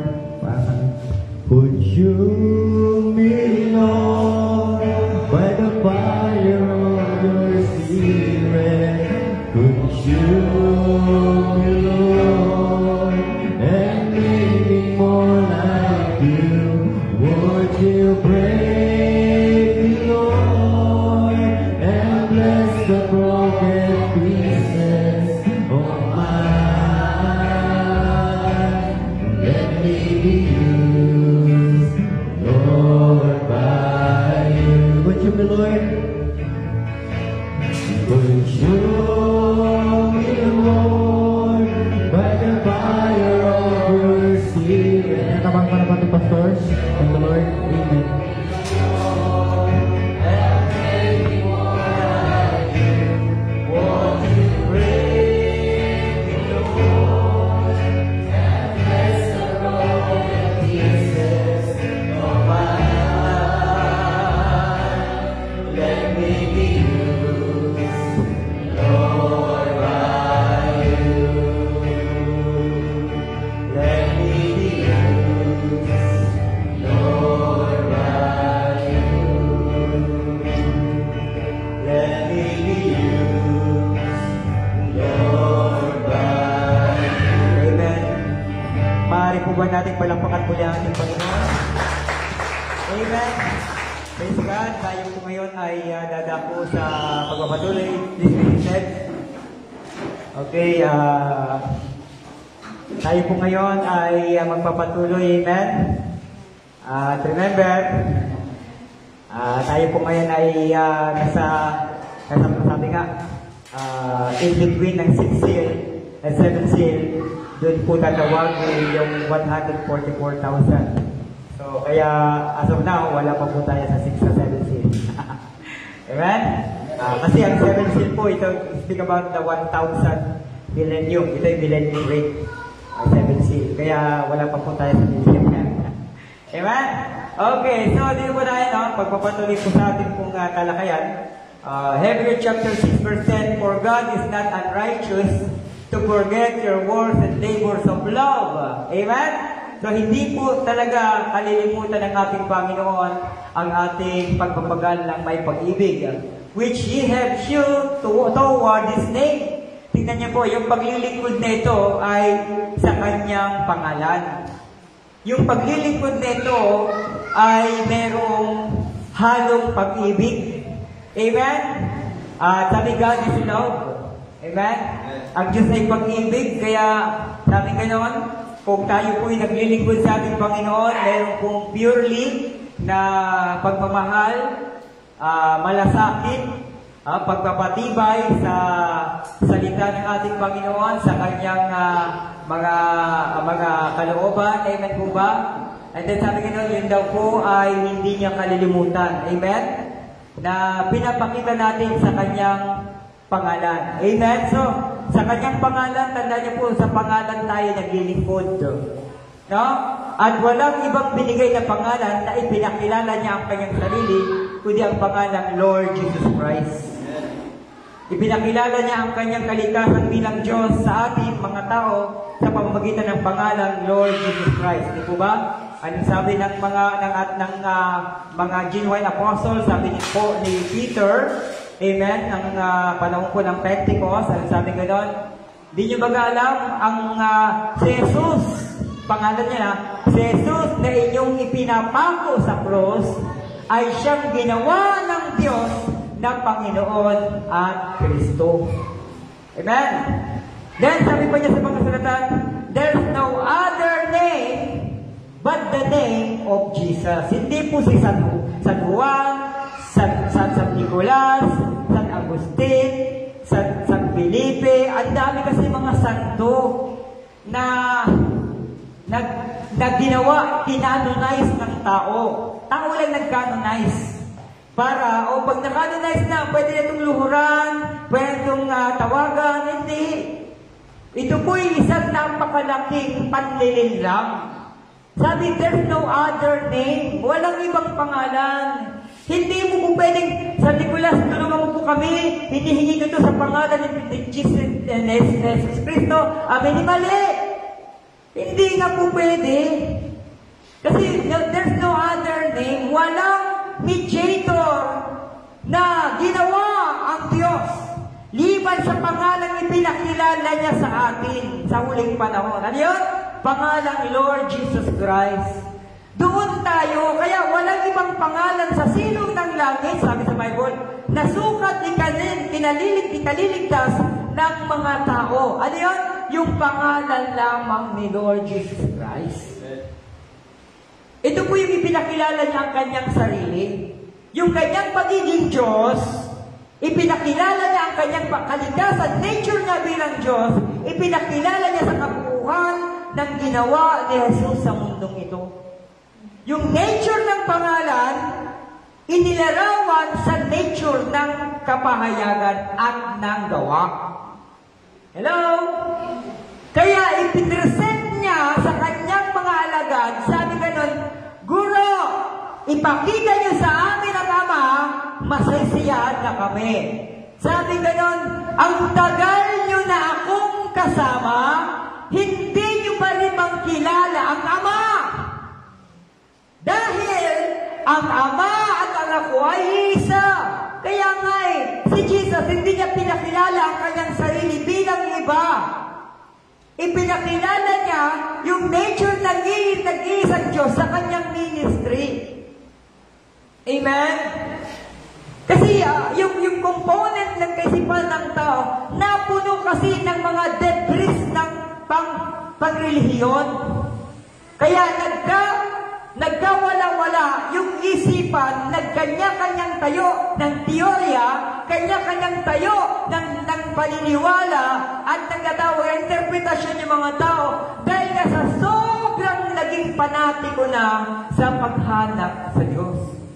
Consume me, Lord, by the fire of your Spirit. Consume me, Lord, and make me more like you. Would you break me, Lord, and bless the broken pieces of mine? Let me be used, Lord, by you. Would you, Lord? Would you, Lord, by the fire of your Spirit? Natabang pa na ba ito, Pastor? Thank the Lord. Amen. Natin palakpakan muli ang ating Panginoon. Amen. Praise God. Tayo po ngayon ay uh, dadako sa pagpapatuloy. Please be seated. Okay. Uh, tayo po ngayon ay uh, magpapatuloy. Amen. Uh, at remember, uh, tayo po ngayon ay uh, nasa, nasa sabi nga, uh, in between ng sixth seal and seventh seal. Doon po tatawagin yung one hundred forty-four thousand. So, kaya as of now, wala pa po tayo sa sixth sa seventh seal. Amen? Uh, kasi ang seventh seal po, ito, speak about the one thousand millennium. Ito yung millennium rate. Ang seventh seal. Kaya wala pa po tayo sa millennium. Amen? Okay, so dito po tayo, no? Pagpapatuloy po sa ating pong uh, talakayan. Uh, Hebrews chapter six verse ten, for God is not unrighteous to forget your works and labors of love. Amen? So, hindi po talaga kalilimutan ng ating Panginoon ang ating pagpapagal ng may pag-ibig, which He have shown to, toward His name. Tingnan niyo po, yung paglilingkod na ito ay sa Kanyang pangalan. Yung paglilingkod na ito ay merong halong pag-ibig. Amen? Uh, sabi God is love. Amen? Ang Diyos ay pag-ibig, kaya sabi ganoon, kung tayo po'y naglilingkod sa ating Panginoon, meron pong purely na pagmamahal, uh, malasakit, uh, pagpapatibay sa salita ng ating Panginoon, sa kanyang uh, mga uh, mga kalooban. Amen po ba? And then sabi ganoon, yun daw po ay hindi niya kalilimutan. Amen? Na pinapakita natin sa kanyang pangalan. Amen? So, sa kanyang pangalan, tanda niyo po, sa pangalan tayo naglilingkod. No? At walang ibang binigay na pangalan na ipinakilala niya ang kanyang sarili, kundi ang pangalan Lord Jesus Christ. Ipinakilala niya ang kanyang kalikasan bilang Diyos sa ating mga tao sa pamamagitan ng pangalan Lord Jesus Christ. Di po ba? Anong sabi ng mga ng at ng uh, mga genuine apostles, sabi ni po ni Peter, amen, ang uh, panahon po ng Pentecost, anong sabi gano'n? Di nyo ba alam ang uh, si Jesus, pangalan niya na, si Jesus na inyong ipinapako sa cross ay siyang ginawa ng Diyos na Panginoon at Kristo. Amen? Then sabi pa niya sa mga salatan, there's no other name but the name of Jesus. Hindi po si San, San Juan, San, San, San Nicolas, San Agustin, San, San Felipe, ang dami kasi mga santo na nag, nagginawa, kinanonize ng tao. Tao lang nag-canonize. Para, o pag na-canonize na, pwede na itong luhuran, pwede itong uh, tawagan, hindi. Ito po'y isang napakalaking panlilinlang. Sabi, there's no other name. Walang ibang pangalan. Hindi mo po pwedeng, San Nicolas, tulungan mo po kami, hinihingi ko ito sa pangalan ni Jesus Cristo. Amen, mali. Hindi nga po pwede. Kasi there's no other name. Walang mediator na ginawa ang Diyos. Liban sa pangalang ipinakilala niya sa atin sa huling panahon. Ano yun? Pangalang Lord Jesus Christ. Doon tayo, kaya walang ibang pangalan sa silong ng langit, sabi sa Bible, nasukat ikalin, kinalilig, ikaliligtas ng mga tao. Ano yun? Yung pangalan lamang ni Lord Jesus Christ. Ito po yung ipinakilala niya ang kanyang sarili. Yung kanyang pagiging Diyos, ipinakilala niya ang kanyang kalikasan, nature niya bilang Diyos, ipinakilala niya sa kabuuan ng ginawa ni Jesus sa mundong ito. Yung nature ng pangalan, inilarawan sa nature ng kapahayagan at ng gawa. Hello? Kaya ipipresent niya sa kanyang mga alagad, sabi ganon, Guro, ipakita niyo sa amin ang Ama, masisiyahan na kami. Sabi ganon, ang tagal niyo na akong kasama, hindi niyo pa rin bang kilala ang Ama? Dahil ang Ama at ang Ako ay isa. Kaya nga eh, si Jesus hindi niya pinakilala ang kanyang sarili bilang iba. Ipinakilala niya yung nature ng nag-iisang Diyos sa kanyang ministry. Amen? Kasi uh, yung, yung component ng kaisipan ng tao, napuno kasi ng mga debris ng pang, pangrelihiyon. Kaya nagka Nagkawala-wala yung isipan, nagkanya-kanyang tayo ng teorya, kanya-kanyang tayo ng, ng paniniwala, at nagkatawag interpretasyon yung mga tao dahil nga sa sobrang naging panatiko na sa paghanap sa Diyos.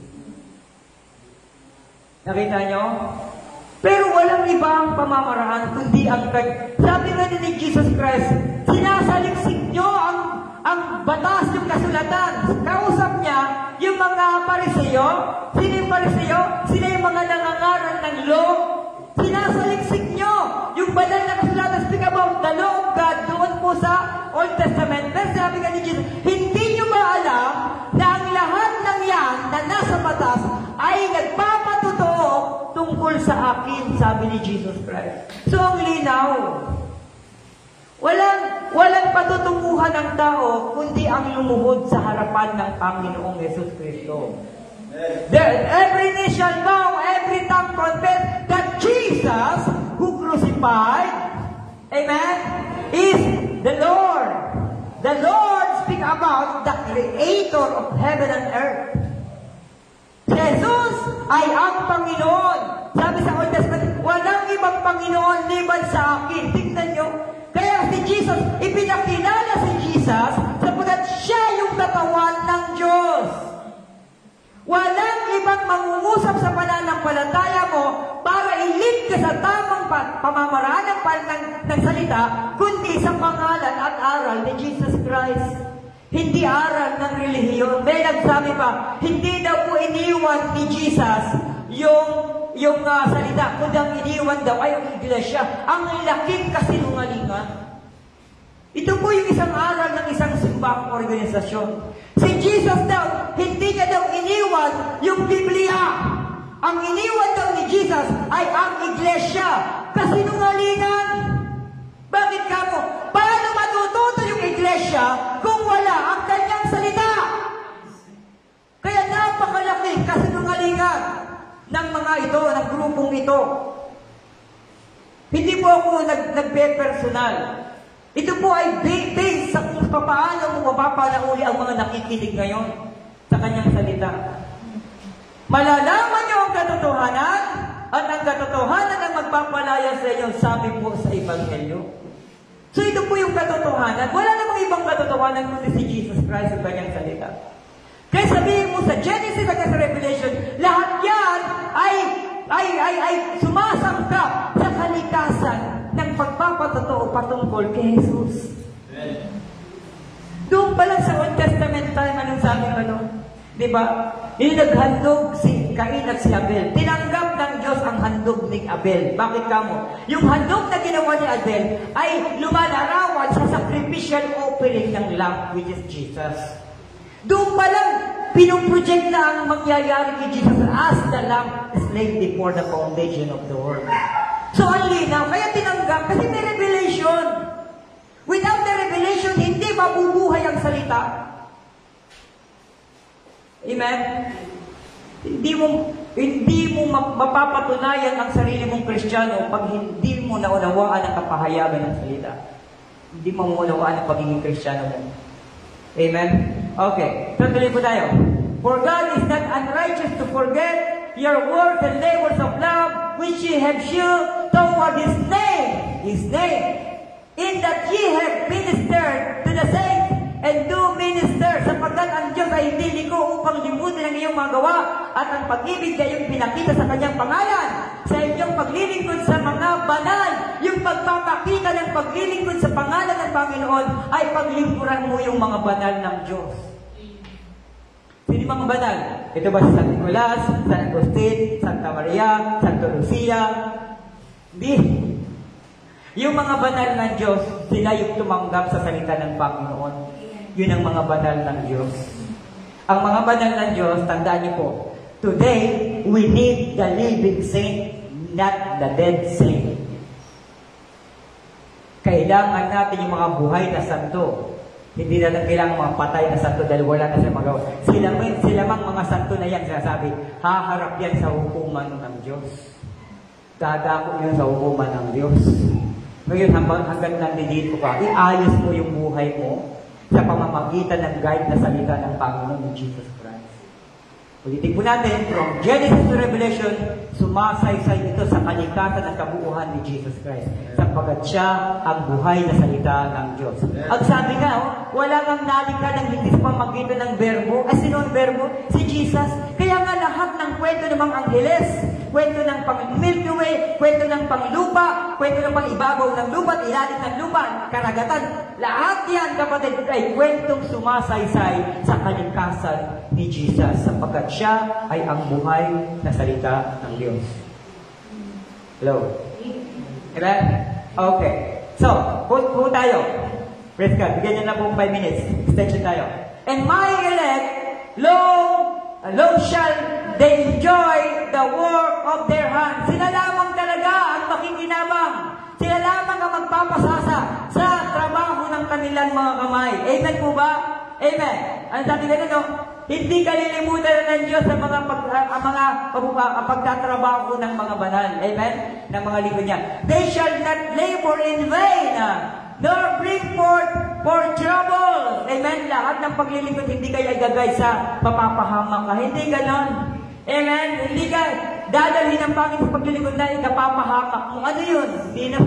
Nakita nyo? Pero walang ibang pamamaraan kundi ang sabi nga ni Jesus Christ, sinasaliksik nyo ang ang batas, yung kasulatan. Kausap niya yung mga Pariseo. Sino yung Pariseo? Sino yung mga nangangaral ng law? Sinasaliksik nyo yung banal na kasulatan. Speak about the law of God doon po sa Old Testament. Pero sabi nga ni Jesus, hindi nyo ba alam na ang lahat ng yan na nasa batas ay nagpapatotoo tungkol sa akin, sabi ni Jesus Christ. So ang linaw. Walang, walang patutunguhan ng tao, kundi ang lumuhod sa harapan ng Panginoong Yesus Cristo. Every knee shall bow, every tongue confess that Jesus, who crucified, amen, is the Lord. The Lord speak about the Creator of heaven and earth. Jesus ay ang Panginoon. Sabi sa Old Testament, walang ibang Panginoon liban sa akin. Tingnan nyo. Kaya si Jesus, ipinakilala si Jesus sapagkat siya yung katawan ng Diyos. Walang ibang mangungusap sa pananampalataya mo para i-lead ka sa tamang pamamaraan ng, ng, ng salita, kundi sa pangalan at aral ni Jesus Christ. Hindi aral ng relihiyon. May nagsabi pa, hindi daw po iniwan ni Jesus yung yung uh, salita, kundi ang iniwan daw ay ang iglesia. Ang laking kasinungalingan. Ito po yung isang aral ng isang simbang organisasyon. Si Jesus daw, hindi niya daw iniwan yung Biblia. Ang iniwan daw ni Jesus ay ang iglesia. Kasinungalingan. Bakit ka mo? Paano matututo yung iglesia kung wala ang kanyang salita? Kaya napakalaki kasinungalingan ng mga ito, ng grupong ito. Hindi po ako nag, nagpe-personal. Ito po ay based sa kung paano mo mapapanauli ang mga nakikinig ngayon sa kanyang salita. Malalaman niyo ang katotohanan at ang katotohanan ang magpapalaya sa inyo, sabi po sa Ebanghelyo. So ito po yung katotohanan. Wala namang ibang katotohanan kundi si Jesus Christ sa kanyang salita. Kaya sabihin mo sa Genesis at sa Revelation, lahat yan ay, ay, ay, ay sumasangkap sa kalikasan ng pagpapatotoo patungkol kay Jesus. Doon pala sa Old Testament time, anong sabi mo, ano? Diba? Yung naghandog si Cain at si Abel. Tinanggap ng Diyos ang handog ni Abel. Bakit kamo? Yung handog na ginawa ni Abel ay lumalarawan sa sacrificial offering ng Lamb, which is Jesus. Doon pa lang, pinuproject na ang mangyayari kay Jesus as the Lamb slain before the foundation of the world. So, ang linaw, kaya tinanggap, kasi may revelation. Without the revelation, hindi mabubuhay ang salita. Amen? Hindi mo, hindi mo mapapatunayan ang sarili mong Kristiyano pag hindi mo naunawaan ang kapahayagan ng salita. Hindi mo maunawaan ang pagiging Kristiyano mo. Amen? Okay. So, tuloy po tayo. For God is not unrighteous to forget your works and labors of love, which ye have shown toward His name, His name, in that ye have ministered to the saints, and do minister, sapagkat ang Diyos ay hindi liko upang limutin ang iyong mga gawa, at ang pag-ibig na iyong pinakita sa kanyang pangalan, sa inyong paglilingkod sa mga banal. Yung pagpapakita ng paglilingkod sa pangalan ng Panginoon ay paglingkuran mo yung mga banal ng Diyos. Sino mga banal? Ito ba si San Nicolas, San Agustin, Santa Maria, Santa Lucia? Hindi. Yung mga banal ng Diyos, sila yung tumanggap sa salita ng Panginoon. Yun ang mga banal ng Diyos. Ang mga banal ng Diyos, tandaan niyo po, today, we need the living saint, not the dead saint. Kailangan natin yung mga buhay na santo. Hindi na lang kailangan mga patay na santo dahil wala na siya magawa. Sila, sila mang mga santo na yan, sinasabi, haharap yan sa hukuman ng Diyos. Dadako yan sa hukuman ng Diyos. Ngayon, hanggang, hanggang nandito ka, iayos mo yung buhay mo sa pamamagitan ng guide na salita ng Panginoon ng Jesus Christ. Ulitin po natin, from Genesis to Revelation, sumasaysay ito sa kalikasan ng kabuuhan ni Jesus Christ, sapagkat siya ang buhay na salita ng Diyos. Ang sabi nga, oh, wala nang nalika ng hindi sa pamamagitan ng berbo. Ay, sino ang berbo? Si Jesus. Kaya nga lahat ng kwento ng mga anggeles, kwento ng pang-Milky Way, kwento ng panglupa, kwento ng pang-ibabaw ng lupa, ilalim ng lupa, karagatan, lahat yan, kapatid, ay kwentong sumasaysay sa kalikasan ni Jesus, sapagkat siya ay ang buhay na salita ng Diyos. Hello? Amen? Okay. So, po, po tayo. Praise God. Bigyan niyo na po five minutes. Extension tayo. And my elect, long, long shall they enjoy the work of their hands. Sila lamang talaga ang makikinabang. Sila lamang ang magpapasasa sa trabaho ng kanilang mga kamay. Amen po ba? Amen. Ano sabi ka nito? Hindi kalilimutan ng Diyos sa mga pag, uh, mga uh, pagtatrabaho ng mga banal. Amen? Ng mga lingkod niya. They shall not labor in vain, uh, nor bring forth for trouble. Amen? Lahat ng paglilingkod, hindi kayo gagay sa papapahamak ka. Hindi ganon. Amen? Hindi ka dadalhin ng Panginoon sa paglilingkod na ikapapahamak mo. Ano yun? Hindi na.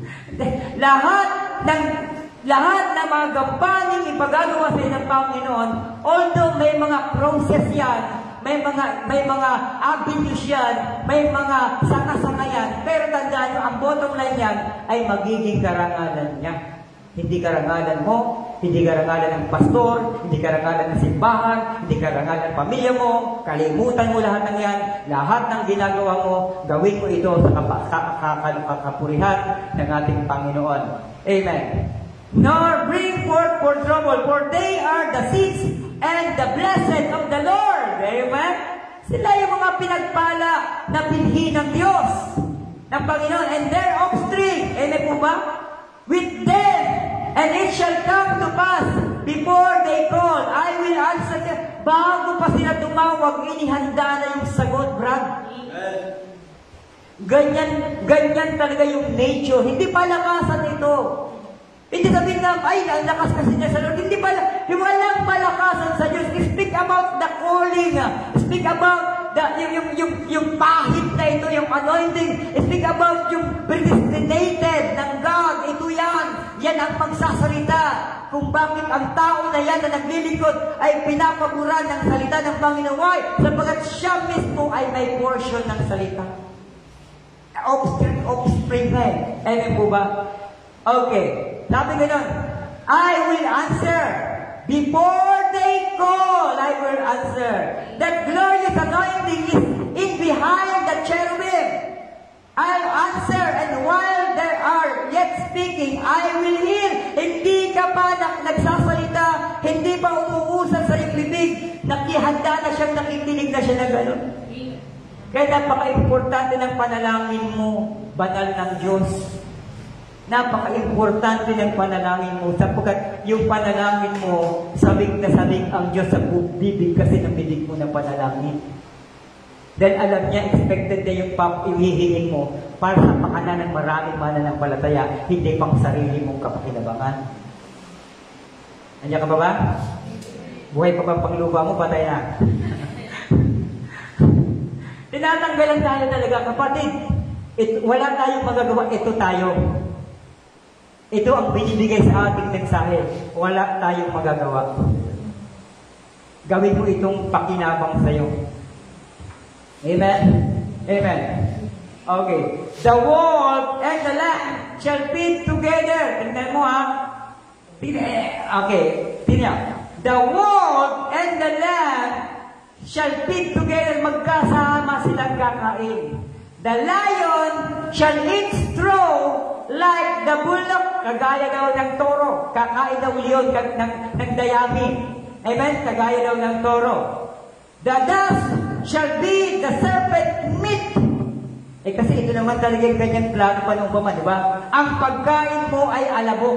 Lahat ng Lahat na mga gampaning ipagagawa sa ng Panginoon, although may mga process yan, may mga may mga avenues yan, may mga sanga-sanga yan, pero tandaan nyo, ang bottom line yan ay magiging karangalan niya. Hindi karangalan mo, hindi karangalan ng pastor, hindi karangalan ng simbahan, hindi karangalan ng pamilya mo, kalimutan mo lahat ng yan, lahat ng ginagawa mo, gawin mo ito sa kapurihan ng ating Panginoon. Amen. Nor bring forth for trouble, for they are the seeds and the blessed of the Lord. Amen? Sila yung mga pinagpala na binhi ng Diyos, ng Panginoon, and their offspring. Amen po ba? With them, and it shall come to pass before they call, I will answer them. Bago pa sila tumawag, inihanda na yung sagot, Brad. Ganyan, ganyan talaga yung nature. Hindi palakasan ito. Hindi sabihin na, ay, ang lakas kasi niya sa Lord. Hindi pala, walang palakasan sa Diyos. Speak about the calling. Speak about the, yung, yung, yung, yung pahit na ito, yung anointing. Speak about yung predestinated ng God. Ito yan. Yan ang magsasalita. Kung bakit ang tao na yan na naglilingkod ay pinapaguran ng salita ng Panginoon. Sapagat siya mismo ay may portion ng salita. Offspring, offspring na eh. Amen po ba? Okay. Sabi ganun, I will answer. Before they call, I will answer. That glorious anointing is in behind the cherubim. I'll answer, and while they are yet speaking, I will hear. Hindi ka pa nagsasalita, hindi pa umuusal sa iyong bibig, nakihanda na siyang nakikinig na siya na gano'n. Kaya napaka-importante ng panalangin mo, banal ng Diyos. Napaka-importante ng panalangin mo sapagkat yung panalangin mo, sabik na sabik ang Diyos sa bibig kasi ng bibig mo na panalangin. Dahil alam niya, expected na yung pap ihihingin mo para sa pakanan ng maraming mananampalataya, hindi pang sarili mong kapakinabangan. Andiyan ka ba ba? Buhay pa ba panglupa mo? Patay na. Tinatanggalan tayo talaga, kapatid. It, wala tayong magagawa. Ito tayo. Ito ang binibigay sa ating mensahe. Wala tayong magagawa. Gawin mo itong pakinabang sa'yo. Amen? Amen. Okay. The wolf and the lamb shall feed together. Tingnan mo ha. Okay. Tingnan. The wolf and the lamb shall feed together. Magkasama silang kakain. The lion shall eat straw like the bullock. Kagaya daw ng toro. Kakain daw leon ng, ng dayami. Amen? Kagaya daw ng toro. The dove shall be the serpent meat. Eh kasi ito naman talaga yung ganyang plano pa nung paman, di ba? Ang pagkain mo ay alabok.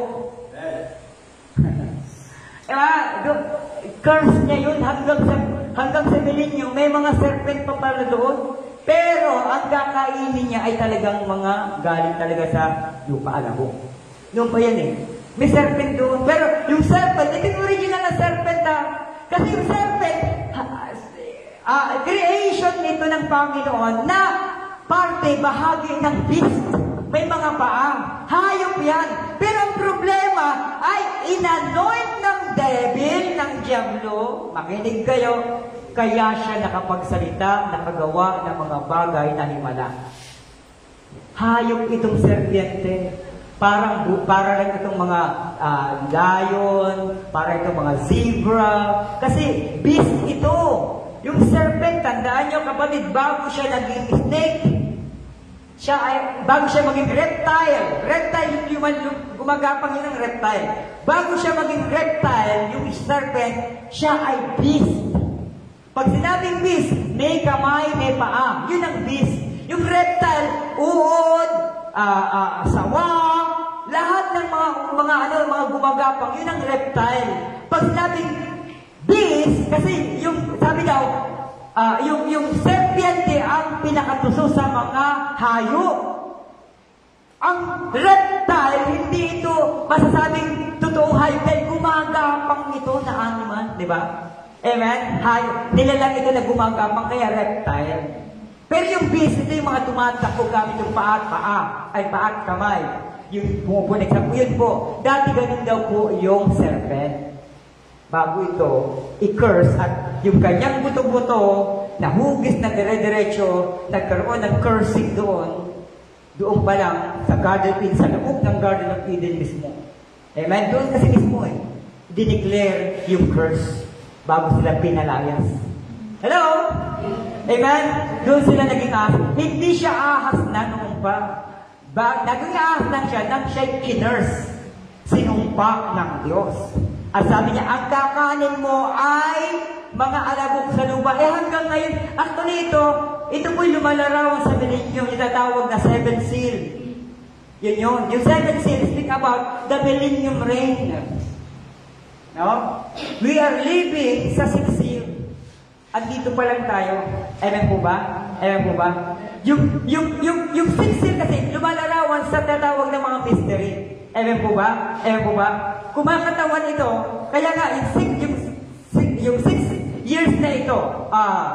Diba? Curse niya yun hanggang sa, hanggang sa milenyo. May mga serpent pa pala doon. Pero ang kakainin niya ay talagang mga galing talaga sa lupa alabok. Noon pa yan eh. May serpent doon. Pero yung serpent, ito yung original na serpent ha. Kasi yung serpent, Uh, creation nito ng Panginoon na parte, bahagi ng beast. May mga paa. Hayop yan. Pero ang problema ay inanoint ng devil, ng diablo. Makinig kayo. Kaya siya nakapagsalita, nakagawa ng mga bagay na himala. Hayop itong serpiente. Parang, para lang itong mga uh, lion, para itong mga zebra. Kasi beast ito. Yung serpent, tandaan nyo kapatid, bago siya naging snake, siya ay, bago siya maging reptile, reptile, yung gumagapang yun ng reptile. Bago siya maging reptile, yung serpent, siya ay beast. Pag sinabing beast, may kamay, may paa. Yun ang beast. Yung reptile, uod, uh, uh, sawa, lahat ng mga, mga, ano, mga gumagapang, yun ang reptile. Pag sinabing beast, kasi yung, sabi daw, uh, yung, yung serpiente ang pinakatuso sa mga hayop. Ang reptile, hindi ito masasabing totoong hayop dahil gumagapang ito na animal, di ba? Amen? Hayop. Nilalang ito na gumagapang, kaya reptile. Pero yung beast, ito yung mga tumatakbo gamit yung paa at paa, ay paa at kamay. Yung pumupunik sa yun po. Dati ganun daw po yung serpent. Bago ito, i-curse at yung kanyang buto-buto na hugis na dire-diretso, nagkaroon ng cursing doon, doon pa lang sa Garden Eden, sa loob ng Garden of Eden mismo. Amen? Doon kasi mismo eh, dineclare yung curse bago sila pinalayas. Hello? Amen? Doon sila naging ahas. Hindi siya ahas na noong pa. Ba, naging ahas lang siya nang siya'y kinurse, sinumpa ng Diyos. At sabi niya, ang kakanin mo ay mga alabok sa lupa. Eh hanggang ngayon, actually ito, ito po'y lumalarawan sa millennium, itatawag na seven seal. Yun yun. Yung seven seal, speak about the millennium reign. No? We are living sa sixth seal. At dito pa lang tayo. Amen po ba? Amen po ba? Yung, yung, yung, yung sixth seal kasi, lumalarawan sa tatawag ng mga mystery. Amen po ba? Amen po ba? Kumakatawan ito, kaya nga, yung six, yung, six, yung six years na ito, ah,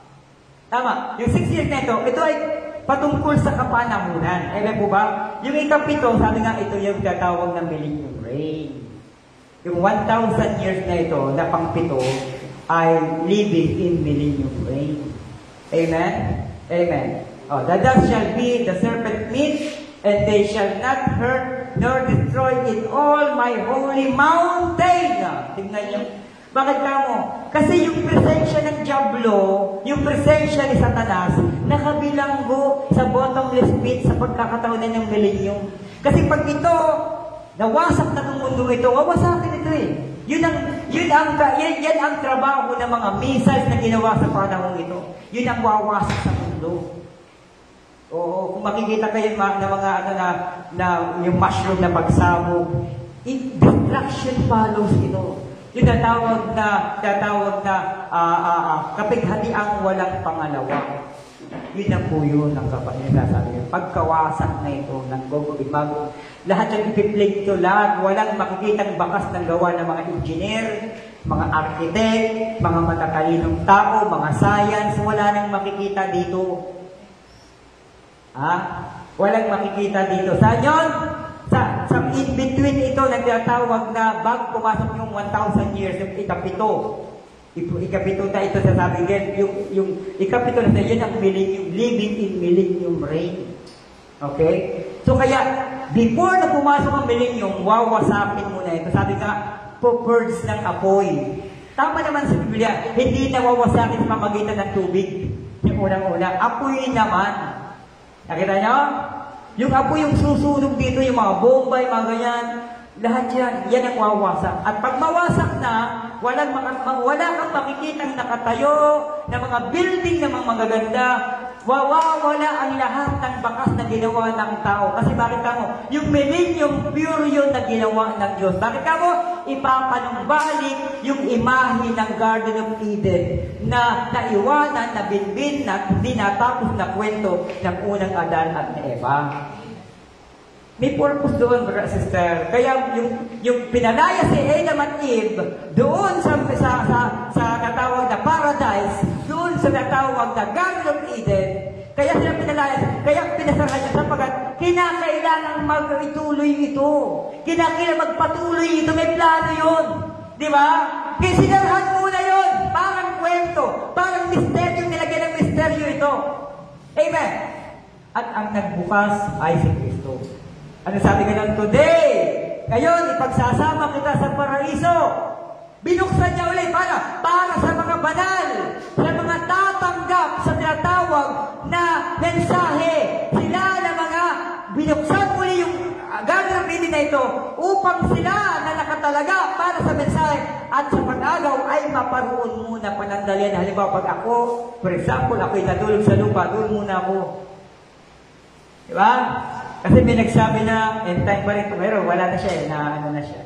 tama, yung six years na ito, ito ay patungkol sa kapanahunan. Amen po ba? Yung ikapito, sabi nga, ito yung tatawag ng millennium reign. Yung one thousand years na ito, na pangpito, ay living in millennium reign. Amen? Amen. Oh, the dust shall be the serpent meat, and they shall not hurt nor destroy in all my holy mountain. Tingnan niyo. Bakit ka mo? Kasi yung presensya ng Diablo, yung presensya ni Satanas, nakabilanggo sa bottomless pit sa pagkakataon ng millennium. Kasi pag ito, nawasak na ng mundo ito, wawasakin ito eh. Yun ang, yun ang, yan, yan ang trabaho ng mga missiles na ginawa sa panahon ito. Yun ang wawasak sa mundo. Oo, kung makikita kayo ma, na mga ano na, na yung mushroom na pagsabog, destruction follows ito. Yung natawag na, natawag na uh, uh, uh, kapighatiang walang pangalawa. Yun na po yun ang kapatid na sabi. Pagkawasak na ito ng gogobin bago. Lahat ng ipiplate ito, lahat, walang makikitang bakas ng gawa ng mga engineer, mga architect, mga matatalinong tao, mga science, wala nang makikita dito. Ha? Walang makikita dito. Saan yun? Sa, sa in-between ito, nagtatawag na bago pumasok yung one thousand years, yung ikapito. Ikapito na ito sa sabi din, yung, yung ikapito na yan ang millennium, living in millennium reign. Okay? So kaya, before na pumasok ang millennium, wawasakin mo na ito. Sabi nga, purge ng apoy. Tama naman sa Biblia, hindi na wawasakin sa pamagitan ng tubig. Yung unang-una, apoy naman. Nakita nyo? Yung apoy yung susunog dito, yung mga bomba, yung mga ganyan, lahat yan, yan ang wawasak. At pag mawasak na, walang maka, wala kang makikitang nakatayo na mga building na mga magaganda, wawawala ang lahat ng bakas na ginawa ng tao. Kasi bakit ka mo? Yung millennium pure yun na ginawa ng Diyos. Bakit ka mo? Ipapanumbalik yung imahe ng Garden of Eden na naiwanan, na binbin, na hindi natapos na kwento ng unang Adan at Eva. May purpose doon, brother sister. Kaya yung, yung pinalaya si Adam at Eve doon sa, sa, sa, sa natawag na paradise, doon sa natawag na Garden of Eden, kaya sila pinalaya, kaya pinasara niya sapagkat kinakailangan mag-ituloy ito. Kinakailangan magpatuloy ito. May plano yun. Di ba? Kaya sinarahan muna yun. Parang kwento. Parang misteryo. Nilagyan ng misteryo ito. Amen. At ang nagbukas ay si Kristo. Ano sabi ka nun? Today, ngayon, ipagsasama kita sa paraiso. Binuksan niya ulit. Para? Para sa mga banal, sa mga tatanggap sa tinatawag na mensahe. Sila na mga binuksan muli yung Garden of Eden na ito upang sila na nakatalaga para sa mensahe at sa pag-agaw ay maparoon muna panandalian. Halimbawa, pag ako, for example, ako'y natulog sa lupa, doon muna ako. Diba? Kasi may nagsabi na, end time pa rin, pero wala na siya, na ano na siya.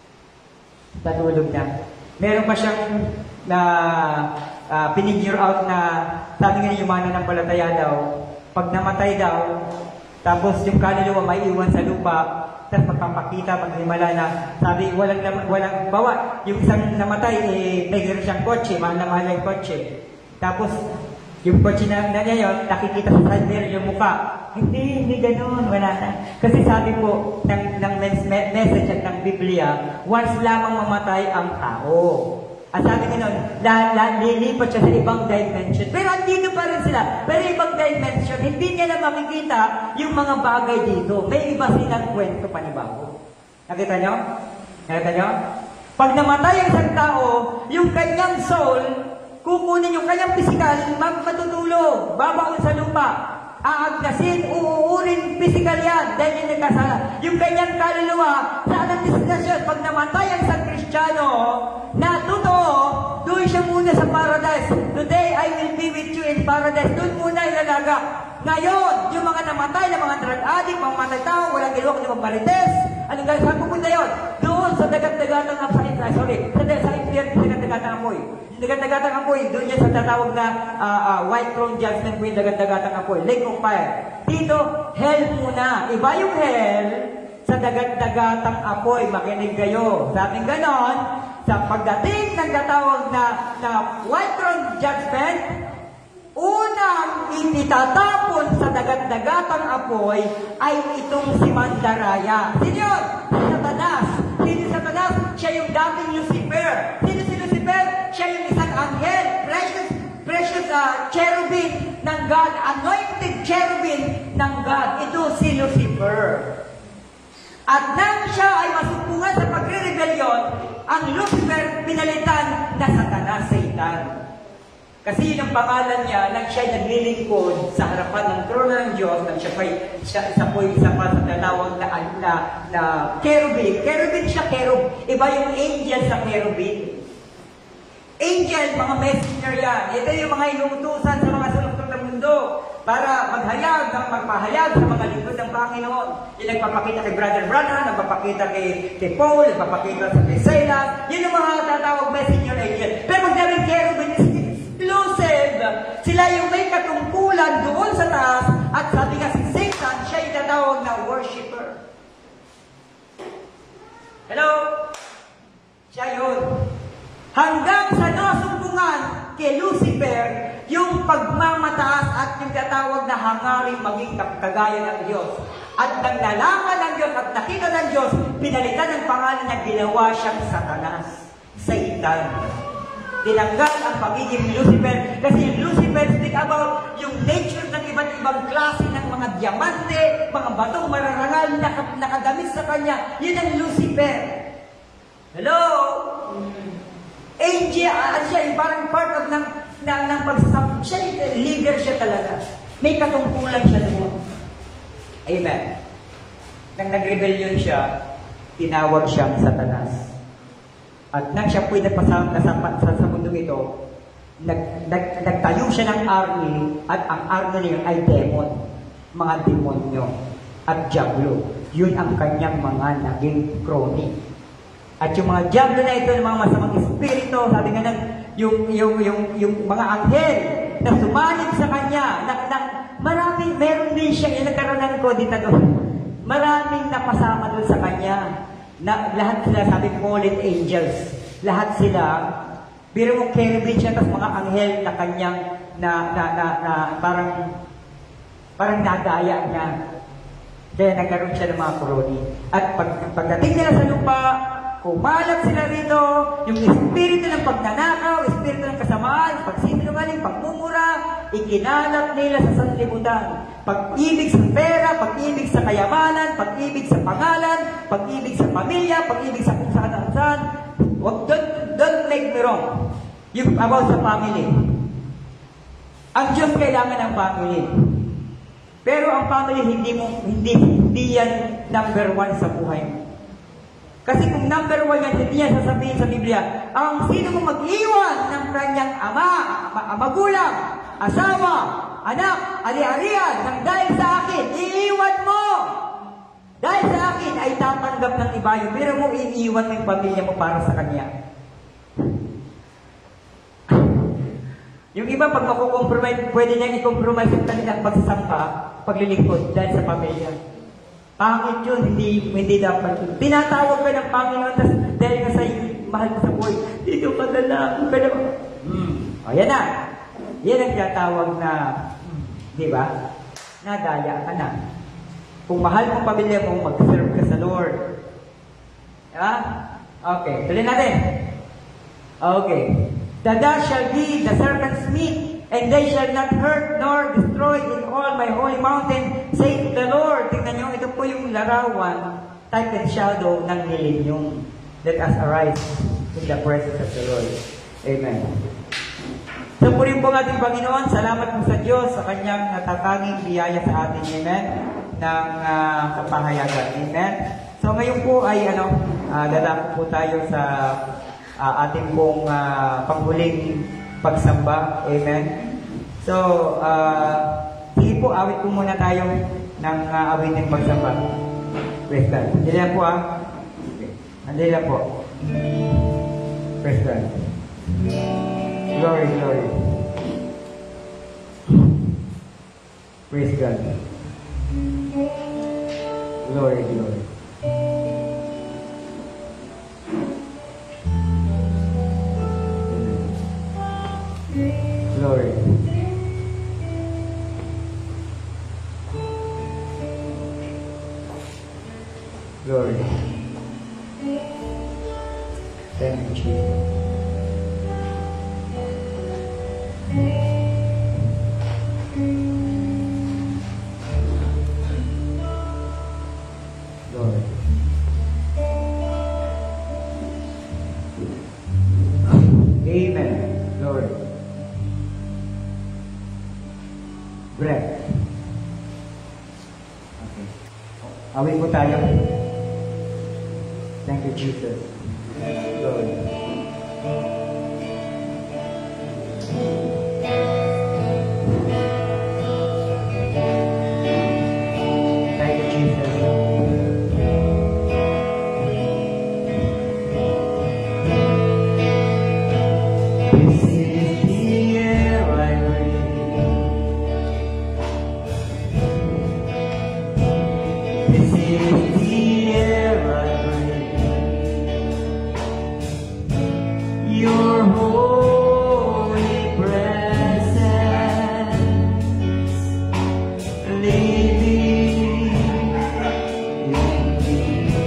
Natulog na. Meron pa siyang na uh, pinigure out na, sabi nga yung mananampalataya daw, pag namatay daw, tapos yung kaluluwa may iwan sa lupa, tapos magpapakita, maghimala na, sabi, walang, walang bawa. Yung isang namatay, eh, may gano'n siyang kotse, mahal na mahal yung kotse. Tapos, yung kotse na, na niya yun, nakikita sa side mirror yung mukha. Hindi, hindi gano'n, wala na. Kasi sabi po, ng, ng message at ng Biblia, once lamang mamatay ang tao. At sabi nga nun, lilipat siya sa ibang dimension. Pero andito pa rin sila. Pero ibang dimension, hindi niya na makikita yung mga bagay dito. May iba silang kwento panibago. Nakita nyo? Nakita nyo? Pag namatay ang isang tao, yung kanyang soul, kukunin yung kanyang physical, matutulog, babaon sa lupa. Aagnasin, uuurin physical yan dahil yung nagkasala. Yung kanyang kaluluwa, saan ang destinasyon? Pag namatay ang isang Kristo, Kristiyano na totoo, doon siya muna sa paradise. Today, I will be with you in paradise. Doon muna ilalaga. Ngayon, yung mga namatay na mga drug addict, mga matay tao, walang ginawa kundi magbarites, anong gano'n? Saan pupunta yun? Doon sa dagat-dagatang apoy. Sorry, sa, sa impyerno, sa dagat-dagatang apoy. Yung dagat-dagatang apoy, doon niya sa tatawag na uh, uh, white throne judgment po yung dagat-dagatang apoy. Lake of fire. Dito, hell muna. Iba yung hell sa dagat-dagatang apoy. Makinig kayo. Sa ating ganon, sa pagdating ng tatawag na, na white throne judgment, unang itatapon sa dagat-dagatang apoy ay itong si Mandaraya. Sino yun? Satanas. Sino Satanas? Siya yung dating Lucifer. Sino si Lucifer? Siya yung isang anghel. Precious, precious uh, cherubim ng God. Anointed cherubim ng God. Ito si Lucifer. At nang siya ay masumpungan sa pagre-rebelyon, ang Lucifer pinalitan na Satanas, Satan. Kasi yun ang pangalan niya, nang siya naglilingkod sa harapan ng trono ng Diyos, nang siya pa'y, siya, isa po'y isa pa sa tinatawag na, na, na cherubim. Cherubim siya, cherub. Iba yung angel sa cherubim. Angel, mga messenger yan. Ito yung mga inuutusan sa mga sulok-sulok ng mundo para maghayag, magpahayag sa mga lingkod ng Panginoon. Yung nagpapakita kay Brother Branham, nagpapakita kay, kay Paul, nagpapakita sa kay Silas. Yun yung mga tatawag messenger angel. Pero magdaming cherubim, exclusive. Sila yung may katungkulan doon sa taas at sabi nga si Satan, siya yung tatawag na worshiper. Hello? Siya yun. Hanggang sa nasumbungan kay Lucifer, yung pagmamataas at yung tatawag na hangaring maging kagaya ng Diyos. At nang nalaman ng Diyos at nakita ng Diyos, pinalitan ng pangalan niya, ginawa siyang Satanas. Satan. Tinanggal ang pagiging Lucifer. Kasi yung Lucifer, speak about yung nature ng iba't ibang klase ng mga diamante, mga batong mararangal na nakadamit sa kanya. Yun ang Lucifer. Hello? Angel, uh, siya yung parang part of ng, ng, ng pagsasam. Siya yung leader siya talaga. May katungkulan siya doon. Amen. Nang nag-rebellion siya, tinawag siyang Satanas. At nang siya po'y nagpasama sa, sa, sa mundong ito, nag, nag, nagtayo siya ng army, at ang army niya ay demon. Mga demonyo at diablo. Yun ang kanyang mga naging crony. At yung mga diablo na ito, yung mga masamang espiritu, sabi nga ng, yung, yung, yung, yung mga anghel na sumanib sa kanya, na, na, maraming, meron din siya, yung nagkaroon ko dito doon, maraming napasama doon sa kanya, na lahat sila, sabi fallen angels, lahat sila, biro mo cherubim siya, tapos mga anghel na kanyang, na, na, na, na parang, parang nagaya niya. Kaya nagkaroon siya ng mga kroni. At pag, pagdating nila sa lupa, kumalat sila rito, yung espiritu ng pagnanakaw, espiritu ng kasamaan, pagsinungaling, pagmumura, ikinalat nila sa sanlibutan. Pag-ibig sa pera, pag-ibig sa kayamanan, pag-ibig sa pangalan, pag-ibig sa pamilya, pag-ibig sa kung saan-saan. Don't, don't make me wrong. Yung about sa family. Ang Diyos kailangan ng family. Pero ang family, hindi mo, hindi, hindi yan number one sa buhay mo. Kasi kung number one yan, hindi yan sasabihin sa Biblia, ang sino mo mag-iwan ng kanyang ama, ma- magulang, asawa, anak, ari-arian, nang dahil sa akin, iiwan mo! Dahil sa akin, ay tatanggap ng iba yun, pero mo iiwan mo yung pamilya mo para sa kanya. Yung iba, pag makukompromise, pwede niyang i-compromise yung kanilang pagsasampa, paglilingkod, dahil sa pamilya. Pangit yun, hindi, hindi dapat yun. Tinatawag ka ng Panginoon, tas dahil ka sa mahal mo sa buhay, dito ka na lang, ka na. Hmm. O, yan na. Yan ang tinatawag na, hmm, di ba? Nadaya ka na. Kung mahal mong pamilya mo, mag-serve ka sa Lord. Diba? Okay, tuloy natin. Okay. The dust shall be the serpent's meat, and they shall not hurt nor destroy in all my holy mountain, saith the Lord. Tingnan nyo, ito po yung larawan, type and shadow ng millennium. Let us arise in the presence of the Lord. Amen. So, purihin po ating Panginoon, salamat po sa Diyos sa kanyang natatanging biyaya sa atin. Amen. Ng uh, kapahayagan. Amen. So, So ngayon po ay ano, uh, dadako po tayo sa uh, ating pong uh, panghuling pagsamba. Amen. So, uh, sige po, awit po muna tayo ng uh, awiting pagsamba. Praise God. Hindi lang po ah. Okay. Hindi lang po. Praise God. Glory, glory. Praise God. Glory, glory. Glory. Glory. Thank you, Jesus. Glory. Amen. Glory. Breath. Okay. Awin po tayo. Thank you, Jesus. Glory. Thank you, Jesus. This is the air I breathe. This is the air I breathe. Your holy presence living in me.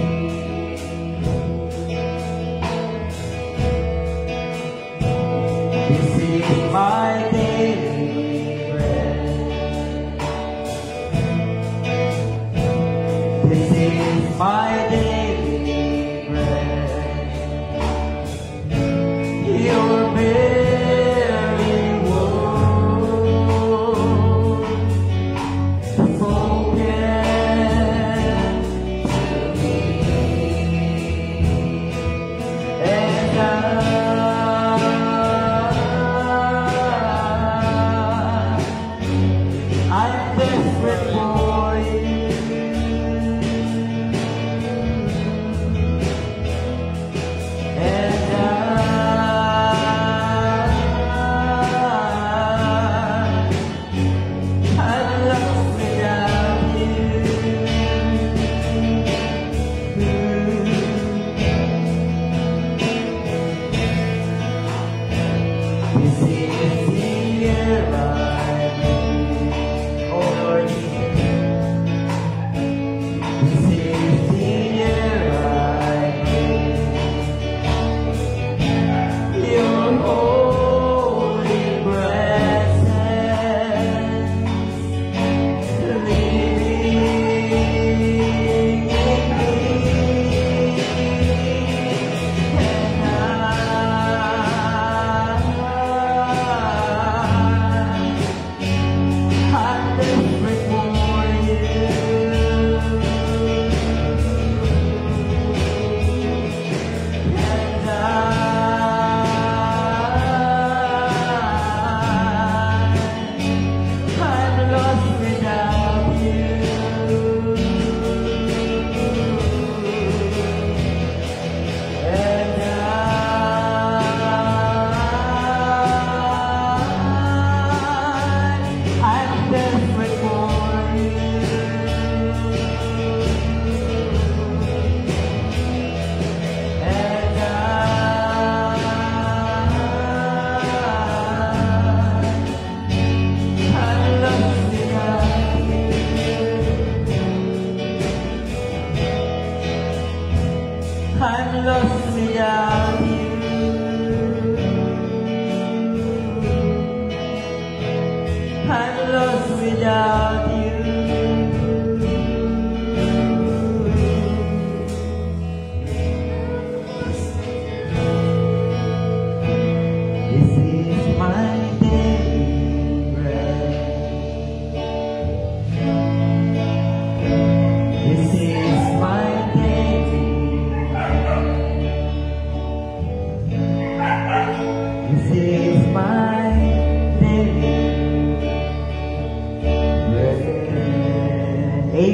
This is my daily bread. This is my daily bread. Your very word spoken to me, and I, I'm desperate for you. And I, I'm lost without you. This is the air I breathe. Oh Lord Jesus. This is the air I breathe. Your holy presence living in me, and I, I'm desperate for you. And I, I'm lost without you. And I, I'm desperate for you. And I, I'm lost without you. I'm lost without you. I'm lost without you. This is my daily bread. This is my daily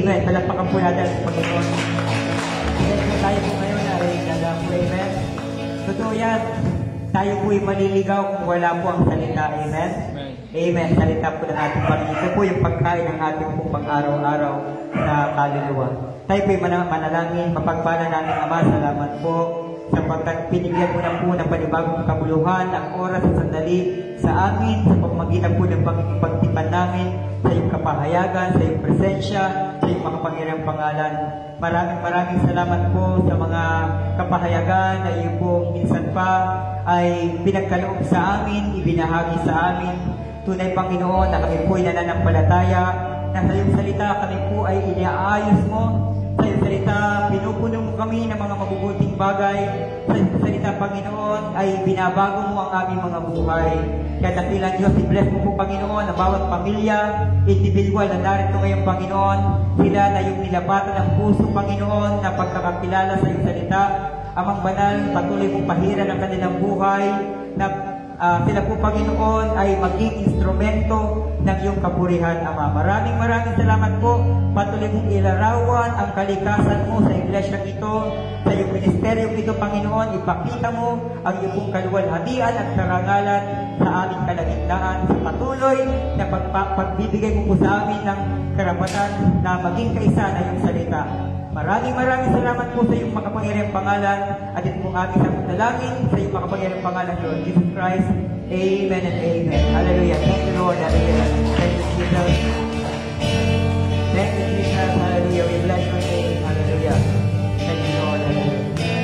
Amen. Palakpakan po natin ang Panginoon. Amen po tayo po ngayon ay dala po. Amen. Totoo yan. Tayo po'y maliligaw kung wala po ang salita. Amen. Amen. Salita po ng ating Panginoon. Ito po yung pagkain ng ating po pang-araw-araw na kaluluwa. Tayo po'y manalangin. Mapagpala namin, Ama. Salamat po sapagkat pinigyan mo na po ng panibagong kabuluhan ang oras at sandali sa amin, sa pamamagitan po ng pagtipan namin sa iyong kapahayagan, sa iyong presensya, sa iyong makapangyarihang pangalan. Maraming maraming salamat po sa mga kapahayagan na iyo po minsan pa ay pinagkaloob sa amin, ibinahagi sa amin. Tunay, Panginoon, na kami po ay nananampalataya na sa iyong salita kami po ay inaayos mo. Sa iyong salita, pinupuno mo kami ng mga mabubuting bagay. Sa iyong salita, Panginoon, ay binabago mo ang aming mga buhay. Kaya dakilang Diyos, i-bless mo po, Panginoon, ang bawat pamilya, individual na narito ngayong Panginoon. Sila na yung nilapatan ng puso, Panginoon, na pagkakakilala sa iyong salita. Amang banal, patuloy mong pahiran ang kanilang buhay, na uh, sila po, Panginoon, ay maging instrumento ng iyong kapurihan, Ama. Maraming maraming salamat po. Patuloy mong ilarawan ang kalikasan mo sa iglesyang ito, sa iyong ministeryong ito, Panginoon. Ipakita mo ang iyong kaluwalhatian at karangalan sa aming kalagitnaan, sa patuloy na pagpa- pagbibigay mo po sa amin ng karapatan na maging kaisa na iyong salita. Maraming maraming salamat po sa iyong makapangyarihang pangalan at ito pong aming dalangin sa iyong makapangyarihang pangalan, Lord Jesus Christ. Amen and amen. Hallelujah. Thank you, Lord. Hallelujah. Thank you, Jesus. Thank you, Jesus. Hallelujah. We bless your name. Hallelujah. Thank you, Lord. Hallelujah.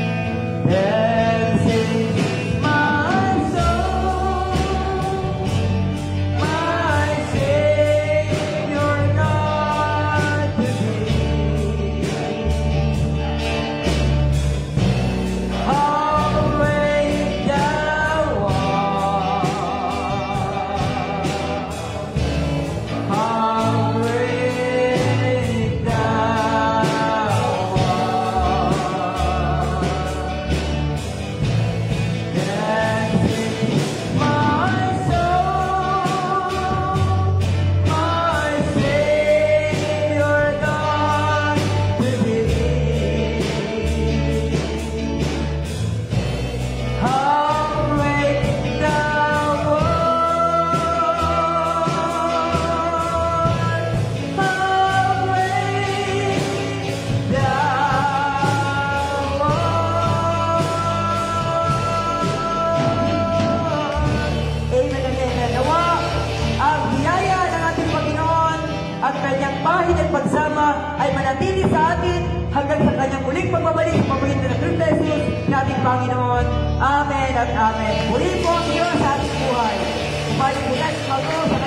This is my soul, my Savior God to thee. How great thou art, how great thou art. That is my soul, my Savior God to thee. How great thou art, how great thou art. Amen and amen. Nawa ang biyaya ng ating Panginoon at kanyang pahid at pagsama ay manatili sa atin hanggang sa kanyang muling pagbabalik sa pamamagitan ng Kristo Jesus na ating Panginoon. Amen at amen. Muli po ang Diyos sa ating buhay. Balik mula sa mga